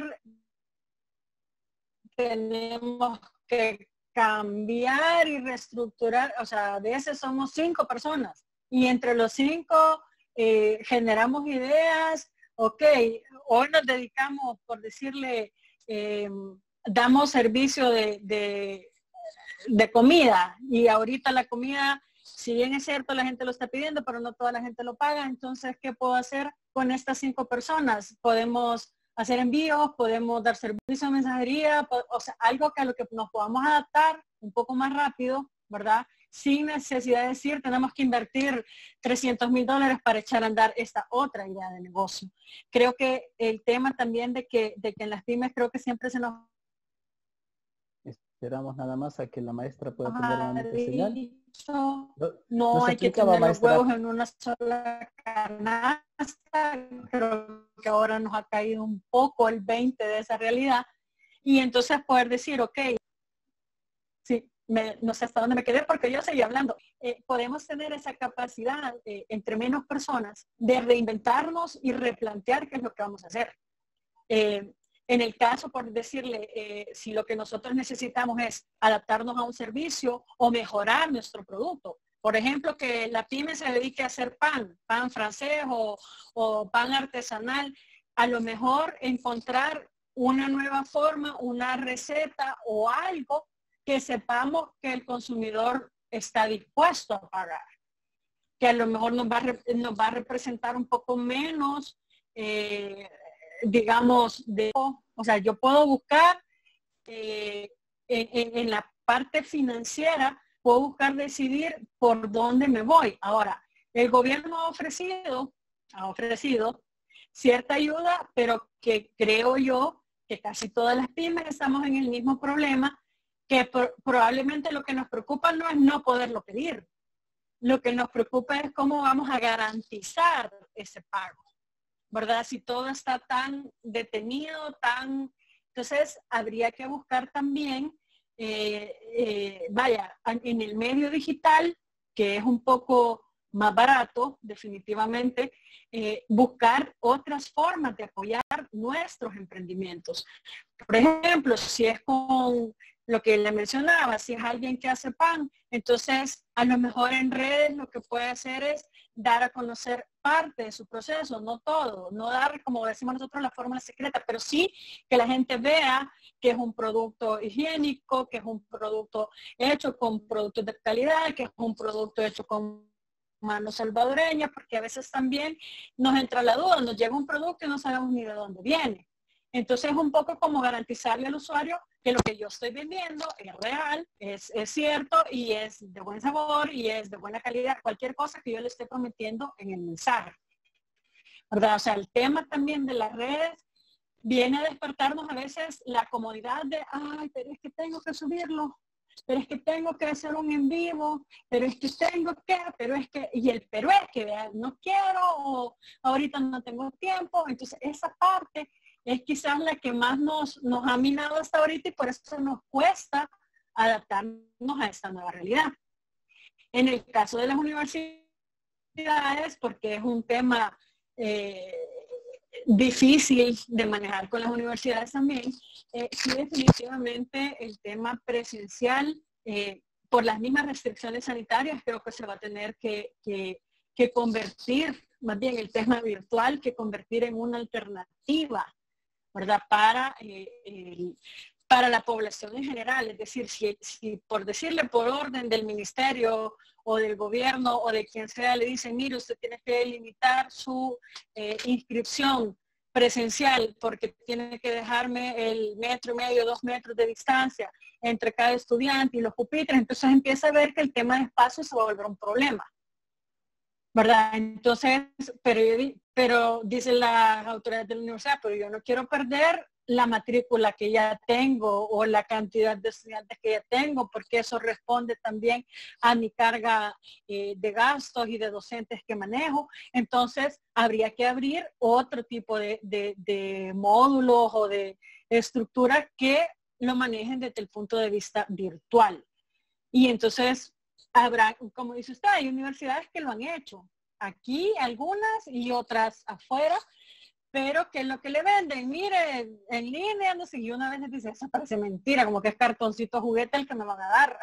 tenemos que cambiar y reestructurar, o sea, de ese somos cinco personas, y entre los cinco eh, generamos ideas, ok, hoy nos dedicamos, por decirle, eh, damos servicio de, de, de comida, y ahorita la comida, si bien es cierto, la gente lo está pidiendo, pero no toda la gente lo paga. Entonces, ¿qué puedo hacer con estas cinco personas? Podemos hacer envíos, podemos dar servicio de mensajería, o sea, algo que a lo que nos podamos adaptar un poco más rápido, ¿verdad? Sin necesidad de decir, tenemos que invertir trescientos mil dólares para echar a andar esta otra idea de negocio. Creo que el tema también de que, de que en las pymes creo que siempre se nos... Esperamos nada más a que la maestra pueda tener nuevamente señal. No, no hay que tener maestra. los huevos en una sola canasta. Creo que ahora nos ha caído un poco el veinte de esa realidad. Y entonces poder decir, ok, sí, me, no sé hasta dónde me quedé porque yo seguí hablando. Eh, podemos tener esa capacidad eh, entre menos personas de reinventarnos y replantear qué es lo que vamos a hacer. Eh, En el caso, por decirle, eh, si lo que nosotros necesitamos es adaptarnos a un servicio o mejorar nuestro producto, Por ejemplo, que la pyme se dedique a hacer pan, pan francés o, o pan artesanal. A lo mejor encontrar una nueva forma, una receta o algo que sepamos que el consumidor está dispuesto a pagar, que a lo mejor nos va a, nos va a representar un poco menos, eh, digamos, de, o sea, yo puedo buscar eh, en, en la parte financiera, puedo buscar decidir por dónde me voy. Ahora, el gobierno ha ofrecido, ha ofrecido cierta ayuda, pero que creo yo que casi todas las pymes estamos en el mismo problema, que por, probablemente lo que nos preocupa no es no poderlo pedir. Lo que nos preocupa es cómo vamos a garantizar ese pago, ¿verdad? Si todo está tan detenido, tan... Entonces, habría que buscar también, eh, eh, vaya, en el medio digital, que es un poco más barato, definitivamente, eh, buscar otras formas de apoyar nuestros emprendimientos. Por ejemplo, si es con lo que le mencionaba, si es alguien que hace pan, entonces a lo mejor en redes lo que puede hacer es dar a conocer parte de su proceso, no todo, no dar, como decimos nosotros, la fórmula secreta, pero sí que la gente vea que es un producto higiénico, que es un producto hecho con productos de calidad, que es un producto hecho con manos salvadoreñas, porque a veces también nos entra la duda, nos llega un producto y no sabemos ni de dónde viene. Entonces es un poco como garantizarle al usuario que lo que yo estoy vendiendo es real, es, es cierto y es de buen sabor y es de buena calidad, cualquier cosa que yo le esté prometiendo en el mensaje, ¿verdad? O sea, el tema también de las redes viene a despertarnos a veces la comodidad de, ay, pero es que tengo que subirlo, pero es que tengo que hacer un en vivo, pero es que tengo que, pero es que, y el pero es que vean, no quiero, o ahorita no tengo tiempo. Entonces esa parte es quizás la que más nos, nos ha minado hasta ahorita y por eso nos cuesta adaptarnos a esta nueva realidad. En el caso de las universidades, porque es un tema eh, difícil de manejar con las universidades también, eh, sí definitivamente el tema presencial, eh, por las mismas restricciones sanitarias, creo que se va a tener que, que, que convertir, más bien el tema virtual, que convertir en una alternativa, ¿verdad? Para, eh, el, para la población en general. Es decir, si, si por decirle por orden del ministerio o del gobierno o de quien sea le dicen, mire, usted tiene que limitar su eh, inscripción presencial porque tiene que dejarme el metro y medio, dos metros de distancia entre cada estudiante y los pupitres, entonces empieza a ver que el tema de espacio se va a volver un problema, ¿verdad? Entonces, pero, yo, pero dicen las autoridades de la universidad, pero yo no quiero perder la matrícula que ya tengo o la cantidad de estudiantes que ya tengo, porque eso responde también a mi carga eh, de gastos y de docentes que manejo. Entonces, habría que abrir otro tipo de, de, de módulos o de estructuras que lo manejen desde el punto de vista virtual. Y entonces, habrá, como dice usted, hay universidades que lo han hecho. Aquí algunas y otras afuera, pero que lo que le venden, mire, en línea, no sé, y una vez les dice, eso parece mentira, como que es cartoncito juguete el que me van a dar.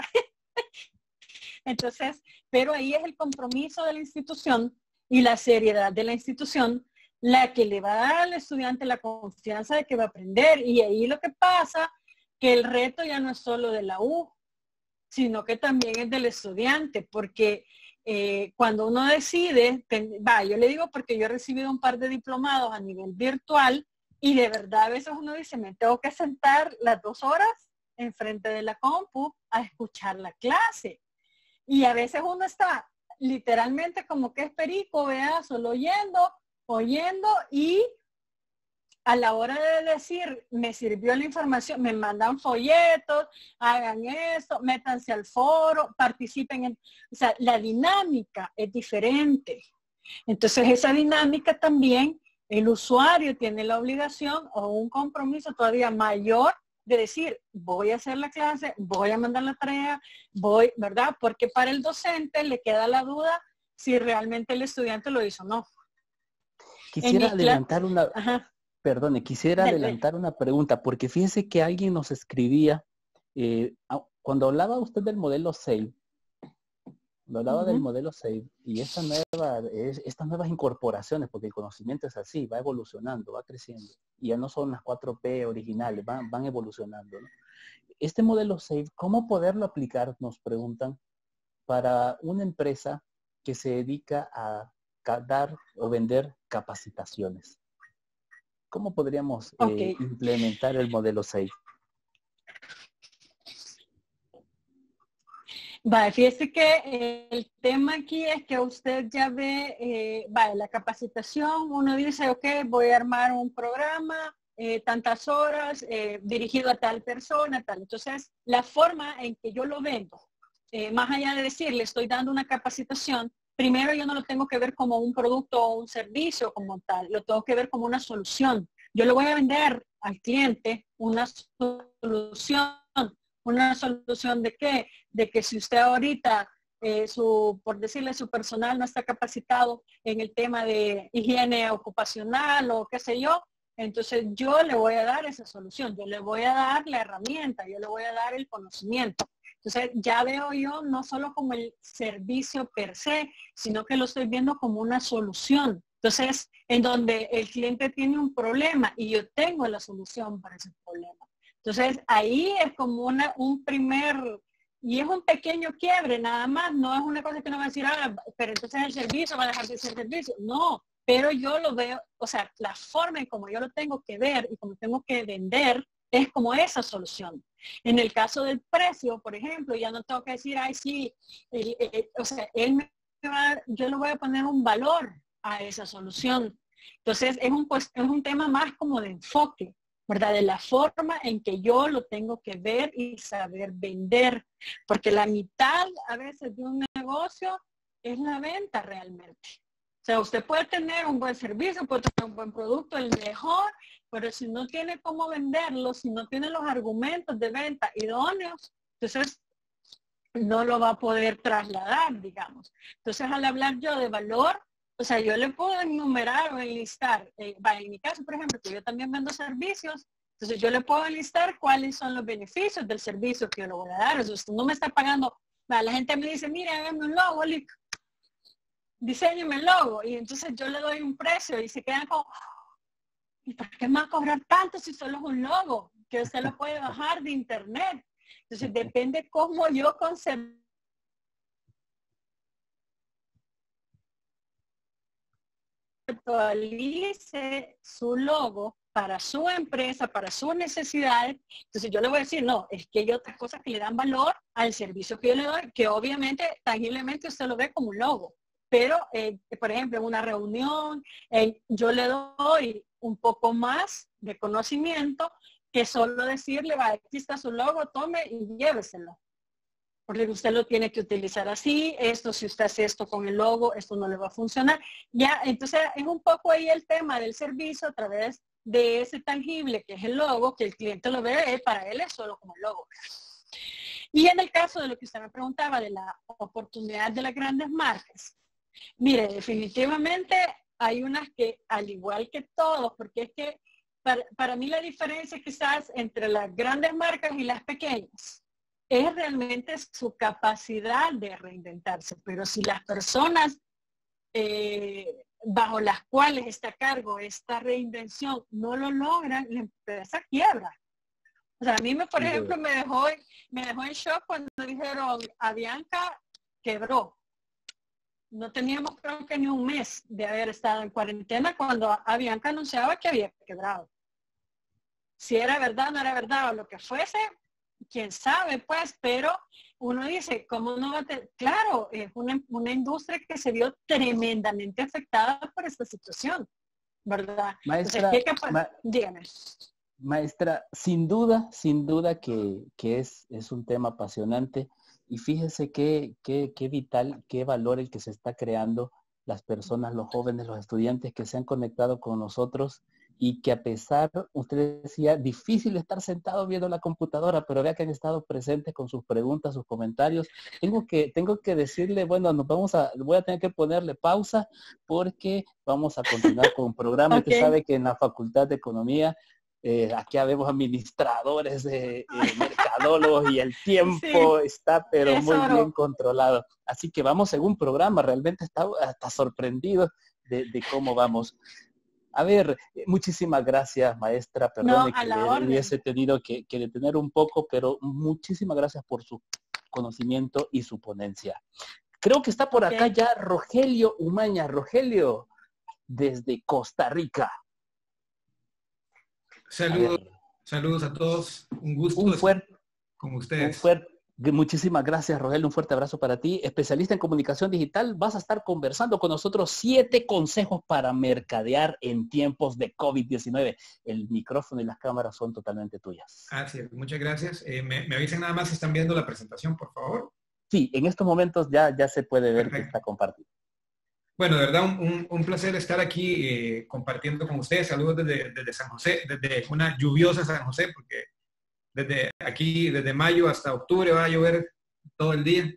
Entonces, pero ahí es el compromiso de la institución y la seriedad de la institución la que le va a dar al estudiante la confianza de que va a aprender. Y ahí lo que pasa, que el reto ya no es solo de la U, sino que también es del estudiante, porque Eh, cuando uno decide, va, yo le digo porque yo he recibido un par de diplomados a nivel virtual y de verdad a veces uno dice, me tengo que sentar las dos horas enfrente de la compu a escuchar la clase. Y a veces uno está literalmente como que es perico, vea, solo oyendo, oyendo y a la hora de decir, me sirvió la información, me mandan folletos, hagan esto, métanse al foro, participen en, o sea, la dinámica es diferente. Entonces esa dinámica también, el usuario tiene la obligación o un compromiso todavía mayor de decir, voy a hacer la clase, voy a mandar la tarea, voy, ¿verdad? Porque para el docente le queda la duda si realmente el estudiante lo hizo o no. Quisiera adelantar una... Ajá. Perdone, quisiera Dale. adelantar una pregunta, porque fíjese que alguien nos escribía, eh, cuando hablaba usted del modelo S E I, Me hablaba Ujú. del modelo SAFE y esta nueva, es- estas nuevas incorporaciones, porque el conocimiento es así, va evolucionando, va creciendo. Y ya no son las cuatro P originales, van, van evolucionando, ¿no? Este modelo SAFE, ¿cómo poderlo aplicar? Nos preguntan, para una empresa que se dedica a ca- dar o vender capacitaciones. ¿Cómo podríamos Ok. eh, implementar el modelo SAFE? Vale, fíjese que eh, el tema aquí es que usted ya ve, eh, vale, la capacitación, uno dice, ok, voy a armar un programa, eh, tantas horas, eh, dirigido a tal persona, tal. Entonces, la forma en que yo lo vendo, eh, más allá de decir, le estoy dando una capacitación, primero yo no lo tengo que ver como un producto o un servicio como tal, lo tengo que ver como una solución. Yo le voy a vender al cliente una solución. ¿Una solución de qué? De que si usted ahorita, eh, su, por decirle, su personal no está capacitado en el tema de higiene ocupacional o qué sé yo, entonces yo le voy a dar esa solución, yo le voy a dar la herramienta, yo le voy a dar el conocimiento. Entonces ya veo yo no solo como el servicio per se, sino que lo estoy viendo como una solución. Entonces, en donde el cliente tiene un problema y yo tengo la solución para ese problema. Entonces, ahí es como una, un primer, y es un pequeño quiebre nada más, no es una cosa que no va a decir, ah, pero entonces el servicio va a dejar de ser servicio. No, pero yo lo veo, o sea, la forma en como yo lo tengo que ver y como tengo que vender es como esa solución. En el caso del precio, por ejemplo, ya no tengo que decir, ay, sí, el, el, o sea, él me va, yo le voy a poner un valor a esa solución. Entonces, es un, pues, es un tema más como de enfoque, ¿verdad? De la forma en que yo lo tengo que ver y saber vender. Porque la mitad a veces de un negocio es la venta realmente. O sea, usted puede tener un buen servicio, puede tener un buen producto, el mejor, pero si no tiene cómo venderlo, si no tiene los argumentos de venta idóneos, entonces no lo va a poder trasladar, digamos. Entonces, al hablar yo de valor, o sea, yo le puedo enumerar o enlistar, eh, en mi caso, por ejemplo, que yo también vendo servicios, entonces yo le puedo enlistar cuáles son los beneficios del servicio que yo le voy a dar. O sea, usted no me está pagando, la gente me dice, mire, hágame un logo, diseñeme el logo, y entonces yo le doy un precio y se quedan como, ¿y por qué me va a cobrar tanto si solo es un logo? Que usted lo puede bajar de internet. Entonces depende cómo yo conceptualice su logo para su empresa, para sus necesidades. Entonces yo le voy a decir, no, es que hay otras cosas que le dan valor al servicio que yo le doy, que obviamente tangiblemente usted lo ve como un logo. Pero, eh, por ejemplo, en una reunión, eh, yo le doy un poco más de conocimiento que solo decirle, va, aquí está su logo, tome y lléveselo. Porque usted lo tiene que utilizar así, esto, si usted hace esto con el logo, esto no le va a funcionar. Ya, entonces es un poco ahí el tema del servicio a través de ese tangible que es el logo, que el cliente lo ve, eh, para él es solo como el logo. Y en el caso de lo que usted me preguntaba de la oportunidad de las grandes marcas, mire, definitivamente hay unas que, al igual que todos, porque es que para, para mí la diferencia quizás entre las grandes marcas y las pequeñas es realmente su capacidad de reinventarse. Pero si las personas eh, bajo las cuales está a cargo esta reinvención no lo logran, la empresa quiebra. O sea, a mí, me, por ejemplo, me dejó, me dejó en shock cuando dijeron Avianca quebró. No teníamos creo que ni un mes de haber estado en cuarentena cuando Avianca anunciaba que había quebrado. Si era verdad, no era verdad o lo que fuese, quién sabe, pues, pero uno dice, ¿cómo no va a tener? Claro, es una, una industria que se vio tremendamente afectada por esta situación, ¿verdad? Maestra, Entonces, ¿qué capaz? ma Dígame. Maestra, sin duda, sin duda que, que es, es un tema apasionante y fíjese qué, qué, qué vital, qué valor el que se está creando las personas, los jóvenes, los estudiantes que se han conectado con nosotros y que a pesar, usted decía, difícil estar sentado viendo la computadora, pero vea que han estado presentes con sus preguntas, sus comentarios. Tengo que, tengo que decirle, bueno, nos vamos a, voy a tener que ponerle pausa porque vamos a continuar con un programa. Okay. Usted sabe que en la Facultad de Economía Eh, aquí habemos administradores, de, eh, mercadólogos y el tiempo sí, está pero muy oro. bien controlado. Así que vamos en un programa, realmente está hasta sorprendido de, de cómo vamos. A ver, muchísimas gracias, maestra. Perdone no, que le hubiese tenido que, que detener un poco, pero muchísimas gracias por su conocimiento y su ponencia. Creo que está por acá okay. ya Rogelio Umaña. Rogelio, desde Costa Rica. Saludos, a saludos a todos. Un gusto un fuerte, con ustedes. Un fuerte, muchísimas gracias, Rogelio. Un fuerte abrazo para ti. Especialista en comunicación digital, vas a estar conversando con nosotros siete consejos para mercadear en tiempos de COVID diecinueve. El micrófono y las cámaras son totalmente tuyas. Así es, muchas gracias. Eh, me, me avisan nada más si están viendo la presentación, por favor. Sí, en estos momentos ya, ya se puede ver Perfecto. que está compartido. Bueno, de verdad, un, un, un placer estar aquí eh, compartiendo con ustedes. Saludos desde, desde San José, desde una lluviosa San José, porque desde aquí, desde mayo hasta octubre va a llover todo el día,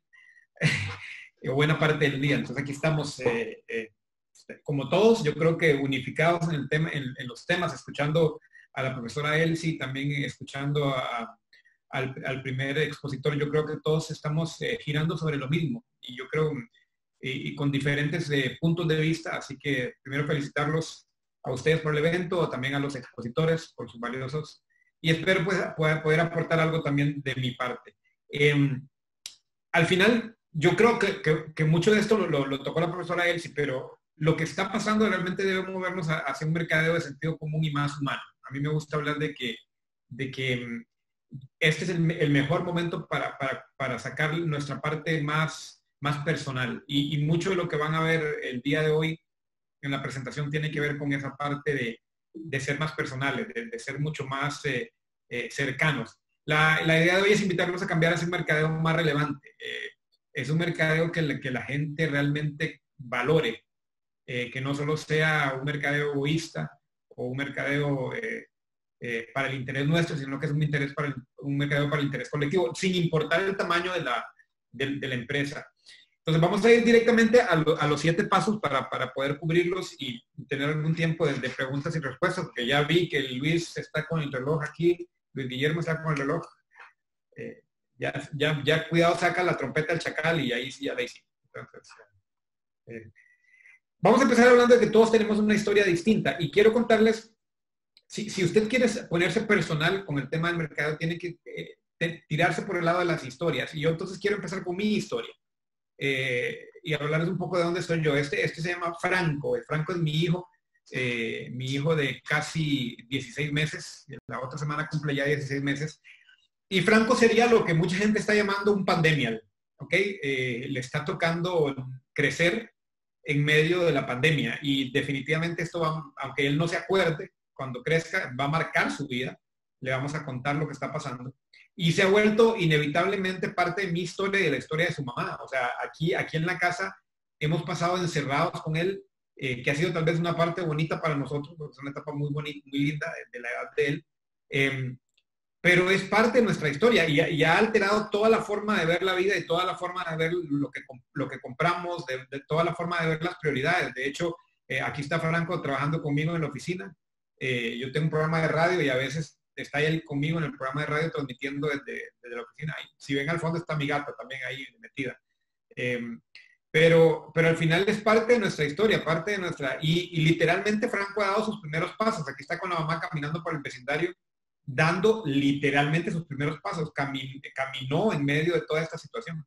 o buena parte del día. Entonces aquí estamos, eh, eh, como todos, yo creo que unificados en, el tema, en, en los temas, escuchando a la profesora Elsie, también escuchando a, al, al primer expositor. Yo creo que todos estamos eh, girando sobre lo mismo. Y yo creo... y con diferentes eh, puntos de vista, así que primero felicitarlos a ustedes por el evento, también a los expositores por sus valiosos, y espero pues, poder, poder aportar algo también de mi parte. Eh, al final, yo creo que, que, que mucho de esto lo, lo, lo tocó la profesora Elsie, pero lo que está pasando realmente debe movernos a, hacia un mercadeo de sentido común y más humano. A mí me gusta hablar de que, de que este es el, el mejor momento para, para, para sacar nuestra parte más más personal. Y, y mucho de lo que van a ver el día de hoy en la presentación tiene que ver con esa parte de, de ser más personales, de, de ser mucho más eh, eh, cercanos. La, la idea de hoy es invitarlos a cambiar a ese mercadeo más relevante. Eh, es un mercadeo que, la, que la gente realmente valore, eh, que no solo sea un mercadeo egoísta o un mercadeo eh, eh, para el interés nuestro, sino que es un, interés para el, un mercadeo para el interés colectivo, sin importar el tamaño de la, de, de la empresa. Entonces vamos a ir directamente a, lo, a los siete pasos para, para poder cubrirlos y tener algún tiempo de, de preguntas y respuestas, porque ya vi que Luis está con el reloj aquí, Luis Guillermo está con el reloj. Eh, ya, ya, ya cuidado, saca la trompeta del chacal y ahí sí ya la hicimos. Entonces, eh, vamos a empezar hablando de que todos tenemos una historia distinta y quiero contarles, si, si usted quiere ponerse personal con el tema del mercado, tiene que eh, tirarse por el lado de las historias. Y yo entonces quiero empezar con mi historia. Eh, y hablarles un poco de dónde estoy yo. Este, este se llama Franco. Franco es mi hijo, eh, mi hijo de casi dieciséis meses. La otra semana cumple ya dieciséis meses. Y Franco sería lo que mucha gente está llamando un pandemial. ¿Ok? Eh, le está tocando crecer en medio de la pandemia. Y definitivamente esto va, aunque él no se acuerde, cuando crezca va a marcar su vida. Le vamos a contar lo que está pasando. Y se ha vuelto inevitablemente parte de mi historia y de la historia de su mamá. O sea, aquí, aquí en la casa hemos pasado encerrados con él, eh, que ha sido tal vez una parte bonita para nosotros, porque es una etapa muy bonita, muy linda de, de la edad de él. Eh, pero es parte de nuestra historia y, y ha alterado toda la forma de ver la vida y toda la forma de ver lo que, lo que compramos, de, de toda la forma de ver las prioridades. De hecho, eh, aquí está Franco trabajando conmigo en la oficina. Eh, yo tengo un programa de radio y a veces está él conmigo en el programa de radio transmitiendo desde, desde la oficina. Y si ven al fondo está mi gata también ahí metida. Eh, pero, pero al final es parte de nuestra historia, parte de nuestra... Y, y literalmente Franco ha dado sus primeros pasos. Aquí está con la mamá caminando por el vecindario, dando literalmente sus primeros pasos. Camin, caminó en medio de toda esta situación.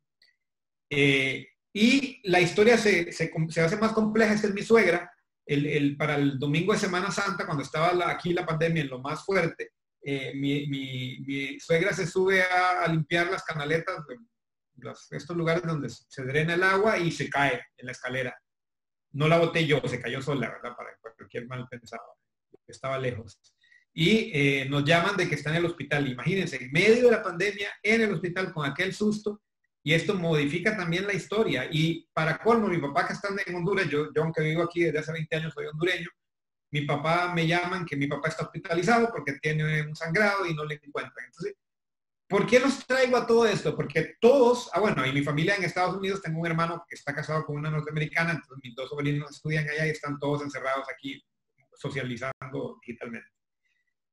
Eh, y la historia se, se, se hace más compleja. Esta es mi suegra. El, el, para el domingo de Semana Santa, cuando estaba la, aquí la pandemia en lo más fuerte, Eh, mi, mi, mi suegra se sube a, a limpiar las canaletas, de los, estos lugares donde se drena el agua y se cae en la escalera. No la boté yo, se cayó sola, ¿verdad? Para cualquier mal pensado. Estaba lejos. Y eh, nos llaman de que está en el hospital. Imagínense, en medio de la pandemia, en el hospital con aquel susto. Y esto modifica también la historia. Y para colmo, mi papá que está en Honduras, yo, yo aunque vivo aquí desde hace veinte años, soy hondureño, mi papá me llaman que mi papá está hospitalizado porque tiene un sangrado y no le encuentran. Entonces, ¿por qué los traigo a todo esto? Porque todos, ah bueno, y mi familia en Estados Unidos, tengo un hermano que está casado con una norteamericana, entonces mis dos sobrinos estudian allá y están todos encerrados aquí socializando digitalmente.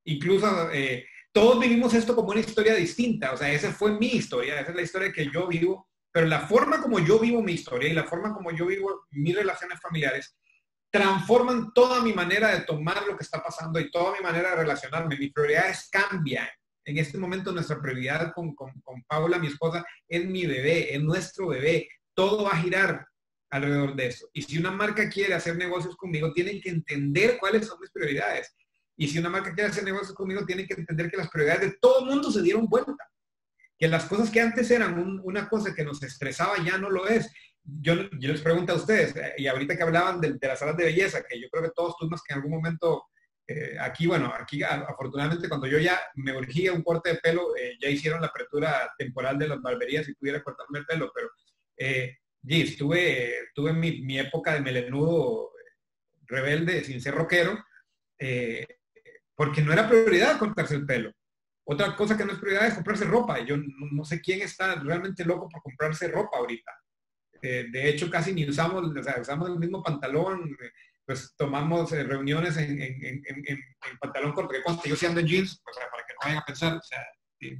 incluso eh, todos vivimos esto como una historia distinta, o sea, esa fue mi historia, esa es la historia que yo vivo, pero la forma como yo vivo mi historia y la forma como yo vivo mis relaciones familiares transforman toda mi manera de tomar lo que está pasando y toda mi manera de relacionarme. Mis prioridades cambian. En este momento nuestra prioridad con, con, con Paula, mi esposa, es mi bebé, es nuestro bebé. Todo va a girar alrededor de eso. Y si una marca quiere hacer negocios conmigo, tienen que entender cuáles son mis prioridades. Y si una marca quiere hacer negocios conmigo, tienen que entender que las prioridades de todo el mundo se dieron vuelta. Que las cosas que antes eran un, una cosa que nos estresaba ya no lo es. Yo, yo les pregunto a ustedes, y ahorita que hablaban de, de las salas de belleza, que yo creo que todos tuvimos que en algún momento... Eh, aquí, bueno, aquí afortunadamente cuando yo ya me urgía un corte de pelo, eh, ya hicieron la apertura temporal de las barberías y pudiera cortarme el pelo, pero eh, yes, tuve, tuve mi, mi época de melenudo rebelde, sin ser rockero, eh, porque no era prioridad cortarse el pelo. Otra cosa que no es prioridad es comprarse ropa. Yo no, no sé quién está realmente loco por comprarse ropa ahorita. Eh, de hecho, casi ni usamos, o sea, usamos el mismo pantalón, eh, pues tomamos eh, reuniones en, en, en, en, en pantalón corto, que conste, yo sí ando en jeans, o sea, para que no vayan a pensar, o sea, sí.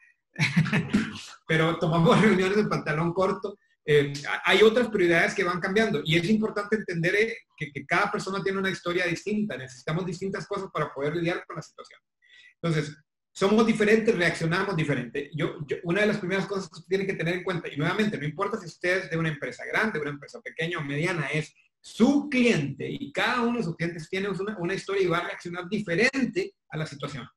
Pero tomamos reuniones en pantalón corto. Eh, hay otras prioridades que van cambiando y es importante entender eh, que, que cada persona tiene una historia distinta, necesitamos distintas cosas para poder lidiar con la situación. Entonces, somos diferentes, reaccionamos diferente. Yo, yo, una de las primeras cosas que usted tiene que tener en cuenta, y nuevamente, no importa si usted es de una empresa grande, una empresa pequeña o mediana, es su cliente y cada uno de sus clientes tiene una, una historia y va a reaccionar diferente a la situación.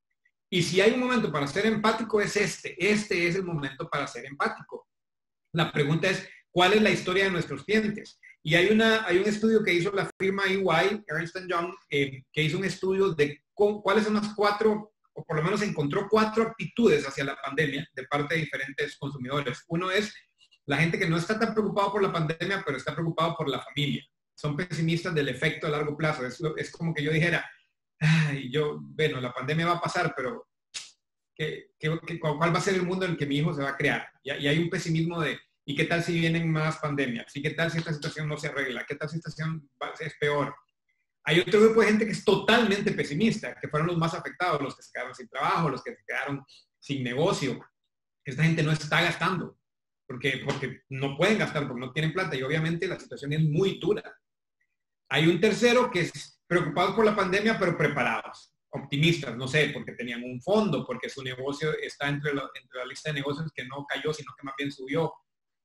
Y si hay un momento para ser empático es este. Este es el momento para ser empático. La pregunta es, ¿cuál es la historia de nuestros clientes? Y hay, una, hay un estudio que hizo la firma E Y, Ernst and Young, eh, que hizo un estudio de con, cuáles son las cuatro, o por lo menos encontró cuatro actitudes hacia la pandemia de parte de diferentes consumidores. Uno es la gente que no está tan preocupado por la pandemia, pero está preocupado por la familia. Son pesimistas del efecto a largo plazo. Es, es como que yo dijera, ay, yo, bueno, la pandemia va a pasar, pero ¿qué, qué, qué, ¿cuál va a ser el mundo en el que mi hijo se va a crear? Y, y hay un pesimismo de, ¿y qué tal si vienen más pandemias? ¿Y qué tal si esta situación no se arregla? ¿Qué tal si esta situación es peor? Hay otro grupo de gente que es totalmente pesimista, que fueron los más afectados, los que se quedaron sin trabajo, los que se quedaron sin negocio. Esta gente no está gastando. Porque, porque no pueden gastar, porque no tienen plata y obviamente la situación es muy dura. Hay un tercero que es preocupado por la pandemia, pero preparados, optimistas, no sé, porque tenían un fondo, porque su negocio está entre la, entre la lista de negocios que no cayó, sino que más bien subió.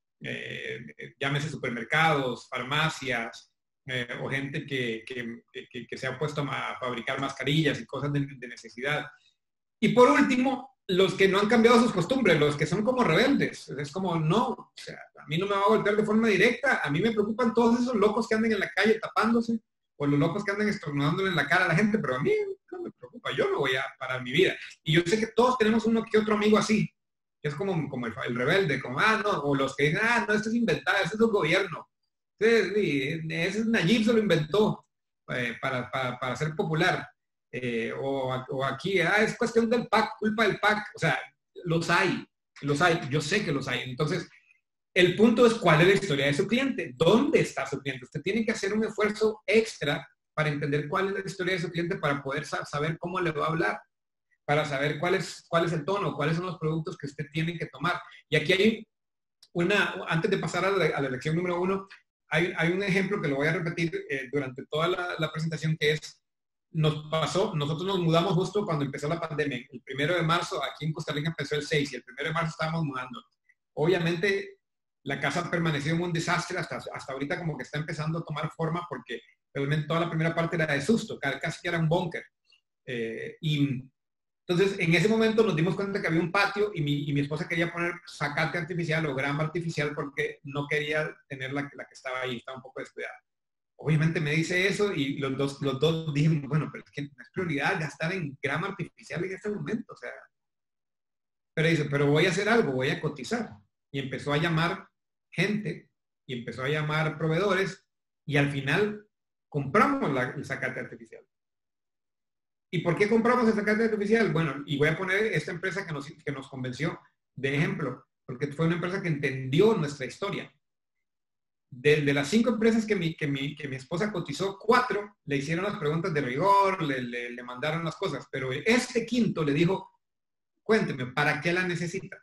Eh, llámese supermercados, farmacias, eh, o gente que, que, que, que se ha puesto a fabricar mascarillas y cosas de, de necesidad. Y por último, los que no han cambiado sus costumbres, los que son como rebeldes. Es como, no, o sea, a mí no me va a golpear de forma directa, a mí me preocupan todos esos locos que andan en la calle tapándose, o los locos que andan estornudándole en la cara a la gente, pero a mí no me preocupa, yo me voy a parar mi vida. Y yo sé que todos tenemos uno que otro amigo así, que es como, como el, el rebelde, como, ah, no, o los que dicen, ah, no, esto es inventado, esto es un gobierno. Ese es Nayib, se lo inventó eh, para, para, para ser popular. Eh, o, o aquí, ah, es cuestión del P A C, culpa del P A C, o sea, los hay, los hay, yo sé que los hay. Entonces, el punto es cuál es la historia de su cliente, dónde está su cliente. Usted tiene que hacer un esfuerzo extra para entender cuál es la historia de su cliente, para poder saber cómo le va a hablar, para saber cuál es, cuál es el tono, cuáles son los productos que usted tiene que tomar. Y aquí hay una, antes de pasar a la, a la lección número uno, hay, hay un ejemplo que lo voy a repetir eh, durante toda la, la presentación, que es, nos pasó, nosotros nos mudamos justo cuando empezó la pandemia. El primero de marzo, aquí en Costa Rica empezó el seis y el primero de marzo estábamos mudando. Obviamente, la casa permaneció en un desastre hasta, hasta ahorita, como que está empezando a tomar forma, porque realmente toda la primera parte era de susto, casi que era un búnker. Eh, y entonces, en ese momento nos dimos cuenta que había un patio y mi, y mi esposa quería poner zacate artificial o grama artificial porque no quería tener la, la que estaba ahí, estaba un poco descuidada. Obviamente me dice eso y los dos, los dos dijimos, bueno, pero es que no es prioridad gastar en grama artificial en este momento, o sea. Pero dice, pero voy a hacer algo, voy a cotizar. Y empezó a llamar gente y empezó a llamar proveedores y al final compramos la, el zacate artificial. ¿Y por qué compramos el zacate artificial? Bueno, y voy a poner esta empresa que nos, que nos convenció de ejemplo, porque fue una empresa que entendió nuestra historia. de, de las cinco empresas que mi, que, mi, que mi esposa cotizó, cuatro le hicieron las preguntas de rigor, le, le, le mandaron las cosas, pero este quinto le dijo, cuénteme, ¿para qué la necesita?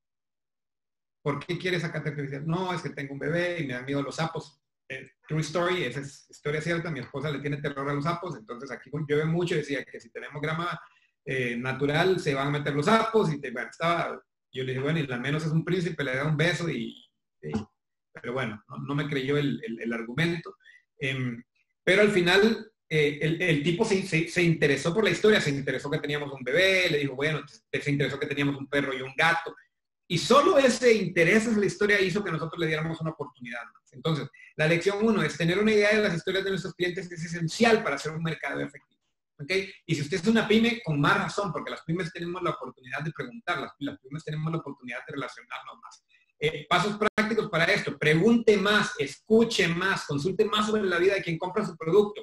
¿Por qué quiere esa característica? No, es que tengo un bebé y me dan miedo los sapos. Eh, true story, esa es historia cierta, mi esposa le tiene terror a los sapos, entonces aquí llueve mucho y decía que si tenemos grama eh, natural se van a meter los sapos y te, bueno, estaba, yo le dije, bueno, y la menos es un príncipe, le da un beso y, y pero bueno, no, no me creyó el, el, el argumento. Eh, pero al final eh, el, el tipo se, se, se interesó por la historia, se interesó que teníamos un bebé, le dijo, bueno, se interesó que teníamos un perro y un gato. Y solo ese interés en la historia hizo que nosotros le diéramos una oportunidad más. Entonces, la lección uno es tener una idea de las historias de nuestros clientes, que es esencial para hacer un mercado efectivo. ¿Okay? Y si usted es una pyme, con más razón, porque las pymes tenemos la oportunidad de preguntar, las, las pymes tenemos la oportunidad de relacionarnos más. Eh, pasos prácticos para esto: pregunte más, escuche más, consulte más sobre la vida de quien compra su producto.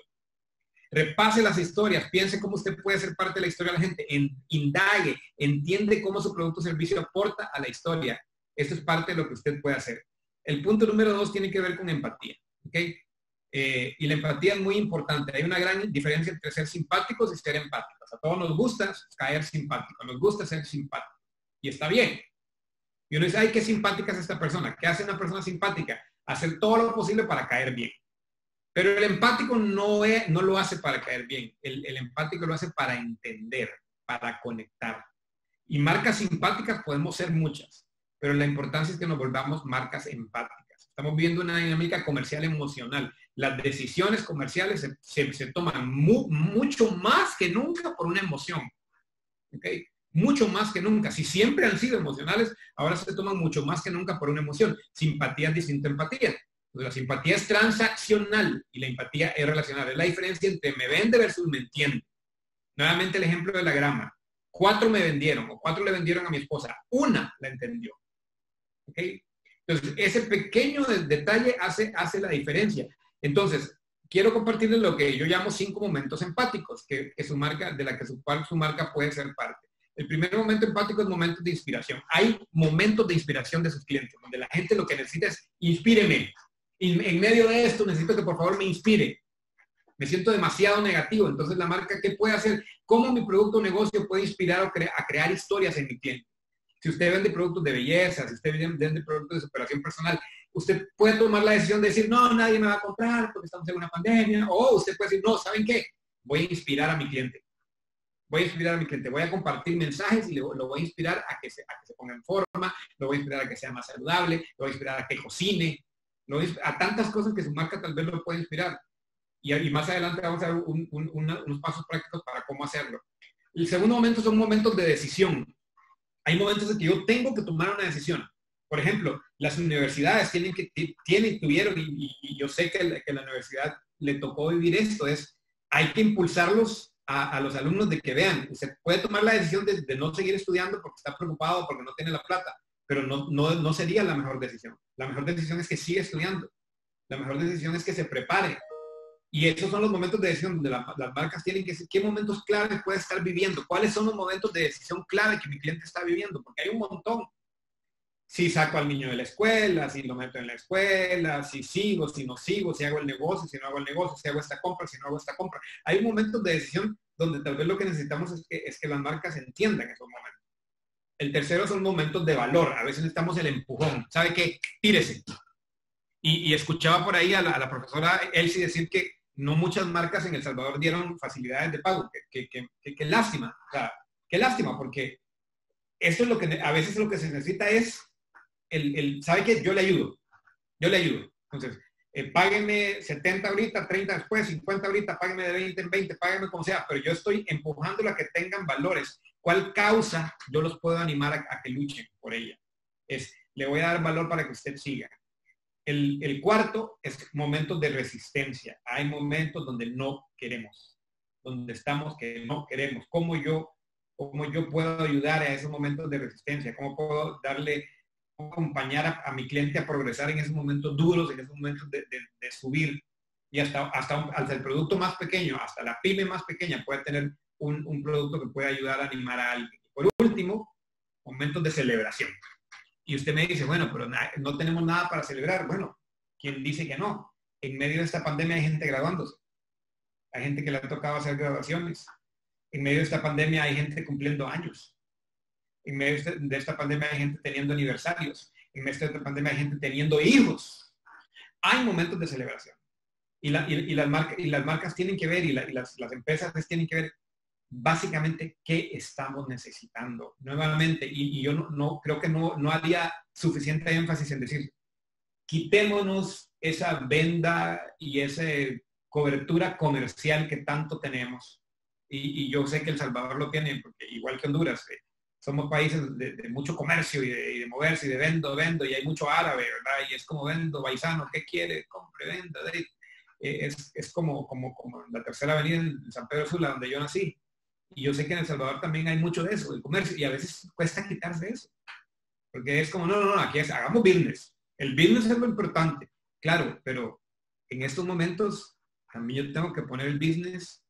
Repase las historias, piense cómo usted puede ser parte de la historia de la gente, en, indague, entiende cómo su producto o servicio aporta a la historia. Esto es parte de lo que usted puede hacer. El punto número dos tiene que ver con empatía. ¿Okay? Eh, y la empatía es muy importante. Hay una gran diferencia entre ser simpáticos y ser empáticos. A todos nos gusta caer simpático, nos gusta ser simpático. Y está bien. Y uno dice, ay, qué simpática es esta persona. ¿Qué hace una persona simpática? Hacer todo lo posible para caer bien. Pero el empático no, es, no lo hace para caer bien. El, el empático lo hace para entender, para conectar. Y marcas simpáticas podemos ser muchas, pero la importancia es que nos volvamos marcas empáticas. Estamos viendo una dinámica comercial emocional. Las decisiones comerciales se, se, se toman mu, mucho más que nunca por una emoción. ¿Okay? Mucho más que nunca. Si siempre han sido emocionales, ahora se toman mucho más que nunca por una emoción. Simpatía es distinta a empatía. La simpatía es transaccional y la empatía es relacional. Es la diferencia entre me vende versus me entiende. Nuevamente el ejemplo de la grama. Cuatro me vendieron o cuatro le vendieron a mi esposa. Una la entendió. ¿Okay? Entonces, ese pequeño detalle hace, hace la diferencia. Entonces, quiero compartirles lo que yo llamo cinco momentos empáticos que, que su marca, de la que su, su marca puede ser parte. El primer momento empático es momentos de inspiración. Hay momentos de inspiración de sus clientes, donde la gente lo que necesita es inspíreme. En medio de esto necesito que por favor me inspire. Me siento demasiado negativo. Entonces la marca, ¿qué puede hacer? ¿Cómo mi producto o negocio puede inspirar a, cre a crear historias en mi cliente? Si usted vende productos de belleza, si usted vende productos de superación personal, usted puede tomar la decisión de decir, no, nadie me va a comprar porque estamos en una pandemia. O usted puede decir, no, ¿saben qué? Voy a inspirar a mi cliente. Voy a inspirar a mi cliente. Voy a compartir mensajes y lo, lo voy a inspirar a que, se, a que se ponga en forma. Lo voy a inspirar a que sea más saludable. Lo voy a inspirar a que cocine. A tantas cosas que su marca tal vez lo puede inspirar. Y, y más adelante vamos a ver un, un, una, unos pasos prácticos para cómo hacerlo. El segundo momento son momentos de decisión. Hay momentos en que yo tengo que tomar una decisión. Por ejemplo, las universidades tienen que, tienen, tuvieron, y, y yo sé que, la, que la universidad le tocó vivir esto, es, hay que impulsarlos a, a los alumnos de que vean. Usted puede tomar la decisión de, de no seguir estudiando porque está preocupado, porque no tiene la plata, pero no, no, no sería la mejor decisión. La mejor decisión es que siga estudiando. La mejor decisión es que se prepare. Y esos son los momentos de decisión donde la, las marcas tienen que decir qué momentos clave puede estar viviendo, cuáles son los momentos de decisión clave que mi cliente está viviendo, porque hay un montón. Si saco al niño de la escuela, si lo meto en la escuela, si sigo, si no sigo, si hago el negocio, si no hago el negocio, si hago esta compra, si no hago esta compra. Hay momentos de decisión donde tal vez lo que necesitamos es que, es que las marcas entiendan esos momentos. El tercero son momentos de valor. A veces necesitamos el empujón. ¿Sabe qué? Tírese. Y, y escuchaba por ahí a la, a la profesora Elsie decir que no muchas marcas en El Salvador dieron facilidades de pago. Que, que, que, que, que lástima. O sea, qué lástima, porque eso es lo que a veces lo que se necesita es el, el ¿sabe qué? Yo le ayudo. Yo le ayudo. Entonces, eh, págueme setenta ahorita, treinta después, cincuenta ahorita, págueme de veinte en veinte, págueme como sea, pero yo estoy empujándola a que tengan valores. ¿Cuál causa yo los puedo animar a, a que luchen por ella? Es, le voy a dar valor para que usted siga. El, el cuarto es momentos de resistencia. Hay momentos donde no queremos, donde estamos que no queremos. ¿Cómo yo, cómo yo puedo ayudar a esos momentos de resistencia? ¿Cómo puedo darle, cómo acompañar a, a mi cliente a progresar en esos momentos duros, en esos momentos de, de, de subir? Y hasta, hasta, un, hasta el producto más pequeño, hasta la pyme más pequeña puede tener un, un producto que puede ayudar a animar a alguien. Por último, momentos de celebración. Y usted me dice, bueno, pero na, no tenemos nada para celebrar. Bueno, quien dice que no. En medio de esta pandemia hay gente graduándose. Hay gente que le ha tocado hacer graduaciones. En medio de esta pandemia hay gente cumpliendo años. En medio de esta pandemia hay gente teniendo aniversarios. En medio de esta pandemia hay gente teniendo hijos. Hay momentos de celebración. Y, la, y, y, las, marcas, y las marcas tienen que ver, y, la, y las, las empresas tienen que ver básicamente qué estamos necesitando. Nuevamente, y, y yo no, no creo que no, no haría suficiente énfasis en decir, quitémonos esa venda y esa cobertura comercial que tanto tenemos. Y, y yo sé que El Salvador lo tiene, porque igual que Honduras, eh, somos países de, de mucho comercio y de, y de moverse y de vendo, vendo, y hay mucho árabe, ¿verdad? Y es como vendo, paisano, ¿qué quiere? Compre, venda, de, eh, es, es como, como, como la tercera avenida en San Pedro Sula, donde yo nací. Y yo sé que en El Salvador también hay mucho de eso, de comercio, y a veces cuesta quitarse eso. Porque es como, no, no, no, aquí es, hagamos business. El business es lo importante, claro, pero en estos momentos también yo tengo que poner el business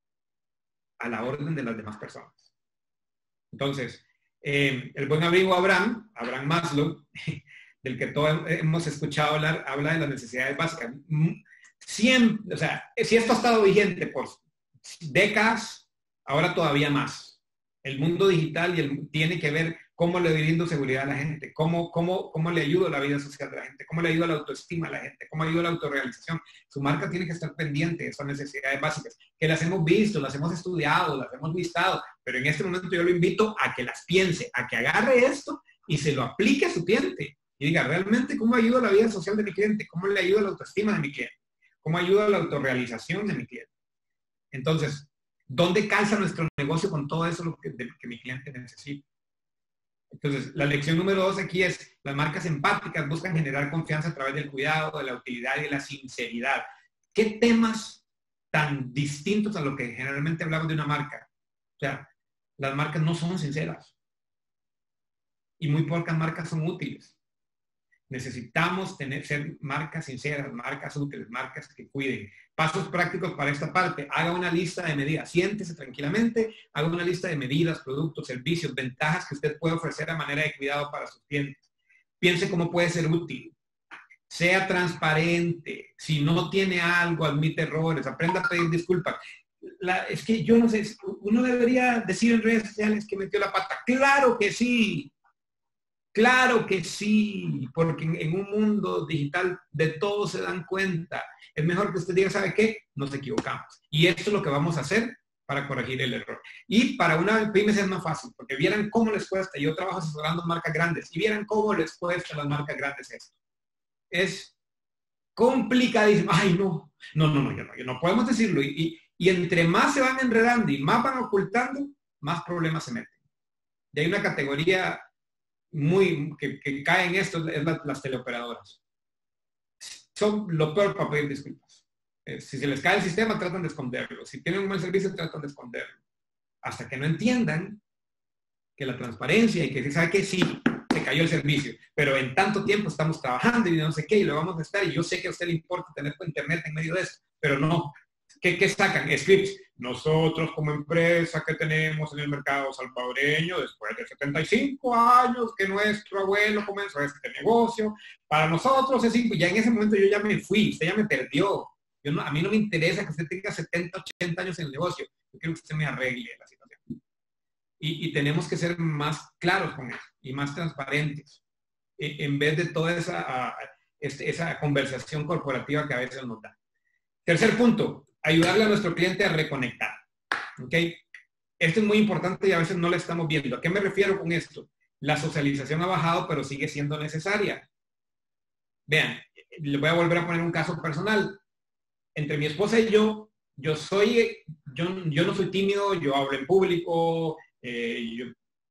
a la orden de las demás personas. Entonces, eh, el buen amigo Abraham, Abraham Maslow, del que todos hemos escuchado hablar, habla de las necesidades básicas. Siempre, o sea, si esto ha estado vigente por décadas, ahora todavía más. El mundo digital y el, tiene que ver cómo le brindo seguridad a la gente, cómo, cómo, cómo le ayudo a la vida social de la gente, cómo le ayudo a la autoestima a la gente, cómo ayudo a la autorrealización. Su marca tiene que estar pendiente de esas necesidades básicas, que las hemos visto, las hemos estudiado, las hemos listado, pero en este momento yo lo invito a que las piense, a que agarre esto y se lo aplique a su cliente. Y diga, realmente, ¿cómo ayudo a la vida social de mi cliente? ¿Cómo le ayudo a la autoestima de mi cliente? ¿Cómo ayudo a la autorrealización de mi cliente? Entonces, ¿dónde calza nuestro negocio con todo eso lo que, de, que mi cliente necesita? Entonces, la lección número dos aquí es, las marcas empáticas buscan generar confianza a través del cuidado, de la utilidad y de la sinceridad. ¿Qué temas tan distintos a lo que generalmente hablamos de una marca? O sea, las marcas no son sinceras. Y muy pocas marcas son útiles. Necesitamos tener, ser marcas sinceras, marcas útiles, marcas que cuiden. Pasos prácticos para esta parte. Haga una lista de medidas. Siéntese tranquilamente. Haga una lista de medidas, productos, servicios, ventajas que usted puede ofrecer a manera de cuidado para sus clientes. Piense cómo puede ser útil. Sea transparente. Si no tiene algo, admite errores. Aprenda a pedir disculpas. La, es que yo no sé, uno debería decir en redes sociales que metió la pata. ¡Claro que sí! Claro que sí, porque en, en un mundo digital de todo se dan cuenta. Es mejor que usted diga, ¿sabe qué? Nos equivocamos. Y esto es lo que vamos a hacer para corregir el error. Y para una pymes es más fácil, porque vieran cómo les cuesta. Yo trabajo asesorando marcas grandes y vieran cómo les cuesta a las marcas grandes esto. Es complicadísimo. Ay, no. No, no, no, yo no, yo no podemos decirlo. Y, y, y entre más se van enredando y más van ocultando, más problemas se meten. Y hay una categoría muy que, que cae en esto, es la, las teleoperadoras. Son lo peor para pedir disculpas. Eh, si se les cae el sistema, tratan de esconderlo. Si tienen un mal servicio, tratan de esconderlo. Hasta que no entiendan que la transparencia y que se sabe que sí, se cayó el servicio, pero en tanto tiempo estamos trabajando y no sé qué, y lo vamos a estar, y yo sé que a usted le importa tener internet en medio de esto, pero no. ¿Qué, qué sacan? Scripts. Nosotros como empresa que tenemos en el mercado salvadoreño, después de setenta y cinco años que nuestro abuelo comenzó este negocio, para nosotros es cinco, ya en ese momento yo ya me fui, usted ya me perdió. Yo no, a mí no me interesa que usted tenga setenta, ochenta años en el negocio. Yo quiero que usted me arregle la situación. Y, y tenemos que ser más claros con eso y más transparentes, en vez de toda esa, uh, este, esa conversación corporativa que a veces nos da. Tercer punto, ayudarle a nuestro cliente a reconectar. ¿Ok? Esto es muy importante y a veces no lo estamos viendo. ¿A qué me refiero con esto? La socialización ha bajado, pero sigue siendo necesaria. Vean, les voy a volver a poner un caso personal. Entre mi esposa y yo, yo soy, yo, yo no soy tímido, yo hablo en público, eh, yo,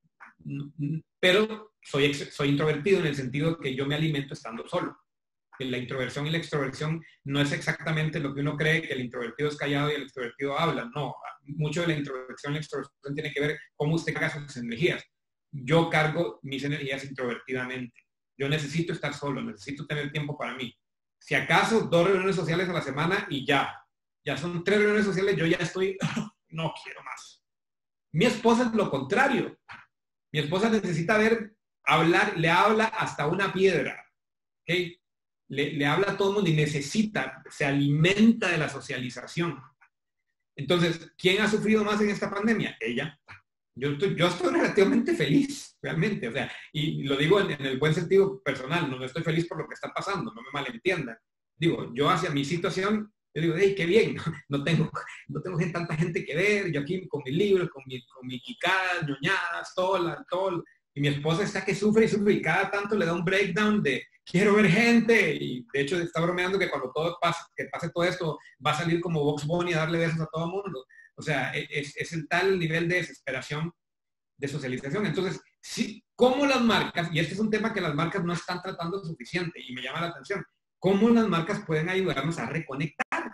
pero soy, soy introvertido en el sentido que yo me alimento estando solo. Que la introversión y la extroversión no es exactamente lo que uno cree, que el introvertido es callado y el extrovertido habla. No, mucho de la introversión y la extroversión tiene que ver cómo usted carga sus energías. Yo cargo mis energías introvertidamente. Yo necesito estar solo, necesito tener tiempo para mí. Si acaso dos reuniones sociales a la semana y ya. Ya son tres reuniones sociales, yo ya estoy, no quiero más. Mi esposa es lo contrario. Mi esposa necesita ver, hablar, le habla hasta una piedra. ¿Ok? le, le habla a todo el mundo y necesita, se alimenta de la socialización. Entonces, ¿quién ha sufrido más en esta pandemia? Ella. Yo estoy, yo estoy relativamente feliz, realmente, o sea, y lo digo en, en el buen sentido personal, no estoy feliz por lo que está pasando, no me malentiendan. Digo, yo hacia mi situación, yo digo, hey, qué bien, no tengo, no tengo tanta gente que ver, yo aquí con mis libros, con mi, con mi quicadas, ñoñadas, todo, la, todo, y mi esposa está que sufre y sufre y cada tanto le da un breakdown de quiero ver gente, y de hecho está bromeando que cuando todo pase, que pase todo esto, va a salir como Box Bunny a darle besos a todo el mundo. O sea, es, es el tal nivel de desesperación de socialización. Entonces, sí, ¿cómo las marcas, y este es un tema que las marcas no están tratando suficiente y me llama la atención, cómo las marcas pueden ayudarnos a reconectar?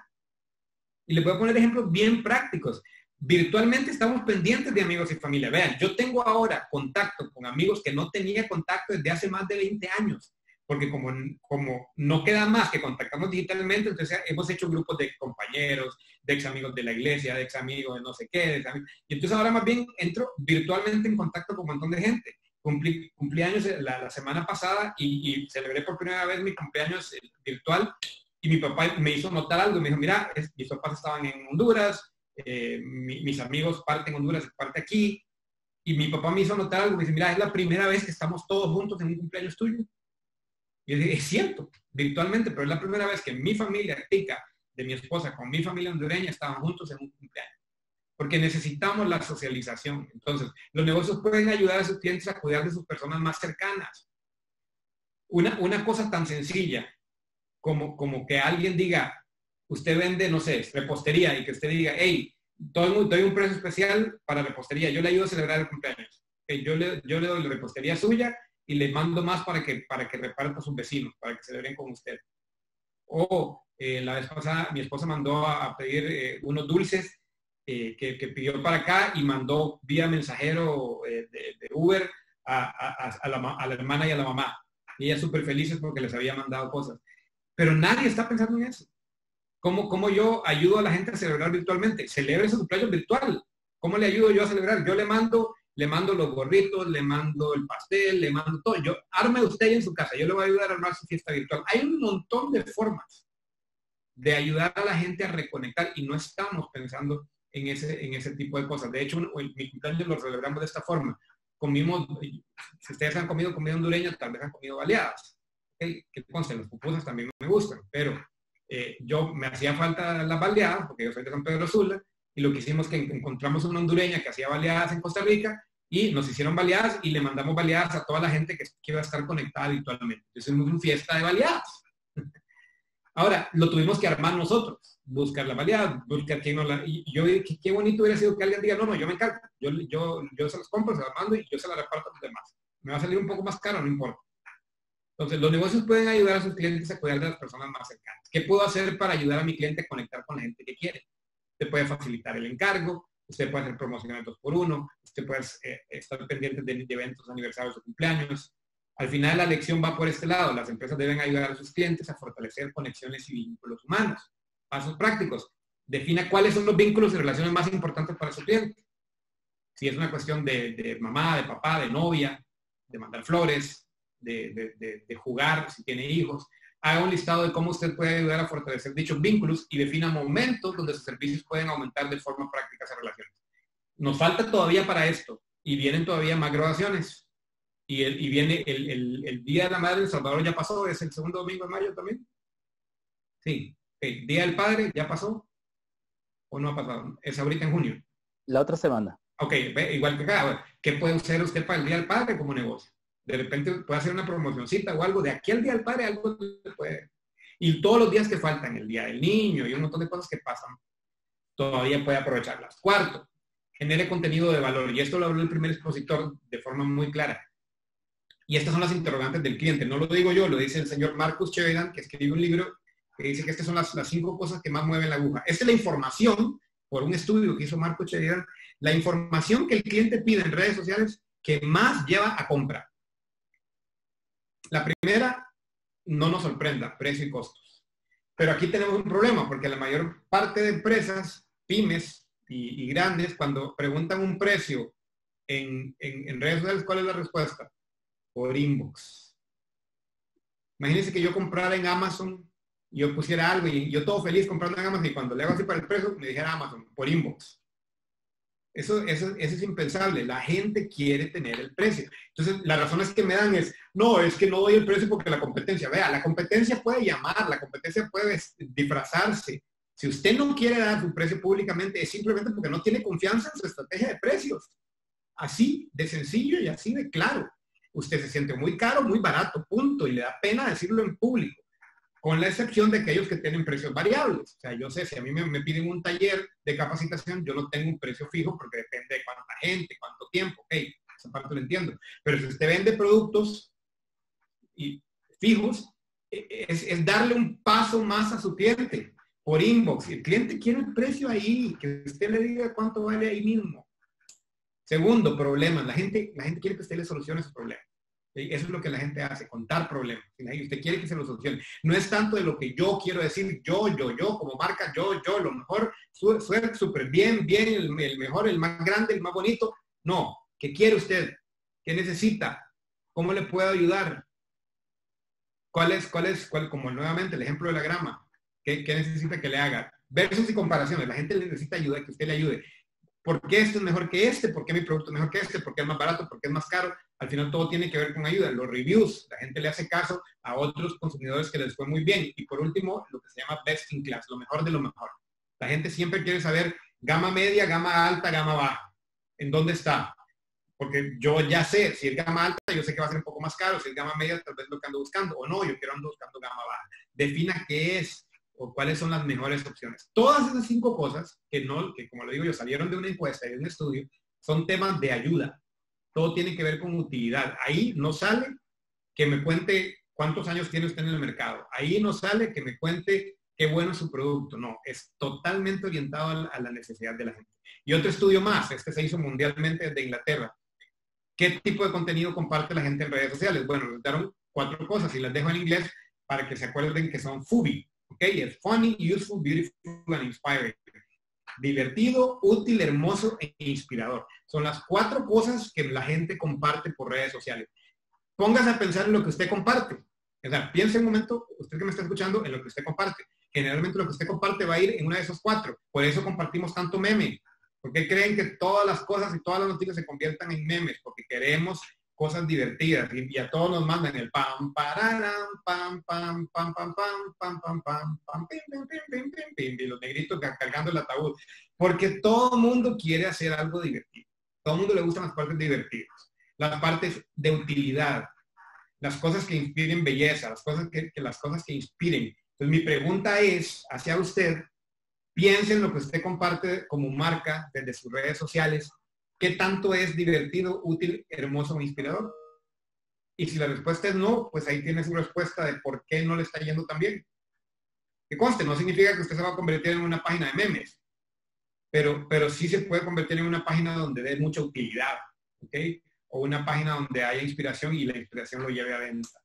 Y les voy a poner ejemplos bien prácticos. Virtualmente estamos pendientes de amigos y familia. Vean, yo tengo ahora contacto con amigos que no tenía contacto desde hace más de veinte años. Porque como, como no queda más que contactarnos digitalmente, entonces hemos hecho grupos de compañeros, de ex amigos de la iglesia, de ex amigos de no sé qué. De ex amigos. Y entonces ahora más bien entro virtualmente en contacto con un montón de gente. Cumplí, cumplí años la, la semana pasada y, y celebré por primera vez mi cumpleaños virtual y mi papá me hizo notar algo. Me dijo, mira, es, mis papás estaban en Honduras, eh, mi, mis amigos parten en Honduras y parte aquí. Y mi papá me hizo notar algo. Me dice, mira, es la primera vez que estamos todos juntos en un cumpleaños tuyo. Y yo dije, es cierto, virtualmente, pero es la primera vez que mi familia tica de mi esposa con mi familia hondureña estaban juntos en un cumpleaños. Porque necesitamos la socialización. Entonces, los negocios pueden ayudar a sus clientes a cuidar de sus personas más cercanas. Una, una cosa tan sencilla como, como que alguien diga, usted vende, no sé, repostería, y que usted diga, hey, doy, doy un precio especial para repostería, yo le ayudo a celebrar el cumpleaños. Okay, yo, le, yo le doy la repostería suya y le mando más para que, para que reparta a sus vecinos, para que celebren con usted. O eh, la vez pasada mi esposa mandó a, a pedir eh, unos dulces eh, que, que pidió para acá y mandó vía mensajero eh, de, de Uber a, a, a, la, a la hermana y a la mamá. Y ellas súper felices porque les había mandado cosas. Pero nadie está pensando en eso. ¿Cómo, ¿Cómo yo ayudo a la gente a celebrar virtualmente? Celebre su cumpleaños virtual. ¿Cómo le ayudo yo a celebrar? Yo le mando... Le mando los gorritos, le mando el pastel, le mando todo. Yo, arme usted ahí en su casa, yo le voy a ayudar a armar su fiesta virtual. Hay un montón de formas de ayudar a la gente a reconectar y no estamos pensando en ese, en ese tipo de cosas. De hecho, un, mi cumpleaños lo celebramos de esta forma. Comimos, si ustedes han comido comida hondureña, tal vez han comido baleadas. ¿Okay? Que conste, las pupusas también me gustan, pero eh, yo me hacía falta las baleadas, porque yo soy de San Pedro Sula, y lo que hicimos es que encontramos una hondureña que hacía baleadas en Costa Rica, y nos hicieron baleadas y le mandamos baleadas a toda la gente que iba a estar conectada virtualmente. Entonces hicimos una fiesta de baleadas. Ahora, lo tuvimos que armar nosotros, buscar la baleada, buscar quién nos la... Y yo dije, qué, qué bonito hubiera sido que alguien diga, no, no, yo me encargo, yo, yo, yo se las compro, se las mando y yo se las reparto a los demás. Me va a salir un poco más caro, no importa. Entonces, los negocios pueden ayudar a sus clientes a cuidar de las personas más cercanas. ¿Qué puedo hacer para ayudar a mi cliente a conectar con la gente que quiere? Usted puede facilitar el encargo, usted puede hacer promociones dos por uno, usted puede eh, estar pendiente de, de eventos, aniversarios o cumpleaños. Al final la lección va por este lado. Las empresas deben ayudar a sus clientes a fortalecer conexiones y vínculos humanos. Pasos prácticos. Defina cuáles son los vínculos y relaciones más importantes para su cliente. Si es una cuestión de, de mamá, de papá, de novia, de mandar flores, de, de, de, de jugar, si tiene hijos. Haga un listado de cómo usted puede ayudar a fortalecer dichos vínculos y defina momentos donde sus servicios pueden aumentar de forma práctica esas relaciones. Nos falta todavía para esto y vienen todavía más graduaciones. Y, el, y viene el, el, el Día de la Madre de El Salvador ya pasó, es el segundo domingo de mayo también. Sí, el Día del Padre ya pasó o no ha pasado, es ahorita en junio. La otra semana. Ok, igual que acá, ¿qué puede hacer usted para el Día del Padre como negocio? De repente puede hacer una promocioncita o algo, de aquí al Día del Padre algo puede. Y todos los días que faltan, el Día del Niño y un montón de cosas que pasan, todavía puede aprovecharlas. Cuarto, genere contenido de valor. Y esto lo habló el primer expositor de forma muy clara. Y estas son las interrogantes del cliente. No lo digo yo, lo dice el señor Marcus Sheridan, que escribió un libro que dice que estas son las, las cinco cosas que más mueven la aguja. Esta es la información, por un estudio que hizo Marcus Sheridan, la información que el cliente pide en redes sociales que más lleva a compra. La primera, no nos sorprenda, precio y costos. Pero aquí tenemos un problema, porque la mayor parte de empresas, pymes y, y grandes, cuando preguntan un precio en, en, en redes sociales, ¿cuál es la respuesta? Por inbox. Imagínense que yo comprara en Amazon, y yo pusiera algo y yo todo feliz comprando en Amazon y cuando le hago así para el precio me dijera Amazon por inbox. Eso, eso, eso es impensable. La gente quiere tener el precio. Entonces, las razones que me dan es, no, es que no doy el precio porque la competencia. Vea, la competencia puede llamar, la competencia puede disfrazarse. Si usted no quiere dar su precio públicamente, es simplemente porque no tiene confianza en su estrategia de precios. Así de sencillo y así de claro. Usted se siente muy caro, muy barato, punto. Y le da pena decirlo en público. Con la excepción de aquellos que tienen precios variables. O sea, yo sé, si a mí me, me piden un taller de capacitación, yo no tengo un precio fijo porque depende de cuánta gente, cuánto tiempo. Ok, esa parte lo entiendo. Pero si usted vende productos y fijos, es, es darle un paso más a su cliente por inbox. El cliente quiere el precio ahí, que usted le diga cuánto vale ahí mismo. Segundo, problemas. La gente, la gente quiere que usted le solucione su problema. Eso es lo que la gente hace, contar problemas. Usted quiere que se lo solucione. No es tanto de lo que yo quiero decir, yo, yo, yo, como marca, yo, yo, lo mejor, suerte, súper bien, bien, el, el mejor, el más grande, el más bonito. No, ¿qué quiere usted? ¿Qué necesita? ¿Cómo le puedo ayudar? ¿Cuál es, cuál es, cuál, como nuevamente el ejemplo de la grama? ¿Qué, qué necesita que le haga? Versus y comparaciones. La gente le necesita ayuda, que usted le ayude. ¿Por qué este es mejor que este? ¿Por qué mi producto es mejor que este? ¿Por qué es más barato? ¿Por qué es más caro? Al final todo tiene que ver con ayuda. Los reviews, la gente le hace caso a otros consumidores que les fue muy bien. Y por último, lo que se llama best in class, lo mejor de lo mejor. La gente siempre quiere saber gama media, gama alta, gama baja. ¿En dónde está? Porque yo ya sé, si es gama alta, yo sé que va a ser un poco más caro. Si es gama media, tal vez lo que ando buscando. O no, yo quiero ando buscando gama baja. Defina qué es o cuáles son las mejores opciones. Todas esas cinco cosas, que, no, que como lo digo yo, salieron de una encuesta y de un estudio, son temas de ayuda. Todo tiene que ver con utilidad. Ahí no sale que me cuente cuántos años tiene usted en el mercado. Ahí no sale que me cuente qué bueno es su producto. No, es totalmente orientado a la necesidad de la gente. Y otro estudio más, este se hizo mundialmente desde Inglaterra. ¿Qué tipo de contenido comparte la gente en redes sociales? Bueno, nos daron cuatro cosas y las dejo en inglés para que se acuerden que son F U B I. ¿Ok? Es funny, useful, beautiful and inspiring. Divertido, útil, hermoso e inspirador. Son las cuatro cosas que la gente comparte por redes sociales. Póngase a pensar en lo que usted comparte. O sea, piense un momento, usted que me está escuchando, en lo que usted comparte. Generalmente lo que usted comparte va a ir en una de esos cuatro. Por eso compartimos tanto meme. Porque creen que todas las cosas y todas las noticias se conviertan en memes. Porque queremos cosas divertidas y, y a todos nos mandan el pam, pararam, pam, pam, pam, pam, pam, pam, pam, pam, pam, pim, pim, pim, pim, pim, pim, y los negritos cargando el ataúd. Porque todo el mundo quiere hacer algo divertido. Todo el mundo le gustan las partes divertidas. Las partes de utilidad. Las cosas que inspiren belleza. Las cosas que, que, las cosas que inspiren. Entonces mi pregunta es hacia usted. Piense en lo que usted comparte como marca desde sus redes sociales. ¿Qué tanto es divertido, útil, hermoso o inspirador? Y si la respuesta es no, pues ahí tiene su respuesta de por qué no le está yendo tan bien. Que conste, no significa que usted se va a convertir en una página de memes, pero, pero sí se puede convertir en una página donde dé mucha utilidad, ¿ok? O una página donde haya inspiración y la inspiración lo lleve a venta.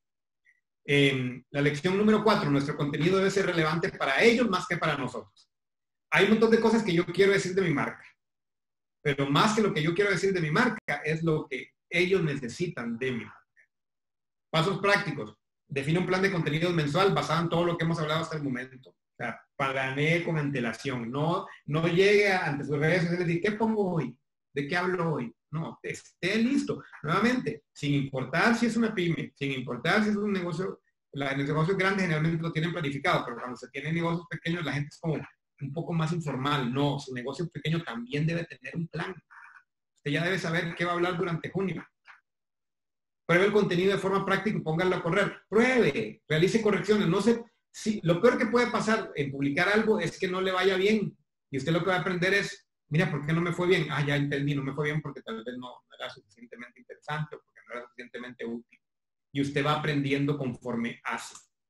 Eh, la lección número cuatro, nuestro contenido debe ser relevante para ellos más que para nosotros. Hay un montón de cosas que yo quiero decir de mi marca. Pero más que lo que yo quiero decir de mi marca, es lo que ellos necesitan de mi marca. Pasos prácticos. Define un plan de contenidos mensual basado en todo lo que hemos hablado hasta el momento. O sea, planee con antelación. No, no llegue ante sus redes sociales y decir, ¿qué pongo hoy? ¿De qué hablo hoy? No, esté listo. Nuevamente, sin importar si es una pyme, sin importar si es un negocio, los negocios grandes generalmente lo tienen planificado, pero cuando se tienen negocios pequeños, la gente es como un poco más informal. No, su negocio pequeño también debe tener un plan. Usted ya debe saber qué va a hablar durante junio. Pruebe el contenido de forma práctica y póngalo a correr. Pruebe, realice correcciones. No sé, si, lo peor que puede pasar en publicar algo es que no le vaya bien. Y usted lo que va a aprender es, mira, ¿por qué no me fue bien? Ah, ya entendí, no me fue bien porque tal vez no, no era suficientemente interesante o porque no era suficientemente útil. Y usted va aprendiendo conforme hace.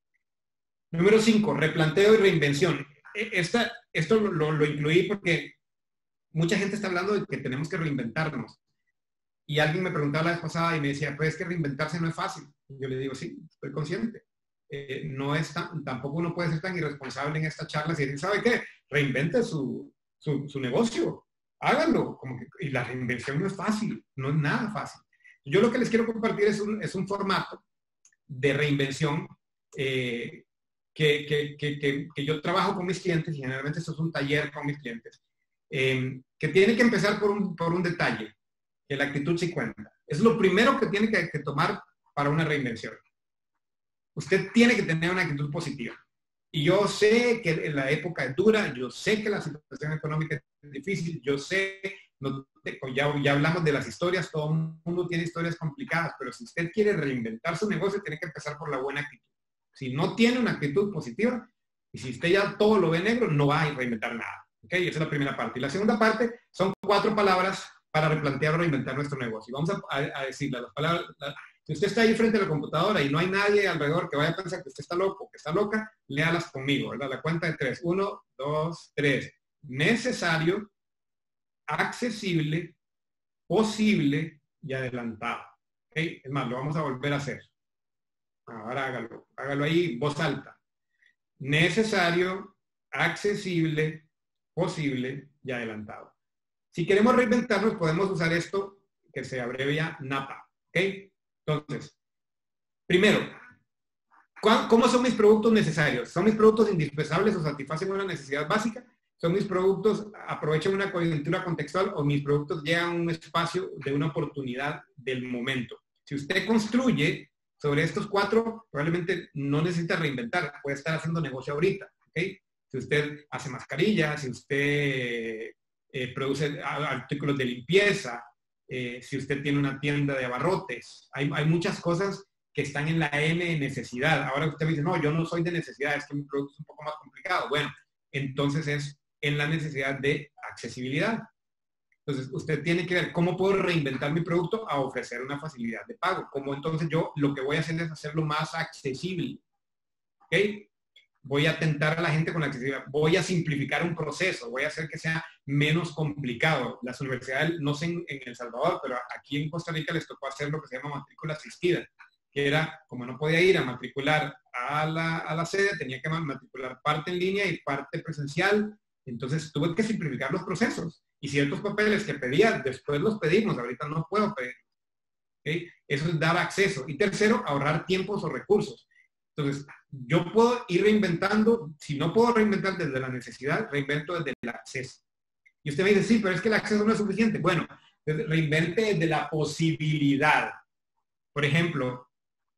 Número cinco, replanteo y reinvención. Esta, esto lo, lo incluí porque mucha gente está hablando de que tenemos que reinventarnos. Y alguien me preguntaba la vez pasada y me decía, pues es que reinventarse no es fácil. Y yo le digo, sí, estoy consciente. Eh, no es tan, tampoco uno puede ser tan irresponsable en esta charla y decir, ¿sabe qué? Reinvente su, su, su negocio. Háganlo. Como que, y la reinvención no es fácil, no es nada fácil. Yo lo que les quiero compartir es un, es un formato de reinvención eh, que, que, que, que, que yo trabajo con mis clientes, y generalmente esto es un taller con mis clientes, eh, que tiene que empezar por un, por un detalle, que la actitud sí cuenta. Es lo primero que tiene que, que tomar para una reinvención. Usted tiene que tener una actitud positiva. Y yo sé que la época es dura, yo sé que la situación económica es difícil, yo sé, no, ya, ya hablamos de las historias, todo el mundo tiene historias complicadas, pero si usted quiere reinventar su negocio, tiene que empezar por la buena actitud. Si no tiene una actitud positiva, y si usted ya todo lo ve negro, no va a reinventar nada. ¿Okay? Esa es la primera parte. Y la segunda parte son cuatro palabras para replantear o reinventar nuestro negocio. Vamos a, a, a decirle las palabras. La, si usted está ahí frente a la computadora y no hay nadie alrededor que vaya a pensar que usted está loco o que está loca, léalas conmigo, ¿verdad? La cuenta de tres. Uno, dos, tres. Necesario, accesible, posible y adelantado. ¿Okay? Es más, lo vamos a volver a hacer. Ahora hágalo. Hágalo ahí, voz alta. Necesario, accesible, posible y adelantado. Si queremos reinventarnos, podemos usar esto que se abrevia NAPA. ¿Ok? Entonces, primero, ¿cómo son mis productos necesarios? ¿Son mis productos indispensables o satisfacen una necesidad básica? ¿Son mis productos, aprovechan una coyuntura contextual o mis productos llegan a un espacio de una oportunidad del momento? Si usted construye sobre estos cuatro, probablemente no necesita reinventar, puede estar haciendo negocio ahorita. ¿Okay? Si usted hace mascarillas, si usted eh, produce artículos de limpieza, Eh, si usted tiene una tienda de abarrotes, hay, hay muchas cosas que están en la N de necesidad. Ahora usted me dice, no, yo no soy de necesidad, es que mi producto es un poco más complicado. Bueno, entonces es en la necesidad de accesibilidad. Entonces usted tiene que ver cómo puedo reinventar mi producto a ofrecer una facilidad de pago. Como entonces yo lo que voy a hacer es hacerlo más accesible. ¿Ok? Voy a atentar a la gente con la accesibilidad, voy a simplificar un proceso, voy a hacer que sea menos complicado. Las universidades, no sé en, en El Salvador, pero aquí en Costa Rica les tocó hacer lo que se llama matrícula asistida, que era, como no podía ir a matricular a la, a la sede, tenía que matricular parte en línea y parte presencial, entonces tuve que simplificar los procesos. Y ciertos papeles que pedía, después los pedimos, ahorita no puedo pedir. ¿Okay? Eso es dar acceso. Y tercero, ahorrar tiempos o recursos. Entonces, yo puedo ir reinventando, si no puedo reinventar desde la necesidad, reinvento desde el acceso. Y usted me dice, sí, pero es que el acceso no es suficiente. Bueno, reinvente desde la posibilidad. Por ejemplo,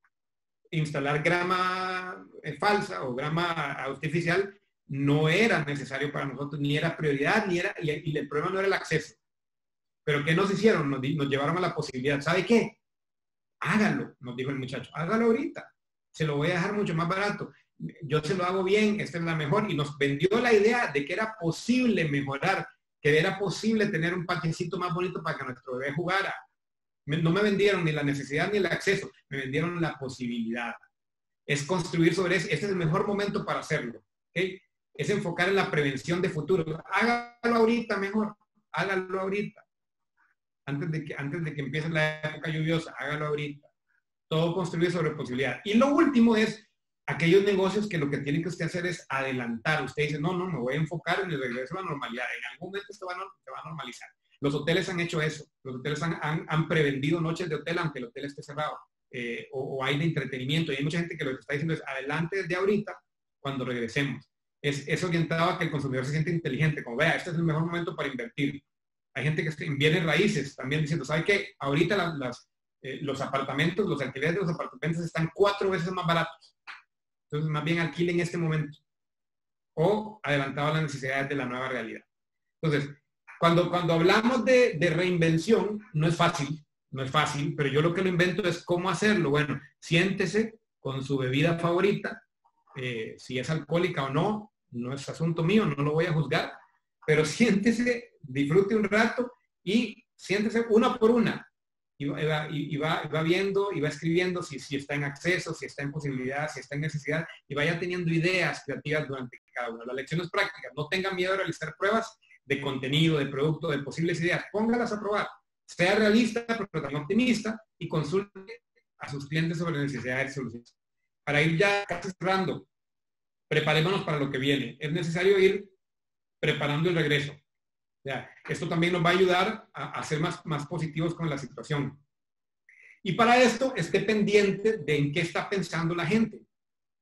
instalar grama falsa o grama artificial no era necesario para nosotros, ni era prioridad, ni era, y el problema no era el acceso. Pero ¿qué nos hicieron? Nos, nos llevaron a la posibilidad. ¿Sabe qué? Hágalo, nos dijo el muchacho. Hágalo ahorita. Se lo voy a dejar mucho más barato. Yo se lo hago bien, esta es la mejor. Y nos vendió la idea de que era posible mejorar, que era posible tener un parquecito más bonito para que nuestro bebé jugara. No me vendieron ni la necesidad ni el acceso, me vendieron la posibilidad. Es construir sobre eso. Este es el mejor momento para hacerlo. ¿Okay? Es enfocar en la prevención de futuro. Hágalo ahorita mejor. Hágalo ahorita. Antes de que, antes de que empiece la época lluviosa, hágalo ahorita. Todo construir sobre posibilidad. Y lo último es aquellos negocios que lo que tiene que usted hacer es adelantar. Usted dice, no, no, me voy a enfocar en el regreso a la normalidad. En algún momento esto va a, se va a normalizar. Los hoteles han hecho eso. Los hoteles han, han, han prevendido noches de hotel aunque el hotel esté cerrado. Eh, o, o hay de entretenimiento. Y hay mucha gente que lo que está diciendo es, adelante desde ahorita cuando regresemos. Es, es orientado a que el consumidor se siente inteligente. Como vea, este es el mejor momento para invertir. Hay gente que en bienes raíces también diciendo, ¿sabe qué? Ahorita las... las Eh, los apartamentos, los alquileres de los apartamentos están cuatro veces más baratos. Entonces, más bien alquile en este momento. O adelantado a las necesidades de la nueva realidad. Entonces, cuando, cuando hablamos de, de reinvención, no es fácil, no es fácil, pero yo lo que lo invento es cómo hacerlo. Bueno, siéntese con su bebida favorita, eh, si es alcohólica o no, no es asunto mío, no lo voy a juzgar, pero siéntese, disfrute un rato y siéntese una por una. Y va, y, va, y va viendo y va escribiendo si, si está en acceso, si está en posibilidad, si está en necesidad, y vaya teniendo ideas creativas durante cada una. Las lecciones prácticas, no tengan miedo de realizar pruebas de contenido, de producto, de posibles ideas, póngalas a probar. Sea realista, pero también optimista, y consulte a sus clientes sobre necesidades y soluciones. Para ir ya casi cerrando, preparémonos para lo que viene. Es necesario ir preparando el regreso. O sea, esto también nos va a ayudar a, a ser más, más positivos con la situación. Y para esto, esté pendiente de en qué está pensando la gente.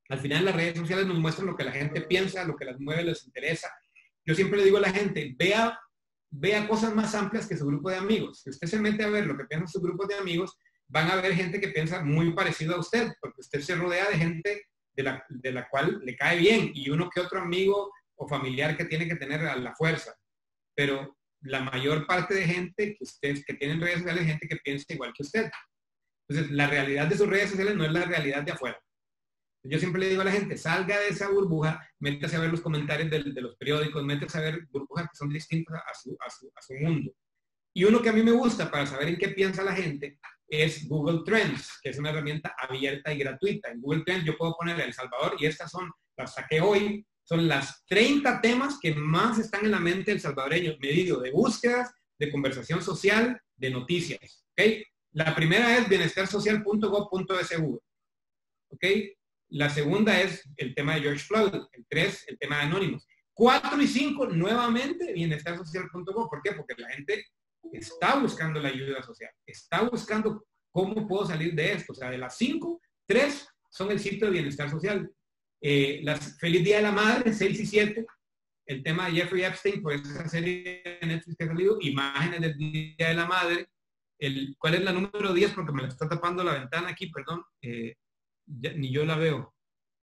Al final las redes sociales nos muestran lo que la gente piensa, lo que las mueve, les interesa. Yo siempre le digo a la gente, vea, vea cosas más amplias que su grupo de amigos. Si usted se mete a ver lo que piensan sus grupos de amigos, van a ver gente que piensa muy parecido a usted, porque usted se rodea de gente de la, de la cual le cae bien, y uno que otro amigo o familiar que tiene que tener a la fuerza. Pero la mayor parte de gente que usted, que tienen redes sociales, es gente que piensa igual que usted. Entonces, la realidad de sus redes sociales no es la realidad de afuera. Yo siempre le digo a la gente, salga de esa burbuja, métase a ver los comentarios de, de los periódicos, métase a ver burbujas que son distintas a su, a, su, a su mundo. Y uno que a mí me gusta para saber en qué piensa la gente es Google Trends, que es una herramienta abierta y gratuita. En Google Trends yo puedo ponerle El Salvador, y estas son, las saqué hoy, son las treinta temas que más están en la mente del salvadoreño, medido de búsquedas, de conversación social, de noticias. ¿Okay? La primera es bienestar social punto gov punto es u. ¿Ok? La segunda es el tema de George Floyd. El tres, el tema de Anónimos. cuatro y cinco, nuevamente, bienestar social punto gov. ¿Por qué? Porque la gente está buscando la ayuda social. Está buscando cómo puedo salir de esto. O sea, de las cinco, tres son el sitio de bienestar social. Eh, las, Feliz Día de la Madre, seis y siete. El tema de Jeffrey Epstein, por esa serie de Netflix que ha salido. Imágenes del Día de la Madre. El, ¿Cuál es la número diez? Porque me la está tapando la ventana aquí, perdón. Eh, Ya, ni yo la veo.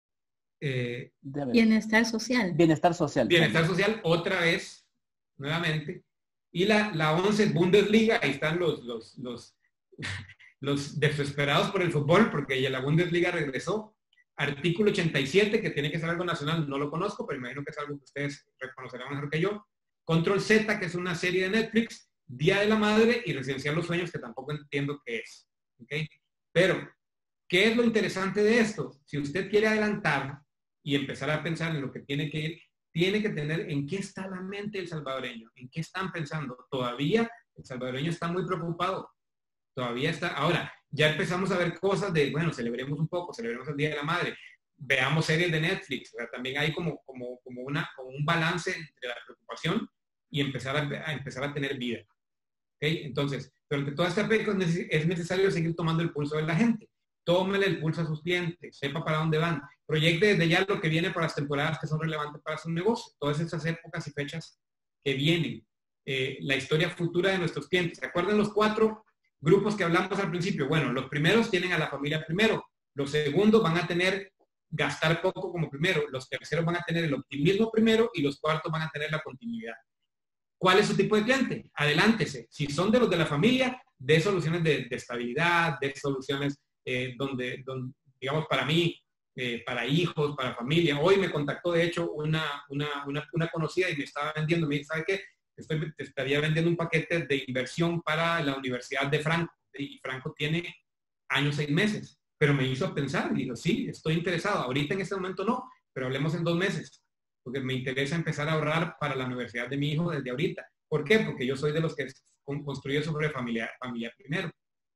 Eh, bienestar social. Bienestar social. Bienestar social, otra vez, nuevamente. Y la, la once, Bundesliga, ahí están los, los, los, los desesperados por el fútbol, porque ya la Bundesliga regresó. Artículo ochenta y siete, que tiene que ser algo nacional, no lo conozco, pero imagino que es algo que ustedes reconocerán mejor que yo. Control Z, que es una serie de Netflix. Día de la Madre y Residenciar los Sueños, que tampoco entiendo qué es. ¿Okay? Pero ¿qué es lo interesante de esto? Si usted quiere adelantar y empezar a pensar en lo que tiene que ir, tiene que tener en qué está la mente del salvadoreño, en qué están pensando. Todavía el salvadoreño está muy preocupado. Todavía está. Ahora, ya empezamos a ver cosas de, bueno, celebremos un poco, celebremos el Día de la Madre, veamos series de Netflix. O sea, también hay como, como, como, una, como un balance entre la preocupación y empezar a, a empezar a tener vida. ¿Okay? Entonces, durante toda esta época es necesario seguir tomando el pulso de la gente. Tómele el pulso a sus clientes, sepa para dónde van, proyecte desde ya lo que viene para las temporadas que son relevantes para su negocio, todas esas épocas y fechas que vienen, eh, la historia futura de nuestros clientes. ¿Se acuerdan los cuatro grupos que hablamos al principio? Bueno, los primeros tienen a la familia primero, los segundos van a tener gastar poco como primero, los terceros van a tener el optimismo primero y los cuartos van a tener la continuidad. ¿Cuál es su tipo de cliente? Adelántese. Si son de los de la familia, de soluciones de, de estabilidad, de soluciones Eh, donde, donde, digamos, para mí, eh, para hijos, para familia. Hoy me contactó, de hecho, una, una, una, una conocida y me estaba vendiendo, me dice, ¿sabe qué? Estoy, te estaría vendiendo un paquete de inversión para la Universidad de Franco. Y Franco tiene años, seis meses. Pero me hizo pensar y digo, sí, estoy interesado. Ahorita en este momento no, pero hablemos en dos meses. Porque me interesa empezar a ahorrar para la universidad de mi hijo desde ahorita. ¿Por qué? Porque yo soy de los que construyo sobre familia, familia primero.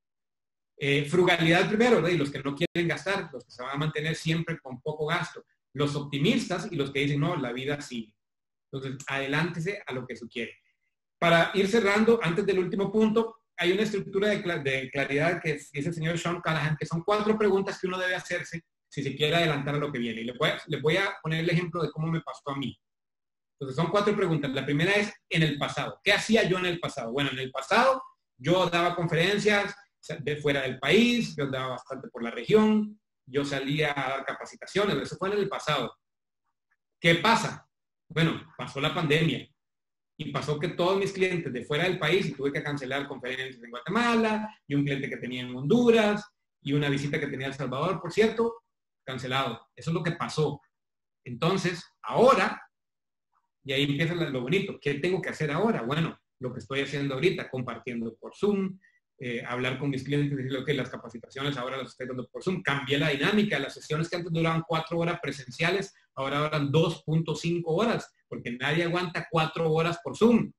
Eh, frugalidad primero, ¿no? Y los que no quieren gastar, los que se van a mantener siempre con poco gasto, los optimistas y los que dicen, no, la vida sigue. Entonces, adelántese a lo que se quiere. Para ir cerrando, antes del último punto, hay una estructura de, cl de claridad que dice el señor Sean Callahan, que son cuatro preguntas que uno debe hacerse si se quiere adelantar a lo que viene. Y les voy a, les voy a poner el ejemplo de cómo me pasó a mí. Entonces, son cuatro preguntas. La primera es, en el pasado. ¿Qué hacía yo en el pasado? Bueno, en el pasado, yo daba conferencias de fuera del país, yo andaba bastante por la región, yo salía a dar capacitaciones, eso fue en el pasado. ¿Qué pasa? Bueno, pasó la pandemia y pasó que todos mis clientes de fuera del país, y tuve que cancelar conferencias en Guatemala, y un cliente que tenía en Honduras, y una visita que tenía en El Salvador, por cierto, cancelado. Eso es lo que pasó. Entonces, ahora, y ahí empieza lo bonito, ¿qué tengo que hacer ahora? Bueno, lo que estoy haciendo ahorita, compartiendo por Zoom, Eh, hablar con mis clientes y decirle, ok, las capacitaciones ahora las estoy dando por Zoom. Cambié la dinámica. Las sesiones que antes duraban cuatro horas presenciales, ahora duran dos punto cinco horas, porque nadie aguanta cuatro horas por Zoom.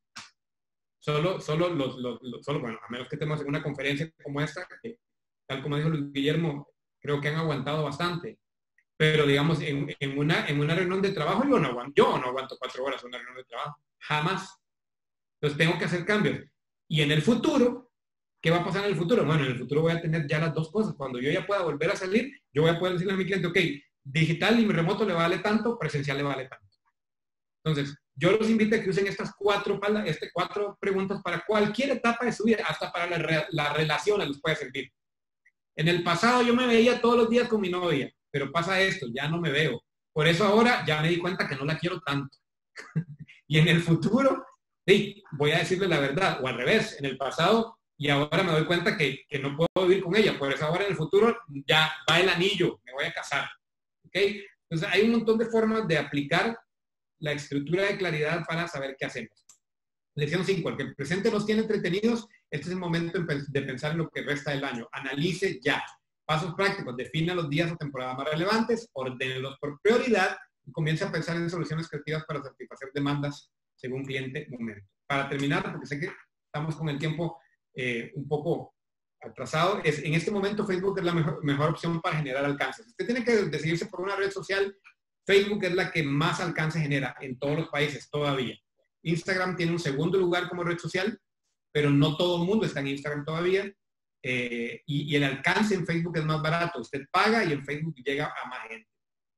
Solo, solo, los, los, los, solo bueno, a menos que estemos en una conferencia como esta, que, tal como dijo Luis Guillermo, creo que han aguantado bastante. Pero, digamos, en, en, una, en una reunión de trabajo, yo no aguanto, yo no aguanto cuatro horas en una reunión de trabajo. Jamás. Entonces, tengo que hacer cambios. Y en el futuro, ¿qué va a pasar en el futuro? Bueno, en el futuro voy a tener ya las dos cosas. Cuando yo ya pueda volver a salir, yo voy a poder decirle a mi cliente, ok, digital y remoto le vale tanto, presencial le vale tanto. Entonces, yo los invito a que usen estas cuatro, este, cuatro preguntas para cualquier etapa de su vida, hasta para la, la relación les puede servir. En el pasado yo me veía todos los días con mi novia, pero pasa esto, ya no me veo. Por eso ahora ya me di cuenta que no la quiero tanto. Y en el futuro, sí, voy a decirle la verdad, o al revés, en el pasado, y ahora me doy cuenta que, que no puedo vivir con ella. Por eso ahora en el futuro ya va el anillo, me voy a casar. ¿Ok? Entonces hay un montón de formas de aplicar la estructura de claridad para saber qué hacemos. Lección cinco, el que el presente nos tiene entretenidos, este es el momento de pensar en lo que resta del año. Analice ya. Pasos prácticos, defina los días o temporadas más relevantes, ordénelos por prioridad y comience a pensar en soluciones creativas para satisfacer demandas según cliente momento. Para terminar, porque sé que estamos con el tiempo eh, un poco atrasado, es, en este momento Facebook es la mejor, mejor opción para generar alcance. Si usted tiene que decidirse por una red social, Facebook es la que más alcance genera en todos los países todavía. Instagram tiene un segundo lugar como red social, pero no todo el mundo está en Instagram todavía. Eh, y, y el alcance en Facebook es más barato. Usted paga y en Facebook llega a más gente.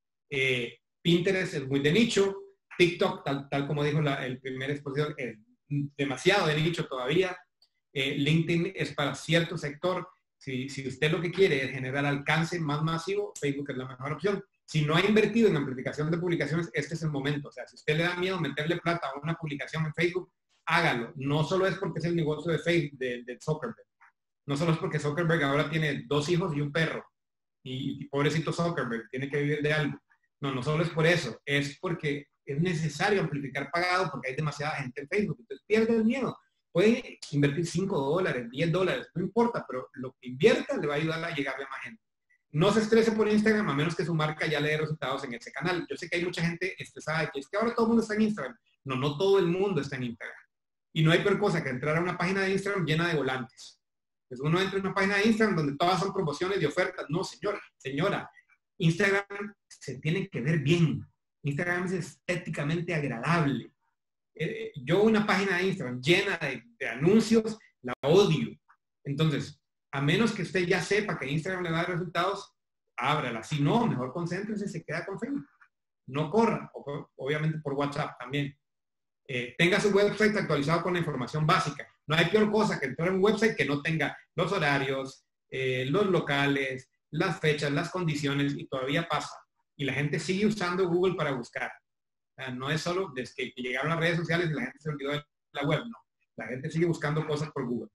Eh, Pinterest es muy de nicho. TikTok, tal, tal como dijo la, el primer expositor, es demasiado de nicho todavía. Eh, LinkedIn es para cierto sector. Si, si usted lo que quiere es generar alcance más masivo, Facebook es la mejor opción. Si no ha invertido en amplificación de publicaciones, este es el momento. O sea, si usted le da miedo meterle plata a una publicación en Facebook, hágalo. No solo es porque es el negocio de Facebook, de, de Zuckerberg. No solo es porque Zuckerberg ahora tiene dos hijos y un perro. Y, y pobrecito Zuckerberg, tiene que vivir de algo. No, no solo es por eso. Es porque es necesario amplificar pagado porque hay demasiada gente en Facebook. Entonces pierde el miedo. Puede invertir cinco dólares, diez dólares, no importa, pero lo que invierta le va a ayudar a llegarle a más gente. No se estrese por Instagram a menos que su marca ya le dé resultados en ese canal. Yo sé que hay mucha gente estresada de que es que ahora todo el mundo está en Instagram. No, no todo el mundo está en Instagram. Y no hay peor cosa que entrar a una página de Instagram llena de volantes. Pues uno entra en una página de Instagram donde todas son promociones y ofertas. No, señor, señora. Instagram se tiene que ver bien. Instagram es estéticamente agradable. Eh, yo una página de Instagram llena de, de anuncios, la odio. Entonces, a menos que usted ya sepa que Instagram le va a dar resultados, ábrala. Si no, mejor concéntrese y se queda con Facebook. No corra, o, obviamente por WhatsApp también. Eh, tenga su website actualizado con la información básica. No hay peor cosa que entrar en un website que no tenga los horarios, eh, los locales, las fechas, las condiciones, y todavía pasa. Y la gente sigue usando Google para buscar. O sea, no es solo desde que llegaron las redes sociales y la gente se olvidó de la web, no. La gente sigue buscando cosas por Google.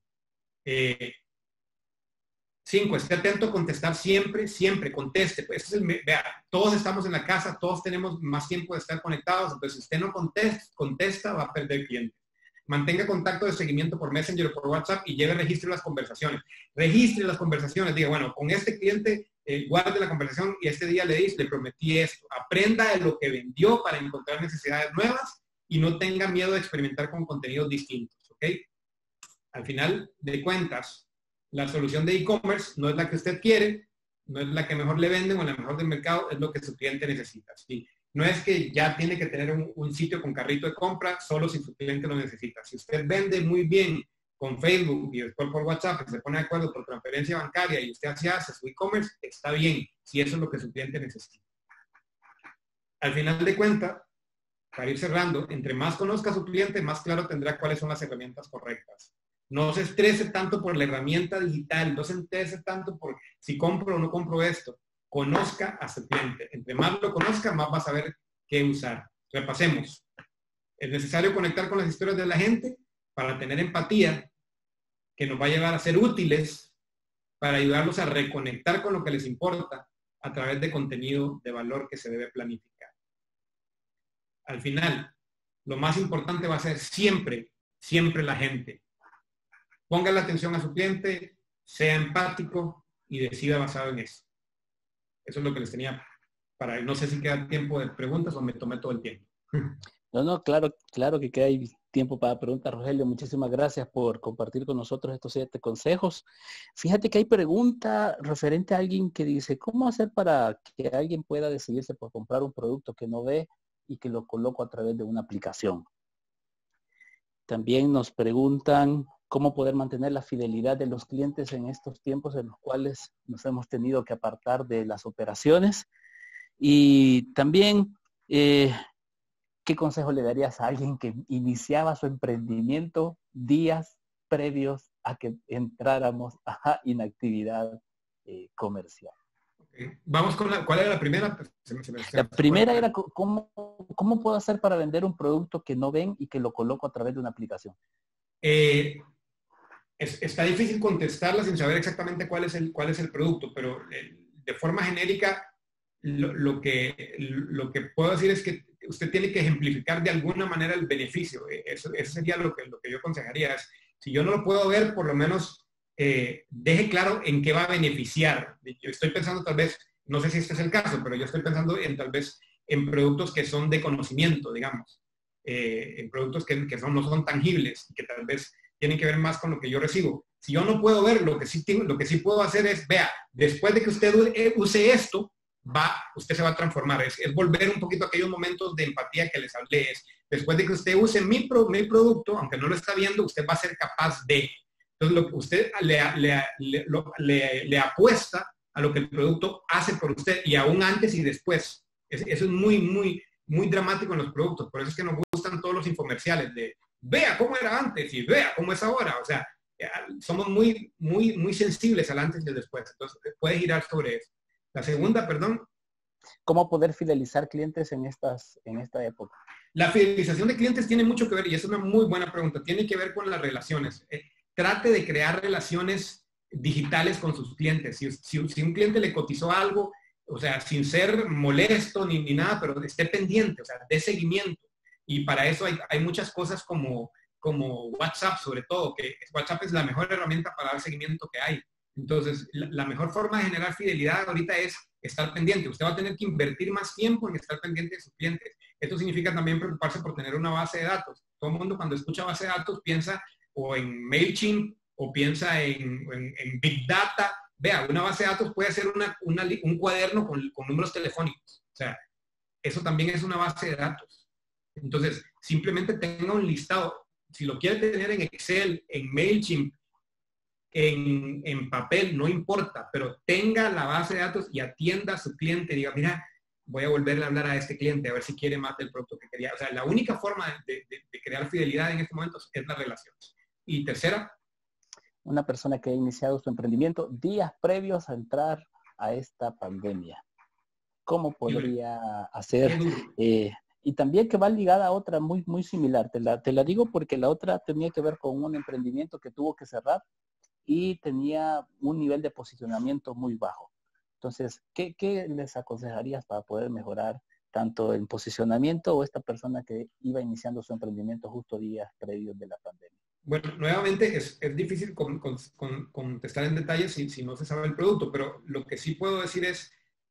Eh, Cinco, esté atento a contestar siempre, siempre, conteste. Pues ese es el, vea, todos estamos en la casa, todos tenemos más tiempo de estar conectados, entonces si usted no contesta, contesta va a perder clientes. Mantenga contacto de seguimiento por Messenger o por WhatsApp y lleve registro de las conversaciones. Registre las conversaciones, diga, bueno, con este cliente eh, guarde la conversación y este día le dije, le prometí esto. Aprenda de lo que vendió para encontrar necesidades nuevas y no tenga miedo de experimentar con contenidos distintos, ¿ok? Al final de cuentas, la solución de e-commerce no es la que usted quiere, no es la que mejor le venden o la mejor del mercado, es lo que su cliente necesita. ¿Sí? No es que ya tiene que tener un, un sitio con carrito de compra solo si su cliente lo necesita. Si usted vende muy bien con Facebook y después por WhatsApp, se pone de acuerdo por transferencia bancaria y usted así hace su e-commerce, está bien, si eso es lo que su cliente necesita. Al final de cuentas, para ir cerrando, entre más conozca a su cliente, más claro tendrá cuáles son las herramientas correctas. No se estrese tanto por la herramienta digital, no se estrese tanto por si compro o no compro esto. Conozca a su cliente. Entre más lo conozca, más va a saber qué usar. Repasemos. Es necesario conectar con las historias de la gente para tener empatía, que nos va a llevar a ser útiles para ayudarlos a reconectar con lo que les importa a través de contenido de valor que se debe planificar. Al final, lo más importante va a ser siempre, siempre la gente. Ponga la atención a su cliente, sea empático y decida basado en eso. Eso es lo que les tenía para... No sé si queda tiempo de preguntas o me tomé todo el tiempo. No, no, claro, claro que queda tiempo para preguntas, Rogelio. Muchísimas gracias por compartir con nosotros estos siete consejos. Fíjate que hay pregunta referente a alguien que dice, ¿cómo hacer para que alguien pueda decidirse por comprar un producto que no ve y que lo coloco a través de una aplicación? También nos preguntan cómo poder mantener la fidelidad de los clientes en estos tiempos en los cuales nos hemos tenido que apartar de las operaciones. Y también, eh, ¿qué consejo le darías a alguien que iniciaba su emprendimiento días previos a que entráramos a inactividad eh, comercial? Okay. Vamos con la, ¿cuál era la primera? Se me, se me, se la me primera era ¿cómo, cómo puedo hacer para vender un producto que no ven y que lo coloco a través de una aplicación. Eh, es, está difícil contestarla sin saber exactamente cuál es el, cuál es el producto, pero eh, de forma genérica lo, lo, que, lo que puedo decir es que usted tiene que ejemplificar de alguna manera el beneficio. Eso, eso sería lo que, lo que yo aconsejaría. Es, si yo no lo puedo ver, por lo menos eh, deje claro en qué va a beneficiar. Yo estoy pensando tal vez, no sé si este es el caso, pero yo estoy pensando en tal vez en productos que son de conocimiento, digamos. Eh, en productos que, que son, no son tangibles, que tal vez tienen que ver más con lo que yo recibo. Si yo no puedo ver, lo que sí, tengo, lo que sí puedo hacer es, vea, después de que usted use esto, va, usted se va a transformar. Es, es volver un poquito a aquellos momentos de empatía que les hablé. Es, después de que usted use mi, pro, mi producto, aunque no lo está viendo, usted va a ser capaz de. Entonces, lo que usted le, le, le, lo, le, le apuesta a lo que el producto hace por usted, y aún antes y después. Es, eso es muy, muy, muy dramático en los productos. Por eso es que nos gustan todos los infomerciales de vea cómo era antes y vea cómo es ahora. O sea, somos muy, muy, muy sensibles al antes y al después. Entonces, puede girar sobre eso. La segunda, perdón. ¿Cómo poder fidelizar clientes en, estas, en esta época? La fidelización de clientes tiene mucho que ver, y es una muy buena pregunta, tiene que ver con las relaciones. Eh, trate de crear relaciones digitales con sus clientes. Si, si, si un cliente le cotizó algo, o sea, sin ser molesto ni, ni nada, pero esté pendiente, o sea, dé seguimiento. Y para eso hay, hay muchas cosas como, como WhatsApp, sobre todo, que WhatsApp es la mejor herramienta para dar seguimiento que hay. Entonces, la, la mejor forma de generar fidelidad ahorita es estar pendiente. Usted va a tener que invertir más tiempo en estar pendiente de sus clientes. Esto significa también preocuparse por tener una base de datos. Todo el mundo cuando escucha base de datos piensa o en MailChimp o piensa en, en, en Big Data. Vea, una base de datos puede ser una, una, un cuaderno con, con números telefónicos. O sea, eso también es una base de datos. Entonces, simplemente tenga un listado. Si lo quiere tener en Excel, en MailChimp, en, en papel, no importa, pero tenga la base de datos y atienda a su cliente. Diga, mira, voy a volverle a hablar a este cliente a ver si quiere más del producto que quería. O sea, la única forma de, de, de crear fidelidad en estos momentos es las relaciones. Y tercera. Una persona que ha iniciado su emprendimiento días previos a entrar a esta pandemia. ¿Cómo podría hacer? Eh, y también que va ligada a otra muy, muy similar. Te la, te la digo porque la otra tenía que ver con un emprendimiento que tuvo que cerrar y tenía un nivel de posicionamiento muy bajo. Entonces, ¿qué, qué les aconsejarías para poder mejorar tanto el posicionamiento o esta persona que iba iniciando su emprendimiento justo días previos de la pandemia? Bueno, nuevamente es, es difícil con, con, con, contestar en detalle si, si no se sabe el producto, pero lo que sí puedo decir es,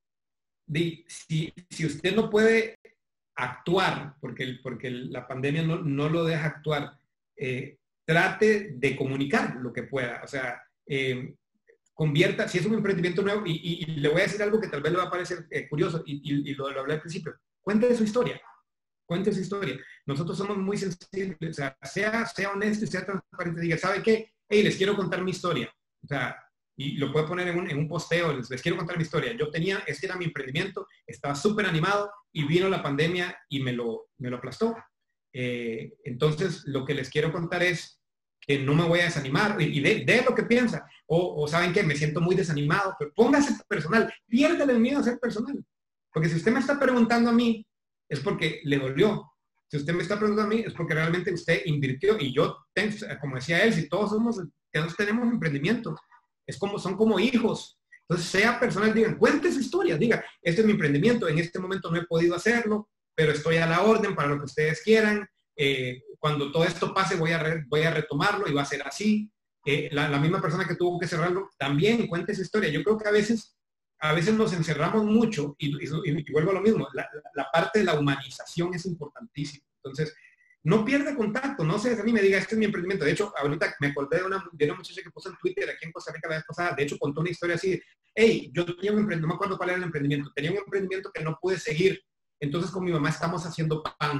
de, si, si usted no puede actuar, porque, porque la pandemia no, no lo deja actuar, eh, trate de comunicar lo que pueda. O sea, eh, convierta, si es un emprendimiento nuevo, y, y, y le voy a decir algo que tal vez le va a parecer eh, curioso, y, y, y lo, lo hablé al principio, cuente su historia. Cuente su historia. Nosotros somos muy sensibles, o sea, sea, sea honesto y sea transparente. Diga, ¿sabe qué? Hey, les quiero contar mi historia. O sea, y lo puedo poner en un, en un posteo, les, les quiero contar mi historia. Yo tenía, este era mi emprendimiento, estaba súper animado y vino la pandemia y me lo, me lo aplastó. Eh, entonces, lo que les quiero contar es que no me voy a desanimar y, y de, de lo que piensa. O, o ¿saben qué? Me siento muy desanimado, pero póngase personal. Piérdale el miedo a ser personal. Porque si usted me está preguntando a mí, es porque le dolió. Si usted me está preguntando a mí, es porque realmente usted invirtió. Y yo, tengo, como decía él, si todos somos, todos tenemos emprendimientos, es como, son como hijos. Entonces, sea personal, digan, cuente su historia, diga, este es mi emprendimiento, en este momento no he podido hacerlo, pero estoy a la orden para lo que ustedes quieran. Eh, cuando todo esto pase, voy a, re, voy a retomarlo y va a ser así. Eh, la, la misma persona que tuvo que cerrarlo, también cuente su historia. Yo creo que a veces a veces nos encerramos mucho y, y, y vuelvo a lo mismo, la, la parte de la humanización es importantísima. Entonces, no pierda contacto, no se desanime, diga, este es mi emprendimiento. De hecho, ahorita me acordé de una, de una muchacha que puso en Twitter aquí en Costa Rica la vez pasada, de hecho contó una historia así, hey, yo tenía un emprendimiento, no me acuerdo cuál era el emprendimiento, tenía un emprendimiento que no pude seguir, entonces con mi mamá estamos haciendo pan.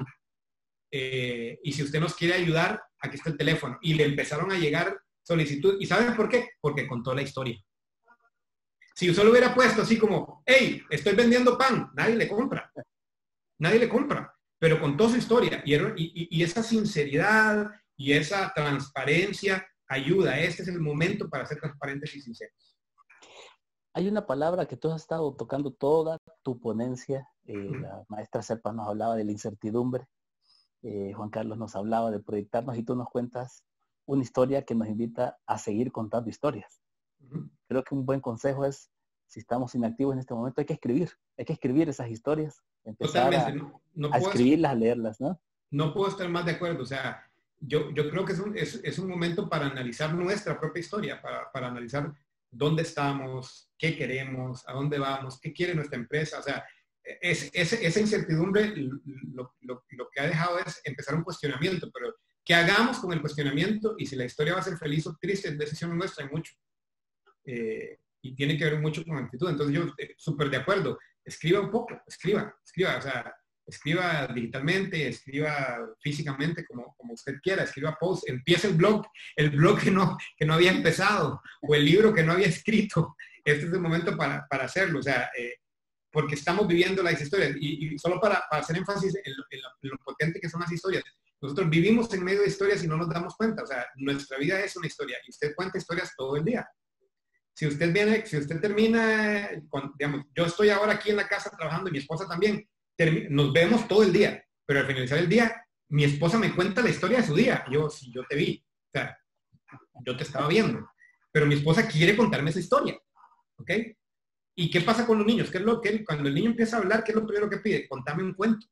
Eh, y si usted nos quiere ayudar, aquí está el teléfono. Y le empezaron a llegar solicitudes. ¿Y saben por qué? Porque contó la historia. Si yo solo hubiera puesto así como, hey, estoy vendiendo pan, nadie le compra. Nadie le compra, pero con toda su historia. Y, y, y esa sinceridad y esa transparencia ayuda. Este es el momento para ser transparentes y sinceros. Hay una palabra que tú has estado tocando toda tu ponencia. Eh, la maestra Serpa nos hablaba de la incertidumbre. Eh, Juan Carlos nos hablaba de proyectarnos y tú nos cuentas una historia que nos invita a seguir contando historias. Uh-huh. Creo que un buen consejo es, si estamos inactivos en este momento, hay que escribir. Hay que escribir esas historias. Empezar a, no, no a escribirlas, a leerlas, ¿no? No puedo estar más de acuerdo. O sea, yo, yo creo que es un, es, es un momento para analizar nuestra propia historia, para, para analizar dónde estamos, qué queremos, a dónde vamos, qué quiere nuestra empresa. O sea, es, es, esa incertidumbre lo, lo, lo que ha dejado es empezar un cuestionamiento, pero ¿qué hagamos con el cuestionamiento? Y si la historia va a ser feliz o triste, es decisión nuestra, hay mucho. Eh, y tiene que ver mucho con actitud. Entonces yo eh, súper de acuerdo. Escriba un poco, escriba, escriba, o sea, escriba digitalmente, escriba físicamente, como, como usted quiera, escriba post, empieza el blog, el blog que no, que no había empezado, o el libro que no había escrito. Este es el momento para, para hacerlo, o sea, eh, porque estamos viviendo las historias. Y, y solo para, para hacer énfasis en lo, en, lo, en lo potente que son las historias. Nosotros vivimos en medio de historias y no nos damos cuenta, o sea, nuestra vida es una historia, y usted cuenta historias todo el día. Si usted viene, si usted termina, con, digamos, yo estoy ahora aquí en la casa trabajando y mi esposa también, termi- nos vemos todo el día, pero al finalizar el día, mi esposa me cuenta la historia de su día. Yo, si yo te vi, o sea, yo te estaba viendo, pero mi esposa quiere contarme esa historia, ¿ok? ¿Y qué pasa con los niños? ¿Qué es lo que, cuando el niño empieza a hablar, qué es lo primero que pide? Contame un cuento.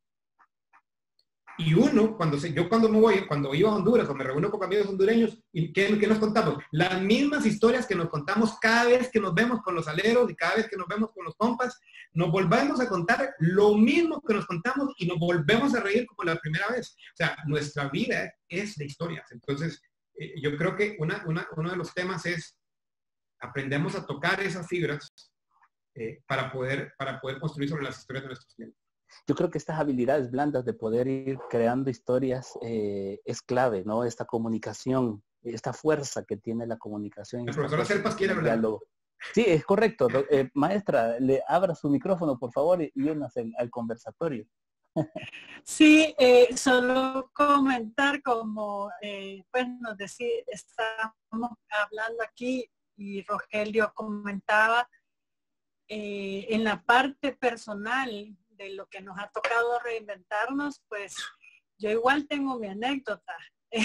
Y uno, cuando se, yo cuando me voy, cuando iba a Honduras o me reúno con amigos hondureños, ¿y qué, qué nos contamos? Las mismas historias que nos contamos cada vez que nos vemos con los aleros y cada vez que nos vemos con los compas, nos volvemos a contar lo mismo que nos contamos y nos volvemos a reír como la primera vez. O sea, nuestra vida es de historias. Entonces, eh, yo creo que una, una, uno de los temas es aprendemos a tocar esas fibras eh, para, poder, para poder construir sobre las historias de nuestros clientes. Yo creo que estas habilidades blandas de poder ir creando historias eh, es clave, ¿no? Esta comunicación, esta fuerza que tiene la comunicación. La profesora Serpas quiere hablar. Diálogo. Sí, es correcto. Eh, maestra, le abra su micrófono, por favor, y, y unas al, al conversatorio. Sí, eh, solo comentar como, eh, pues nos decía, estamos hablando aquí y Rogelio comentaba eh, en la parte personal de lo que nos ha tocado reinventarnos, pues yo igual tengo mi anécdota.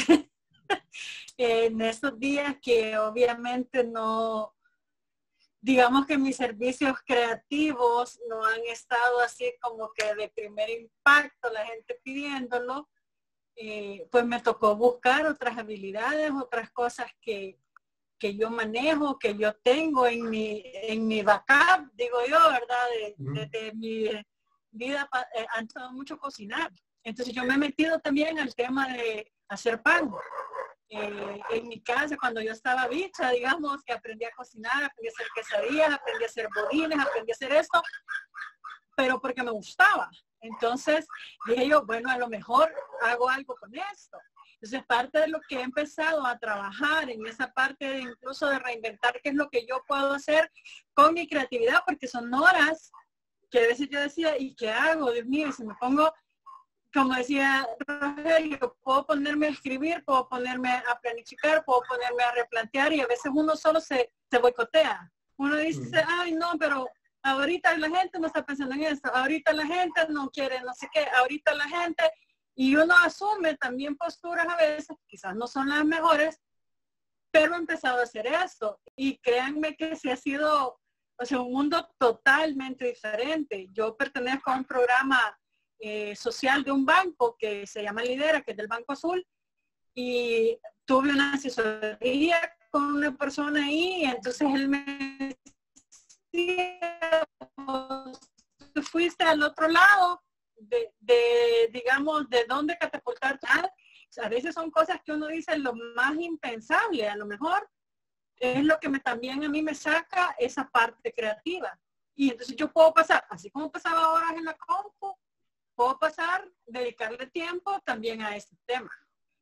En estos días que obviamente no, digamos que mis servicios creativos no han estado así como que de primer impacto, la gente pidiéndolo, eh, pues me tocó buscar otras habilidades, otras cosas que, que yo manejo, que yo tengo en mi, en mi backup, digo yo, ¿verdad? De, de, de mi vida, eh, han estado mucho cocinar. Entonces yo me he metido también al tema de hacer pan. Eh, en mi casa, cuando yo estaba bicha, digamos, que aprendí a cocinar, aprendí a hacer quesadillas, aprendí a hacer bodines, aprendí a hacer esto, pero porque me gustaba. Entonces dije yo, bueno, a lo mejor hago algo con esto. Entonces parte de lo que he empezado a trabajar en esa parte de incluso de reinventar qué es lo que yo puedo hacer con mi creatividad, porque son horas que a veces yo decía, ¿y qué hago? Dios mío, y si me pongo, como decía Rogelio, puedo ponerme a escribir, puedo ponerme a planificar, puedo ponerme a replantear, y a veces uno solo se, se boicotea. Uno dice, ay no, pero ahorita la gente no está pensando en esto, ahorita la gente no quiere no sé qué, ahorita la gente, y uno asume también posturas a veces, quizás no son las mejores, pero he empezado a hacer esto, y créanme que sí ha sido, o sea, un mundo totalmente diferente. Yo pertenezco a un programa eh, social de un banco que se llama Lidera, que es del Banco Azul, y tuve una asesoría con una persona ahí, y entonces él me decía, tú fuiste al otro lado, de, de digamos, de dónde catapultar. A veces son cosas que uno dice lo más impensable, a lo mejor, es lo que me, también a mí me saca esa parte creativa. Y entonces yo puedo pasar, así como pasaba horas en la compu, puedo pasar, dedicarle tiempo también a este tema.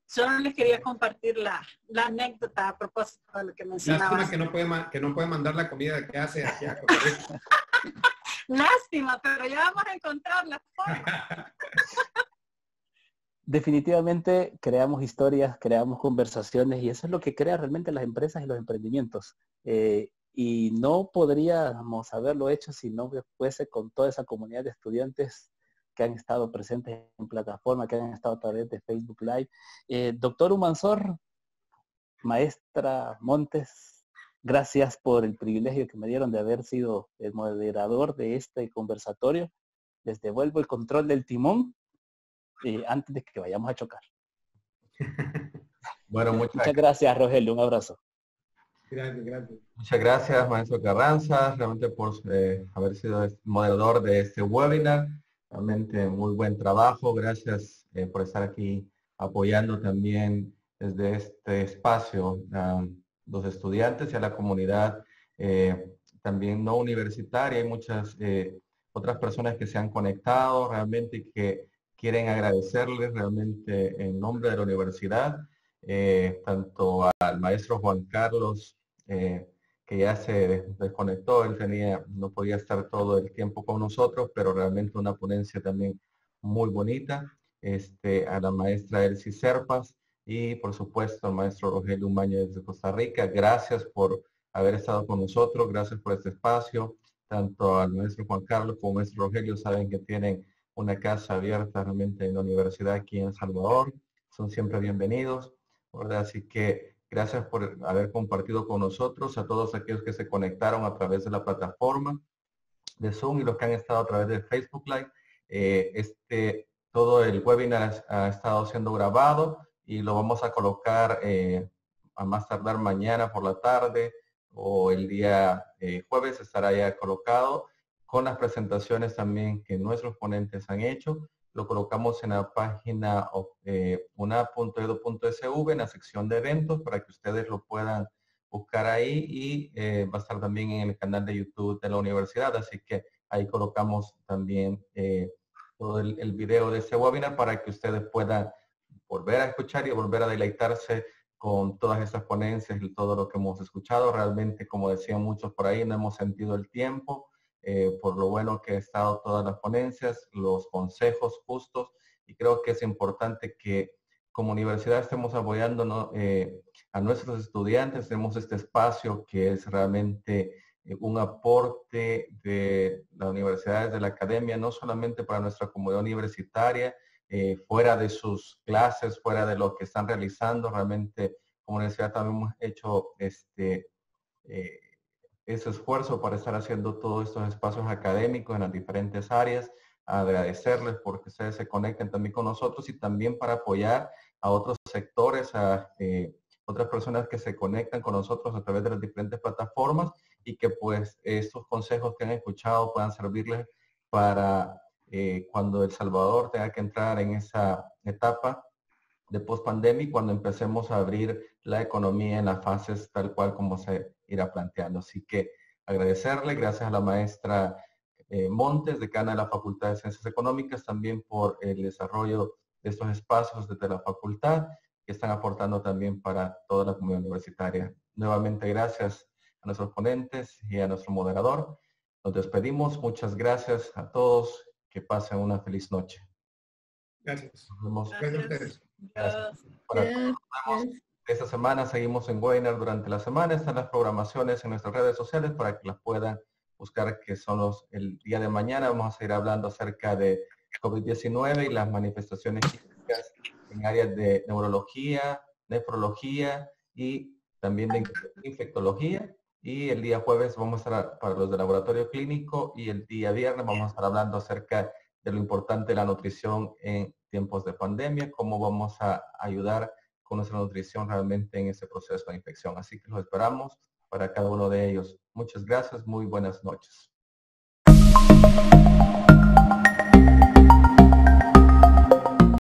Solo les quería compartir la, la anécdota a propósito de lo que mencionaba. Lástima que no puede, que no puede mandar la comida que hace aquí a Costa Rica. Lástima, pero ya vamos a encontrar la forma. Definitivamente creamos historias, creamos conversaciones y eso es lo que crea realmente las empresas y los emprendimientos. Eh, y no podríamos haberlo hecho si no fuese con toda esa comunidad de estudiantes que han estado presentes en plataforma, que han estado a través de Facebook Live. Eh, doctor Humansor, maestra Montes, gracias por el privilegio que me dieron de haber sido el moderador de este conversatorio. Les devuelvo el control del timón eh, antes de que vayamos a chocar. Bueno, muchas, muchas gracias, Rogelio. Un abrazo. Gracias, gracias. Muchas gracias, maestro Carranza, realmente por eh, haber sido el moderador de este webinar. Realmente muy buen trabajo. Gracias eh, por estar aquí apoyando también desde este espacio a los estudiantes y a la comunidad eh, también no universitaria. Hay muchas eh, otras personas que se han conectado realmente y que quieren agradecerles realmente en nombre de la universidad, eh, tanto al maestro Juan Carlos, eh, que ya se desconectó, él tenía, no podía estar todo el tiempo con nosotros, pero realmente una ponencia también muy bonita, este, a la maestra Elsie Serpas y por supuesto al maestro Rogelio Umaña desde Costa Rica. Gracias por haber estado con nosotros, gracias por este espacio, tanto al maestro Juan Carlos como al maestro Rogelio, saben que tienen una casa abierta realmente en la universidad aquí en Salvador, son siempre bienvenidos, ¿verdad? Así que gracias por haber compartido con nosotros, a todos aquellos que se conectaron a través de la plataforma de Zoom y los que han estado a través de Facebook Live. Eh, este, todo el webinar ha, ha estado siendo grabado y lo vamos a colocar eh, a más tardar mañana por la tarde o el día eh, jueves estará ya colocado con las presentaciones también que nuestros ponentes han hecho. Lo colocamos en la página eh, una punto edu punto es ve en la sección de eventos para que ustedes lo puedan buscar ahí y eh, va a estar también en el canal de YouTube de la universidad, así que ahí colocamos también eh, todo el, el video de este webinar para que ustedes puedan volver a escuchar y volver a deleitarse con todas estas ponencias y todo lo que hemos escuchado. Realmente, como decían muchos por ahí, no hemos sentido el tiempo. Eh, por lo bueno que ha estado todas las ponencias, los consejos justos, y creo que es importante que como universidad estemos apoyando, ¿no? eh, a nuestros estudiantes. Tenemos este espacio que es realmente eh, un aporte de las universidades, de la academia, no solamente para nuestra comunidad universitaria, eh, fuera de sus clases, fuera de lo que están realizando. Realmente como universidad también hemos hecho este eh, ese esfuerzo para estar haciendo todos estos espacios académicos en las diferentes áreas. Agradecerles porque ustedes se conecten también con nosotros y también para apoyar a otros sectores, a eh, otras personas que se conectan con nosotros a través de las diferentes plataformas y que pues estos consejos que han escuchado puedan servirles para eh, cuando El Salvador tenga que entrar en esa etapa de post-pandemia, cuando empecemos a abrir la economía en las fases tal cual como se irá planteando. Así que agradecerle, gracias a la maestra eh, Montes, decana de la Facultad de Ciencias Económicas, también por el desarrollo de estos espacios desde la facultad, que están aportando también para toda la comunidad universitaria. Nuevamente, gracias a nuestros ponentes y a nuestro moderador. Nos despedimos. Muchas gracias a todos. Que pasen una feliz noche. Gracias. Nos vemos. Gracias a ustedes. Gracias. Para todos, esta semana seguimos en webinar durante la semana. Están las programaciones en nuestras redes sociales para que las puedan buscar, que son los el día de mañana. Vamos a seguir hablando acerca de COVID diecinueve y las manifestaciones clínicas en áreas de neurología, nefrología y también de infectología. Y el día jueves vamos a estar para los de laboratorio clínico y el día viernes vamos a estar hablando acerca de lo importante de la nutrición en tiempos de pandemia, cómo vamos a ayudar con nuestra nutrición realmente en ese proceso de infección. Así que los esperamos para cada uno de ellos. Muchas gracias, muy buenas noches.